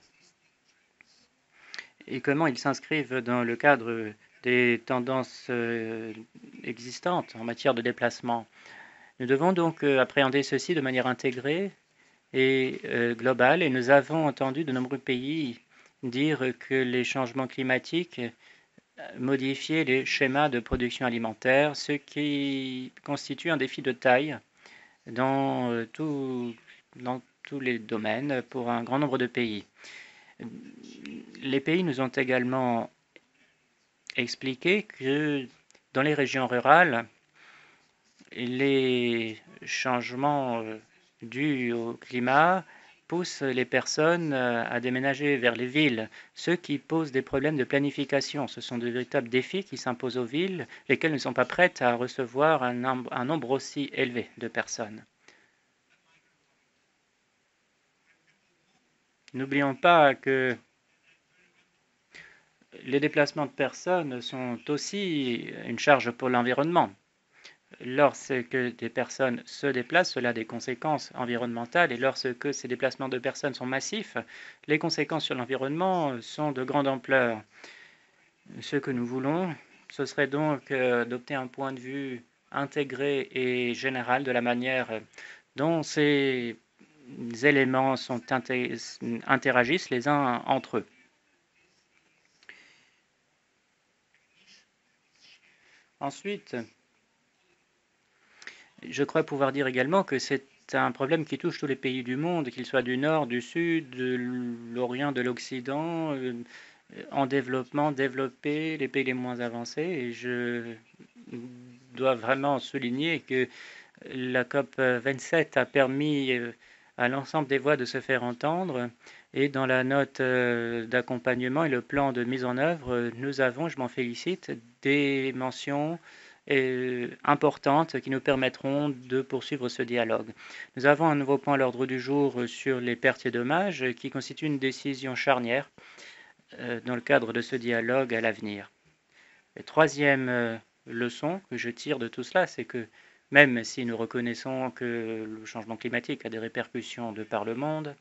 Speaker 2: et comment ils s'inscrivent dans le cadre des tendances existantes en matière de déplacement. Nous devons donc appréhender ceci de manière intégrée et euh, globale, et nous avons entendu de nombreux pays dire que les changements climatiques modifiaient les schémas de production alimentaire, ce qui constitue un défi de taille dans, euh, tout, dans tous les domaines pour un grand nombre de pays. Les pays nous ont également expliqué que dans les régions rurales, les changements dus au climat poussent les personnes à déménager vers les villes, ce qui pose des problèmes de planification. Ce sont de véritables défis qui s'imposent aux villes, lesquelles ne sont pas prêtes à recevoir un nombre, un nombre aussi élevé de personnes. N'oublions pas que les déplacements de personnes sont aussi une charge pour l'environnement. Lorsque des personnes se déplacent, cela a des conséquences environnementales, et lorsque ces déplacements de personnes sont massifs, les conséquences sur l'environnement sont de grande ampleur. Ce que nous voulons, ce serait donc d'adopter un point de vue intégré et général de la manière dont ces éléments sont interagissent les uns entre eux. Ensuite, je crois pouvoir dire également que c'est un problème qui touche tous les pays du monde, qu'ils soient du Nord, du Sud, de l'Orient, de l'Occident, euh, en développement, développés, les pays les moins avancés. Et je dois vraiment souligner que la COP vingt-sept a permis à l'ensemble des voix de se faire entendre. Et dans la note d'accompagnement et le plan de mise en œuvre, nous avons, je m'en félicite, des mentions et importantes qui nous permettront de poursuivre ce dialogue. Nous avons un nouveau point à l'ordre du jour sur les pertes et dommages qui constitue une décision charnière euh, dans le cadre de ce dialogue à l'avenir. La troisième euh, leçon que je tire de tout cela, c'est que même si nous reconnaissons que le changement climatique a des répercussions de par le monde,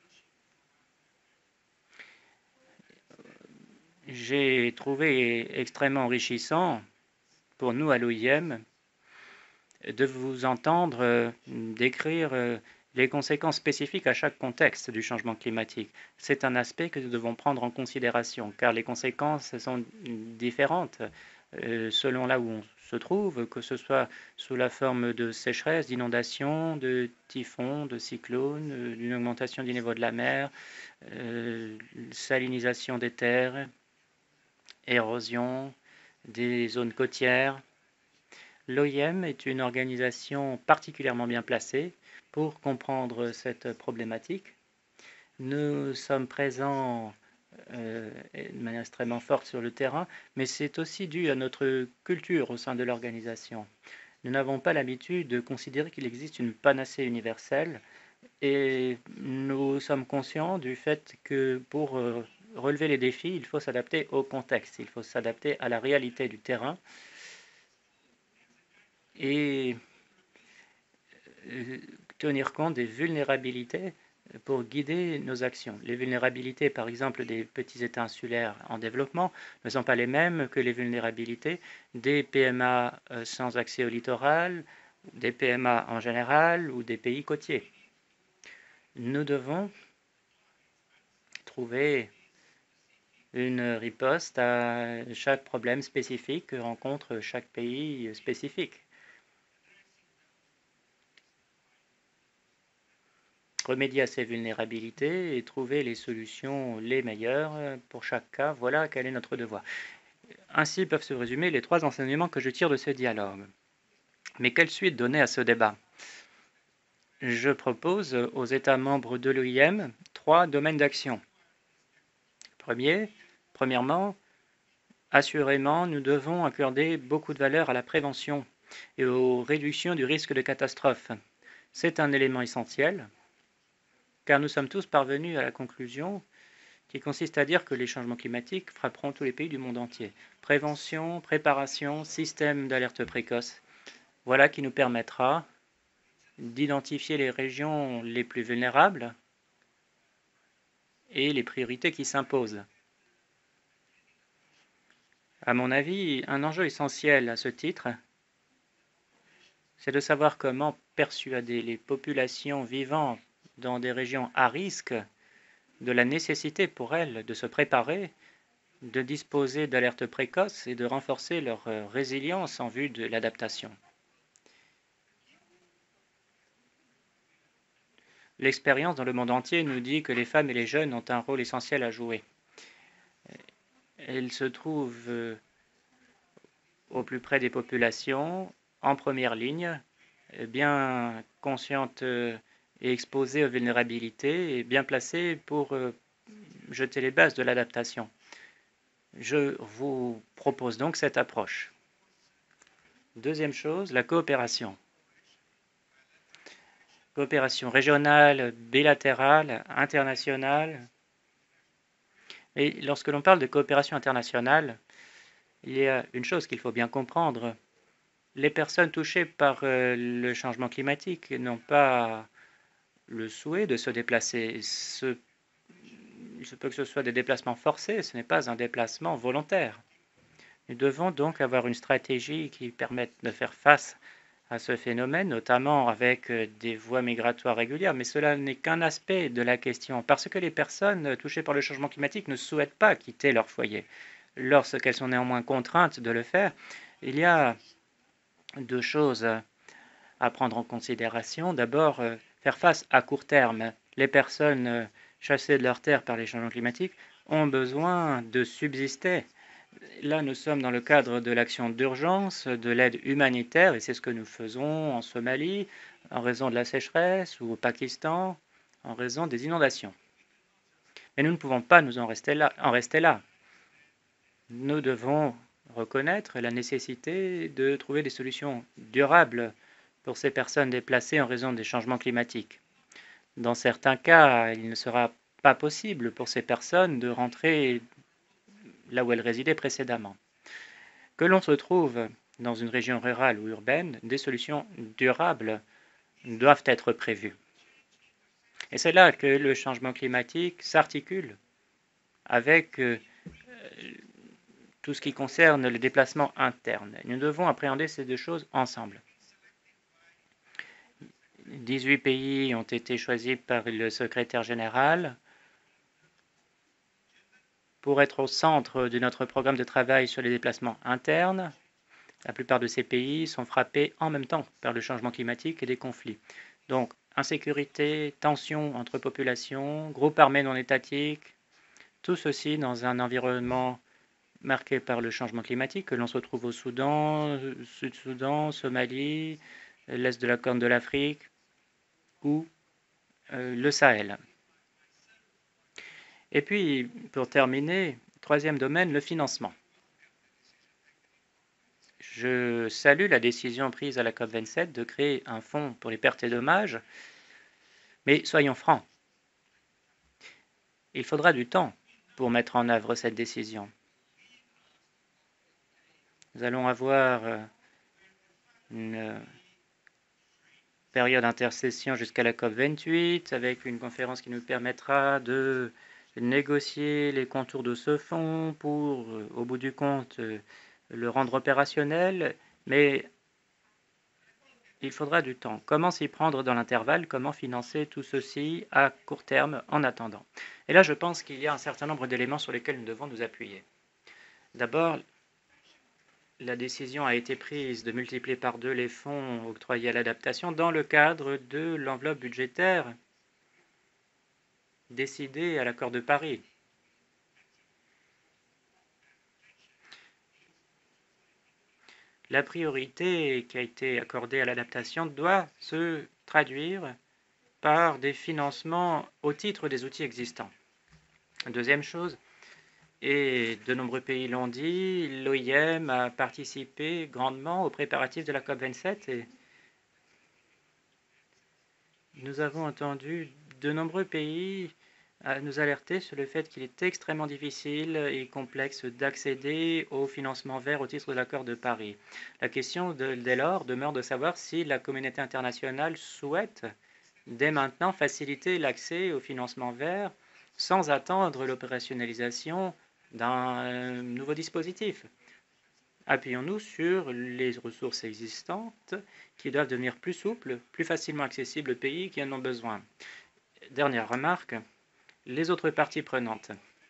Speaker 2: j'ai trouvé extrêmement enrichissant pour nous à l'O I M de vous entendre euh, décrire euh, les conséquences spécifiques à chaque contexte du changement climatique. C'est un aspect que nous devons prendre en considération, car les conséquences sont différentes euh, selon là où on se trouve, que ce soit sous la forme de sécheresse, d'inondations, de typhons, de cyclones, euh, d'une augmentation du niveau de la mer, euh, salinisation des terres, érosion des zones côtières. L'O I M est une organisation particulièrement bien placée pour comprendre cette problématique. Nous sommes présents euh, de manière extrêmement forte sur le terrain, mais c'est aussi dû à notre culture au sein de l'organisation. Nous n'avons pas l'habitude de considérer qu'il existe une panacée universelle, et nous sommes conscients du fait que pour euh, relever les défis, il faut s'adapter au contexte, il faut s'adapter à la réalité du terrain et tenir compte des vulnérabilités pour guider nos actions. Les vulnérabilités, par exemple, des petits États insulaires en développement ne sont pas les mêmes que les vulnérabilités des P M A sans accès au littoral, des P M A en général ou des pays côtiers. Nous devons trouver une riposte à chaque problème spécifique que rencontre chaque pays spécifique. Remédier à ces vulnérabilités et trouver les solutions les meilleures pour chaque cas, voilà quel est notre devoir. Ainsi peuvent se résumer les trois enseignements que je tire de ce dialogue. Mais quelle suite donner à ce débat? Je propose aux États membres de l'O I M trois domaines d'action. Premier, premièrement, assurément, nous devons accorder beaucoup de valeur à la prévention et aux réductions du risque de catastrophe. C'est un élément essentiel car nous sommes tous parvenus à la conclusion qui consiste à dire que les changements climatiques frapperont tous les pays du monde entier. Prévention, préparation, système d'alerte précoce, voilà qui nous permettra d'identifier les régions les plus vulnérables et les priorités qui s'imposent. À mon avis, un enjeu essentiel à ce titre, c'est de savoir comment persuader les populations vivant dans des régions à risque de la nécessité pour elles de se préparer, de disposer d'alertes précoces et de renforcer leur résilience en vue de l'adaptation. L'expérience dans le monde entier nous dit que les femmes et les jeunes ont un rôle essentiel à jouer. Elles se trouvent au plus près des populations, en première ligne, bien conscientes et exposées aux vulnérabilités et bien placées pour jeter les bases de l'adaptation. Je vous propose donc cette approche. Deuxième chose, la coopération. Coopération régionale, bilatérale, internationale. Et lorsque l'on parle de coopération internationale, il y a une chose qu'il faut bien comprendre. Les personnes touchées par le changement climatique n'ont pas le souhait de se déplacer. Ce, il se peut que ce soit des déplacements forcés, ce n'est pas un déplacement volontaire. Nous devons donc avoir une stratégie qui permette de faire face à ce phénomène, notamment avec des voies migratoires régulières, mais cela n'est qu'un aspect de la question, parce que les personnes touchées par le changement climatique ne souhaitent pas quitter leur foyer. Lorsqu'elles sont néanmoins contraintes de le faire, il y a deux choses à prendre en considération. D'abord, faire face à court terme. Les personnes chassées de leurs terres par les changements climatiques ont besoin de subsister. Là, nous sommes dans le cadre de l'action d'urgence, de l'aide humanitaire, et c'est ce que nous faisons en Somalie, en raison de la sécheresse, ou au Pakistan, en raison des inondations. Mais nous ne pouvons pas nous en rester là. En rester là. Nous devons reconnaître la nécessité de trouver des solutions durables pour ces personnes déplacées en raison des changements climatiques. Dans certains cas, il ne sera pas possible pour ces personnes de rentrer là où elles résidaient précédemment. Que l'on se trouve dans une région rurale ou urbaine, des solutions durables doivent être prévues. Et c'est là que le changement climatique s'articule avec euh, tout ce qui concerne le déplacement interne. Nous devons appréhender ces deux choses ensemble. dix-huit pays ont été choisis par le secrétaire général pour être au centre de notre programme de travail sur les déplacements internes. La plupart de ces pays sont frappés en même temps par le changement climatique et des conflits. Donc, insécurité, tensions entre populations, groupes armés non étatiques, tout ceci dans un environnement marqué par le changement climatique, que l'on se trouve au Soudan, Sud-Soudan, Somalie, l'Est de la Corne de l'Afrique ou euh, le Sahel. Et puis, pour terminer, troisième domaine, le financement. Je salue la décision prise à la COP vingt-sept de créer un fonds pour les pertes et dommages, mais soyons francs, il faudra du temps pour mettre en œuvre cette décision. Nous allons avoir une période d'intercession jusqu'à la COP vingt-huit, avec une conférence qui nous permettra de négocier les contours de ce fonds pour, au bout du compte, le rendre opérationnel, mais il faudra du temps. Comment s'y prendre dans l'intervalle? Comment financer tout ceci à court terme en attendant? Et là, je pense qu'il y a un certain nombre d'éléments sur lesquels nous devons nous appuyer. D'abord, la décision a été prise de multiplier par deux les fonds octroyés à l'adaptation dans le cadre de l'enveloppe budgétaire décidée à l'accord de Paris. La priorité qui a été accordée à l'adaptation doit se traduire par des financements au titre des outils existants. Deuxième chose, et de nombreux pays l'ont dit, l'O I M a participé grandement aux préparatifs de la COP vingt-sept et nous avons entendu de nombreux pays euh, nous alertaient sur le fait qu'il est extrêmement difficile et complexe d'accéder au financement vert au titre de l'accord de Paris. La question de, dès lors demeure de savoir si la communauté internationale souhaite dès maintenant faciliter l'accès au financement vert sans attendre l'opérationnalisation d'un nouveau dispositif. Appuyons-nous sur les ressources existantes qui doivent devenir plus souples, plus facilement accessibles aux pays qui en ont besoin. Dernière remarque, les autres parties prenantes.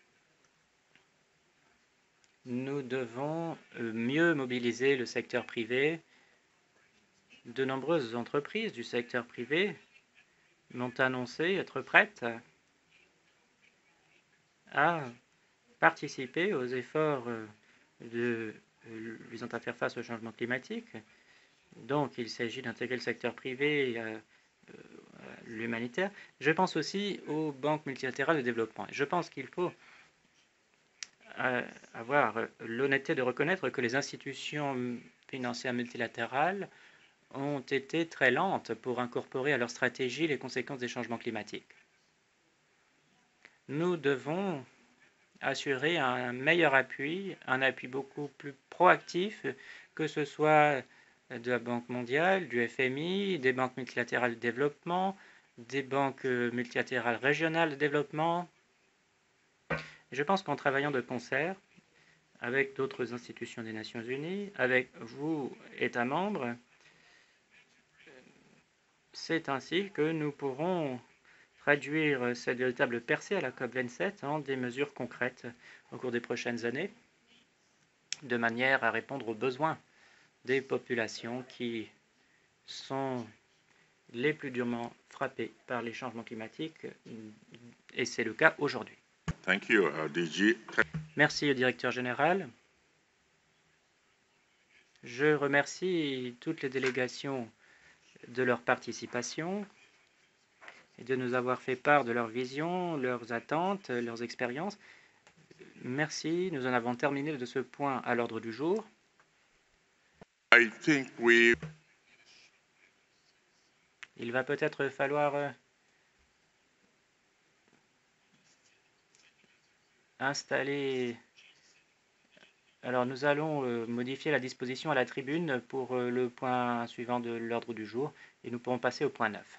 Speaker 2: Nous devons mieux mobiliser le secteur privé. De nombreuses entreprises du secteur privé m'ont annoncé être prêtes à participer aux efforts de visant à faire face au changement climatique. Donc, il s'agit d'intégrer le secteur privé à l'humanitaire. Je pense aussi aux banques multilatérales de développement. Je pense qu'il faut avoir l'honnêteté de reconnaître que les institutions financières multilatérales ont été très lentes pour incorporer à leur stratégie les conséquences des changements climatiques. Nous devons assurer un meilleur appui, un appui beaucoup plus proactif, que ce soit de la Banque mondiale, du F M I, des banques multilatérales de développement, des banques multilatérales régionales de développement. Je pense qu'en travaillant de concert avec d'autres institutions des Nations Unies, avec vous, États membres, c'est ainsi que nous pourrons traduire cette véritable percée à la COP vingt-sept en des mesures concrètes au cours des prochaines années, de manière à répondre aux besoins des populations qui sont les plus durement frappées par les changements climatiques, et c'est le cas aujourd'hui.
Speaker 1: Thank you, uh, D G.
Speaker 2: Merci au directeur général. Je remercie toutes les délégations de leur participation et de nous avoir fait part de leur vision, leurs attentes, leurs expériences. Merci, nous en avons terminé de ce point à l'ordre du jour.
Speaker 1: I think we...
Speaker 2: Il va peut-être falloir installer... Alors nous allons modifier la disposition à la tribune pour le point suivant de l'ordre du jour et nous pourrons passer au point neuf.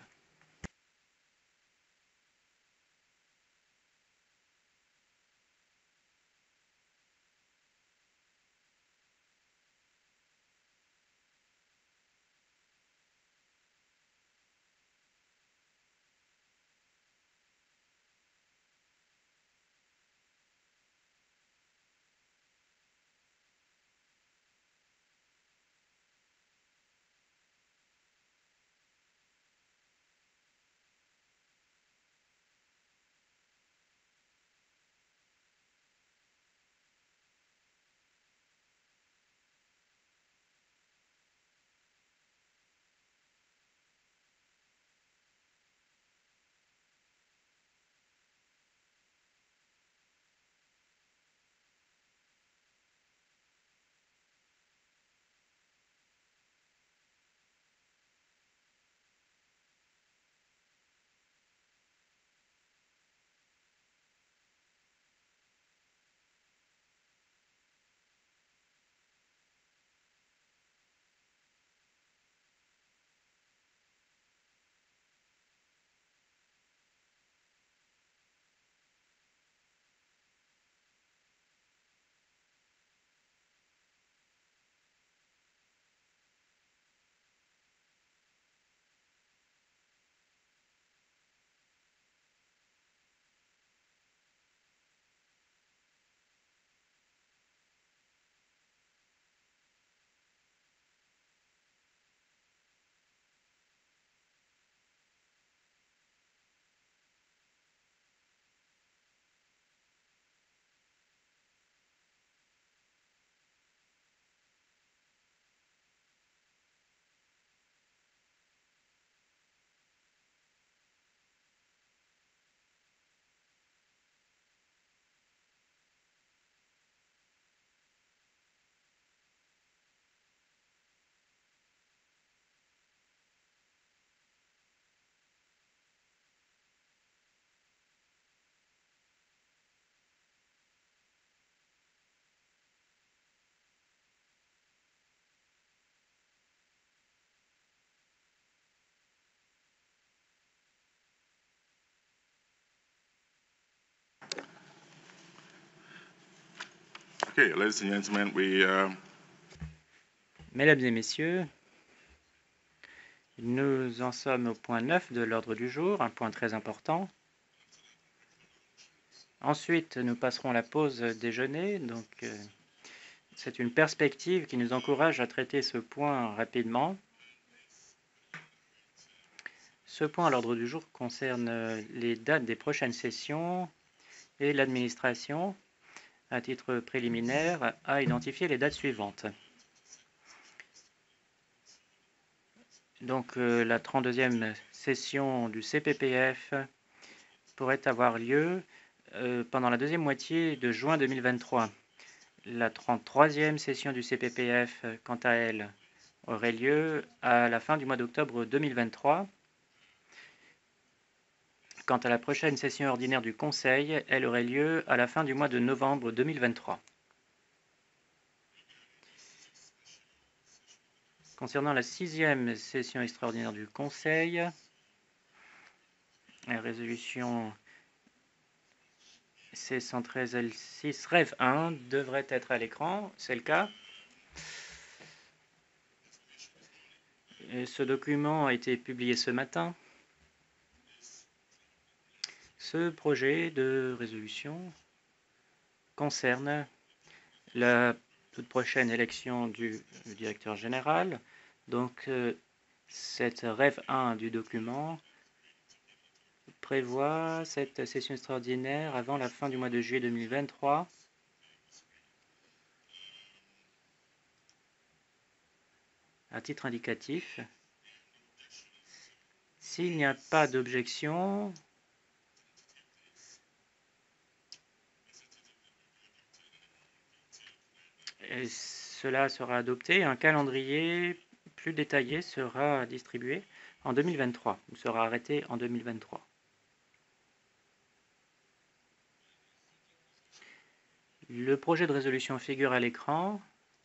Speaker 1: Okay, ladies and gentlemen, we, uh,
Speaker 2: Mesdames et messieurs, nous en sommes au point neuf de l'ordre du jour, un point très important. Ensuite, nous passerons à la pause déjeuner. Donc, euh, c'est une perspective qui nous encourage à traiter ce point rapidement. Ce point à l'ordre du jour concerne les dates des prochaines sessions et l'administration, à titre préliminaire, a identifié les dates suivantes. Donc, euh, la trente-deuxième session du C P P F pourrait avoir lieu euh, pendant la deuxième moitié de juin deux mille vingt-trois. La trente-troisième session du C P P F, quant à elle, aurait lieu à la fin du mois d'octobre deux mille vingt-trois. Quant à la prochaine session ordinaire du Conseil, elle aurait lieu à la fin du mois de novembre deux mille vingt-trois. Concernant la sixième session extraordinaire du Conseil, la résolution C cent treize L six R E V un devrait être à l'écran, c'est le cas. Et ce document a été publié ce matin. Ce projet de résolution concerne la toute prochaine élection du directeur général. Donc, euh, cette R E V un du document prévoit cette session extraordinaire avant la fin du mois de juillet deux mille vingt-trois. À titre indicatif, s'il n'y a pas d'objection, et cela sera adopté. Un calendrier plus détaillé sera distribué en deux mille vingt-trois, ou sera arrêté en deux mille vingt-trois. Le projet de résolution figure à l'écran.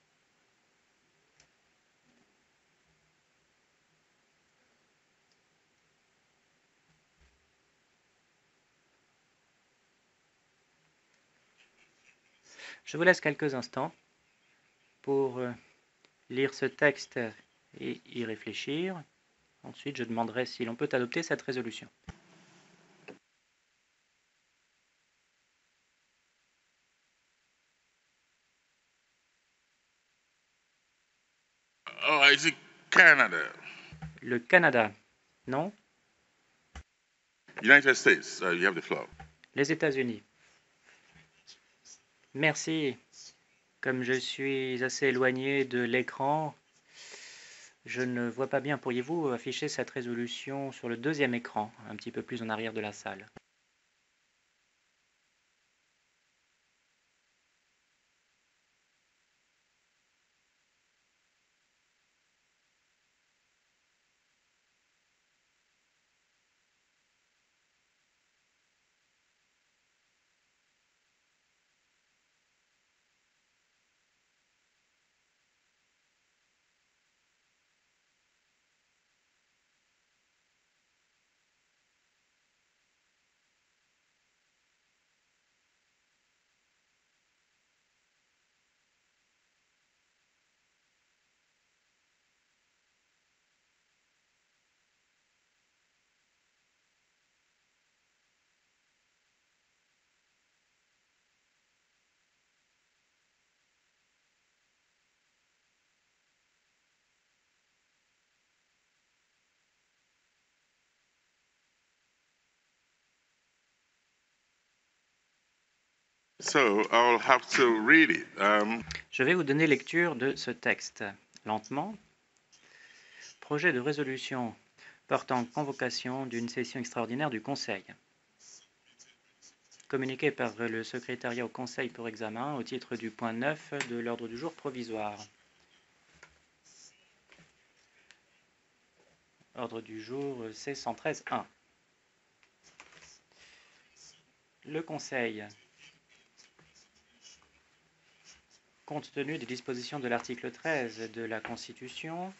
Speaker 2: Je vous laisse quelques instants pour lire ce texte et y réfléchir. Ensuite, je demanderai si l'on peut adopter cette résolution.
Speaker 1: oh, is it Canada?
Speaker 2: Le Canada, non?
Speaker 1: United States, uh, you have the floor.
Speaker 2: Les États-Unis. Merci. Comme je suis assez éloigné de l'écran, je ne vois pas bien. Pourriez-vous afficher cette résolution sur le deuxième écran, un petit peu plus en arrière de la salle?
Speaker 1: So I'll have to read it. Um,
Speaker 2: Je vais vous donner lecture de ce texte lentement. Projet de résolution portant convocation d'une session extraordinaire du Conseil. Communiqué par le secrétariat au Conseil pour examen au titre du point neuf de l'ordre du jour provisoire. Ordre du jour C cent treize un. Le Conseil, compte tenu des dispositions de l'article treize de la Constitution,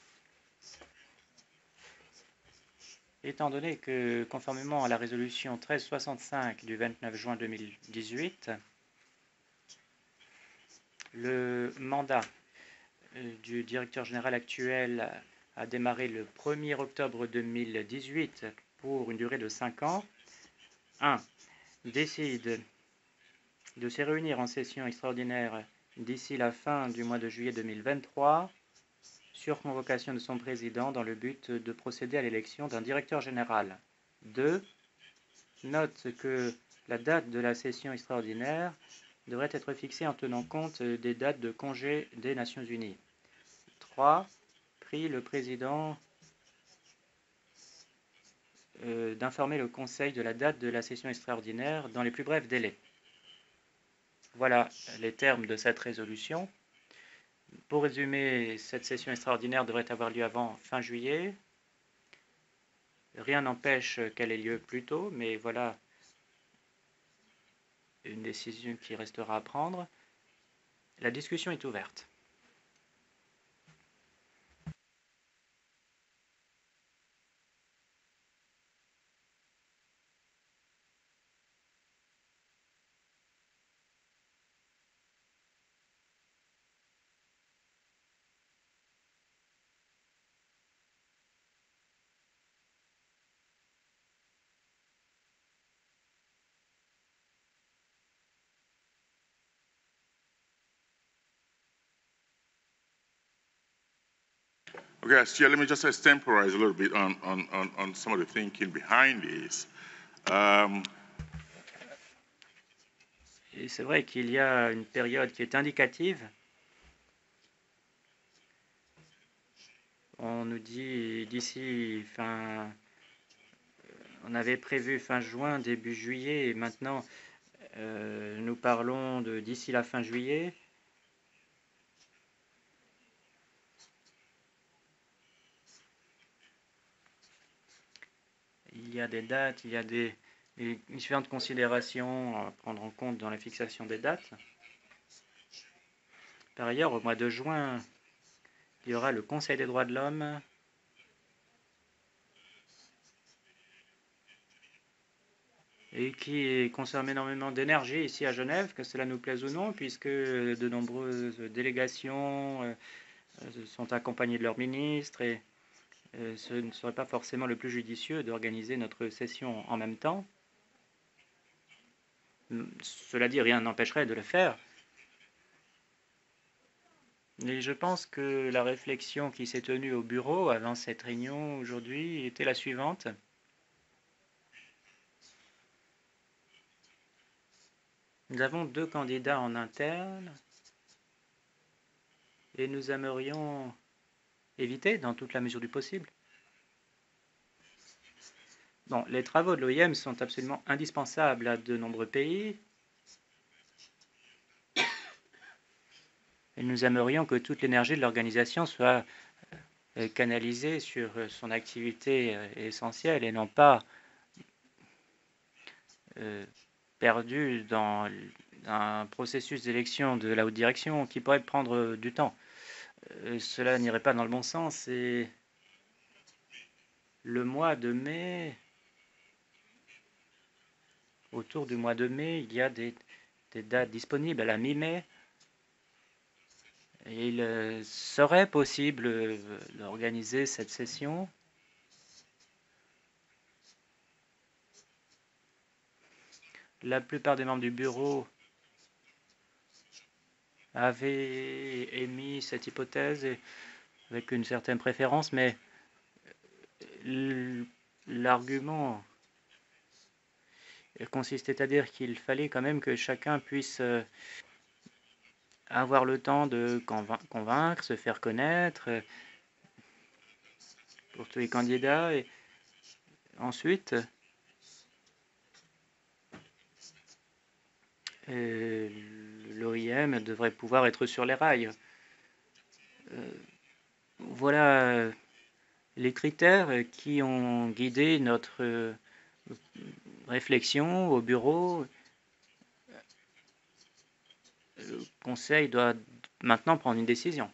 Speaker 2: étant donné que, conformément à la résolution treize soixante-cinq du vingt-neuf juin deux mille dix-huit, Le mandat du directeur général actuel a démarré le premier octobre deux mille dix-huit pour une durée de cinq ans. un. Décide de se réunir en session extraordinaire d'ici la fin du mois de juillet deux mille vingt-trois sur convocation de son président dans le but de procéder à l'élection d'un directeur général. deux. Note que la date de la session extraordinaire devrait être fixée en tenant compte des dates de congé des Nations Unies. trois. Prie le président euh, d'informer le Conseil de la date de la session extraordinaire dans les plus brefs délais. Voilà les termes de cette résolution. Pour résumer, cette session extraordinaire devrait avoir lieu avant fin juillet. Rien n'empêche qu'elle ait lieu plus tôt, mais voilà une décision qui restera à prendre. La discussion est ouverte.
Speaker 1: Okay, Stuart, let me just extemporize a little bit on, on, on, on some of the thinking behind this. Um,
Speaker 2: Et c'est vrai qu'il y a une période qui est indicative. On nous dit d'ici fin... On avait prévu fin juin, début juillet, et maintenant euh, nous parlons de d'ici la fin juillet. Il y a des dates, il y a des, des différentes considérations à prendre en compte dans la fixation des dates. Par ailleurs, au mois de juin, il y aura le Conseil des droits de l'homme et qui consomme énormément d'énergie ici à Genève, que cela nous plaise ou non, puisque de nombreuses délégations euh, sont accompagnées de leurs ministres et euh, ce ne serait pas forcément le plus judicieux d'organiser notre session en même temps. Cela dit, rien n'empêcherait de le faire. Et je pense que la réflexion qui s'est tenue au bureau avant cette réunion aujourd'hui était la suivante. Nous avons deux candidats en interne et nous aimerions éviter, dans toute la mesure du possible. Bon, les travaux de l'O I M sont absolument indispensables à de nombreux pays. Et nous aimerions que toute l'énergie de l'organisation soit canalisée sur son activité essentielle et non pas euh, perdue dans un processus d'élection de la haute direction qui pourrait prendre du temps. Euh, cela n'irait pas dans le bon sens et le mois de mai, autour du mois de mai, il y a des, des dates disponibles à la mi-mai. Il euh, serait possible euh, d'organiser cette session la plupart des membres du bureau avaient émis cette hypothèse et avec une certaine préférence, mais l'argument consistait à dire qu'il fallait quand même que chacun puisse euh, avoir le temps de convaincre, se faire connaître euh, pour tous les candidats. Et ensuite, euh, l'O I M devrait pouvoir être sur les rails. Euh, voilà les critères qui ont guidé notre euh, réflexion au bureau. Le Conseil doit maintenant prendre une décision.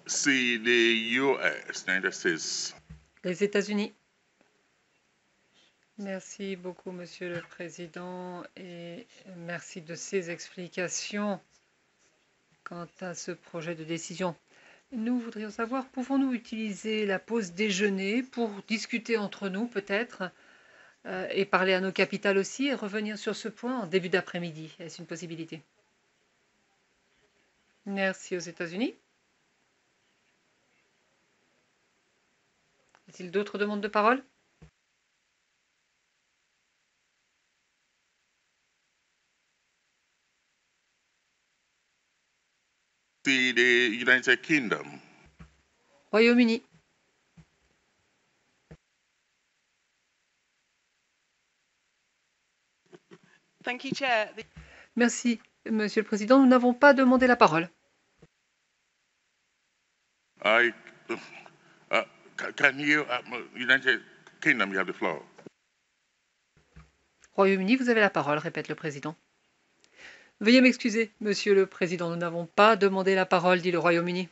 Speaker 1: See the U S, United States.
Speaker 4: Les États-Unis. Merci beaucoup, Monsieur le Président, et merci de ces explications quant à ce projet de décision. Nous voudrions savoir, pouvons-nous utiliser la pause déjeuner pour discuter entre nous, peut-être, euh, et parler à nos capitales aussi, et revenir sur ce point en début d'après-midi? Est-ce une possibilité? Merci aux États-Unis. Y a-t-il d'autres demandes de parole?
Speaker 1: See the United Kingdom.
Speaker 4: Royaume-Uni.
Speaker 9: Thank you, Chair. The-
Speaker 4: Merci, Monsieur le Président. Nous n'avons pas demandé la parole.
Speaker 1: I, uh, ca- can you, uh, United Kingdom, you have the floor.
Speaker 4: Royaume-Uni, vous avez la parole, répète le Président. Veuillez m'excuser, Monsieur le Président, nous n'avons pas demandé la parole, dit le Royaume-Uni.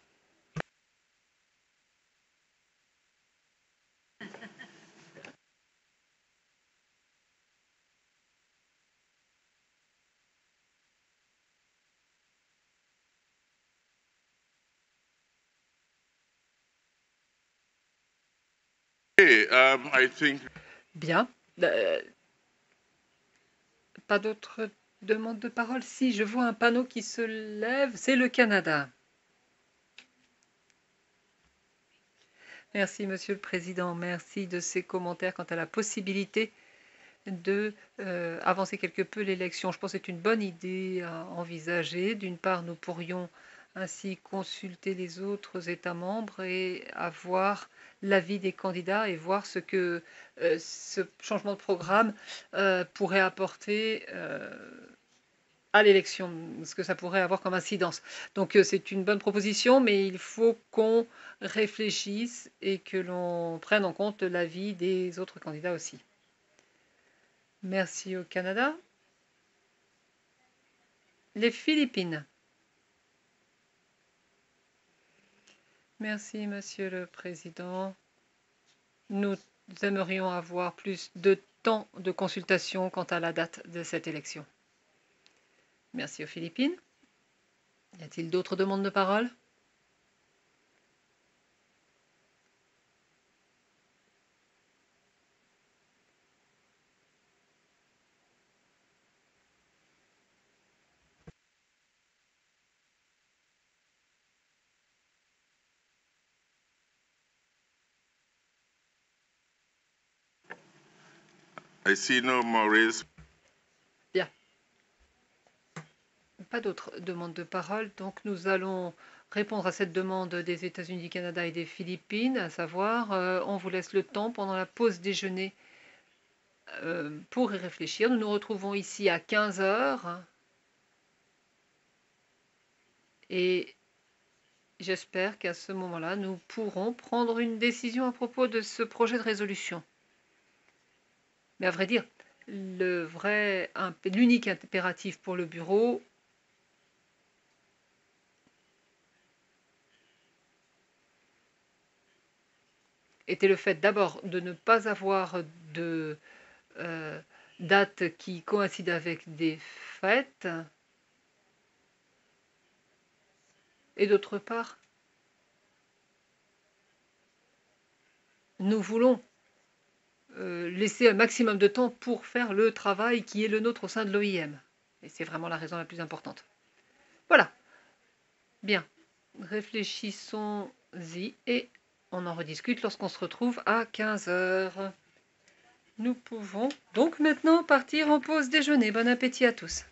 Speaker 1: Hey, um, I think
Speaker 4: Bien. Euh, pas d'autres demandes de parole? Si, je vois un panneau qui se lève, c'est le Canada. Merci, Monsieur le Président. Merci de ces commentaires quant à la possibilité de euh, avancer quelque peu l'élection. Je pense que c'est une bonne idée à envisager. D'une part, nous pourrions ainsi consulter les autres États membres et avoir l'avis des candidats et voir ce que euh, ce changement de programme euh, pourrait apporter euh, à l'élection, ce que ça pourrait avoir comme incidence. Donc euh, c'est une bonne proposition, mais il faut qu'on réfléchisse et que l'on prenne en compte l'avis des autres candidats aussi. Merci au Canada. Les Philippines. Merci, Monsieur le Président. Nous aimerions avoir plus de temps de consultation quant à la date de cette élection. Merci aux Philippines. Y a-t-il d'autres demandes de parole?
Speaker 1: I see no more raised.
Speaker 4: Bien. Pas d'autres demandes de parole, donc nous allons répondre à cette demande des États-Unis, du Canada et des Philippines, à savoir, euh, on vous laisse le temps pendant la pause déjeuner euh, pour y réfléchir. Nous nous retrouvons ici à quinze heures et j'espère qu'à ce moment-là, nous pourrons prendre une décision à propos de ce projet de résolution. Mais à vrai dire, le vrai, l'unique impératif pour le bureau était le fait d'abord de ne pas avoir de euh, date qui coïncide avec des fêtes et d'autre part, nous voulons euh, laisser un maximum de temps pour faire le travail qui est le nôtre au sein de l'O I M. Et c'est vraiment la raison la plus importante. Voilà. Bien. Réfléchissons-y et on en rediscute lorsqu'on se retrouve à quinze heures. Nous pouvons donc maintenant partir en pause déjeuner. Bon appétit à tous.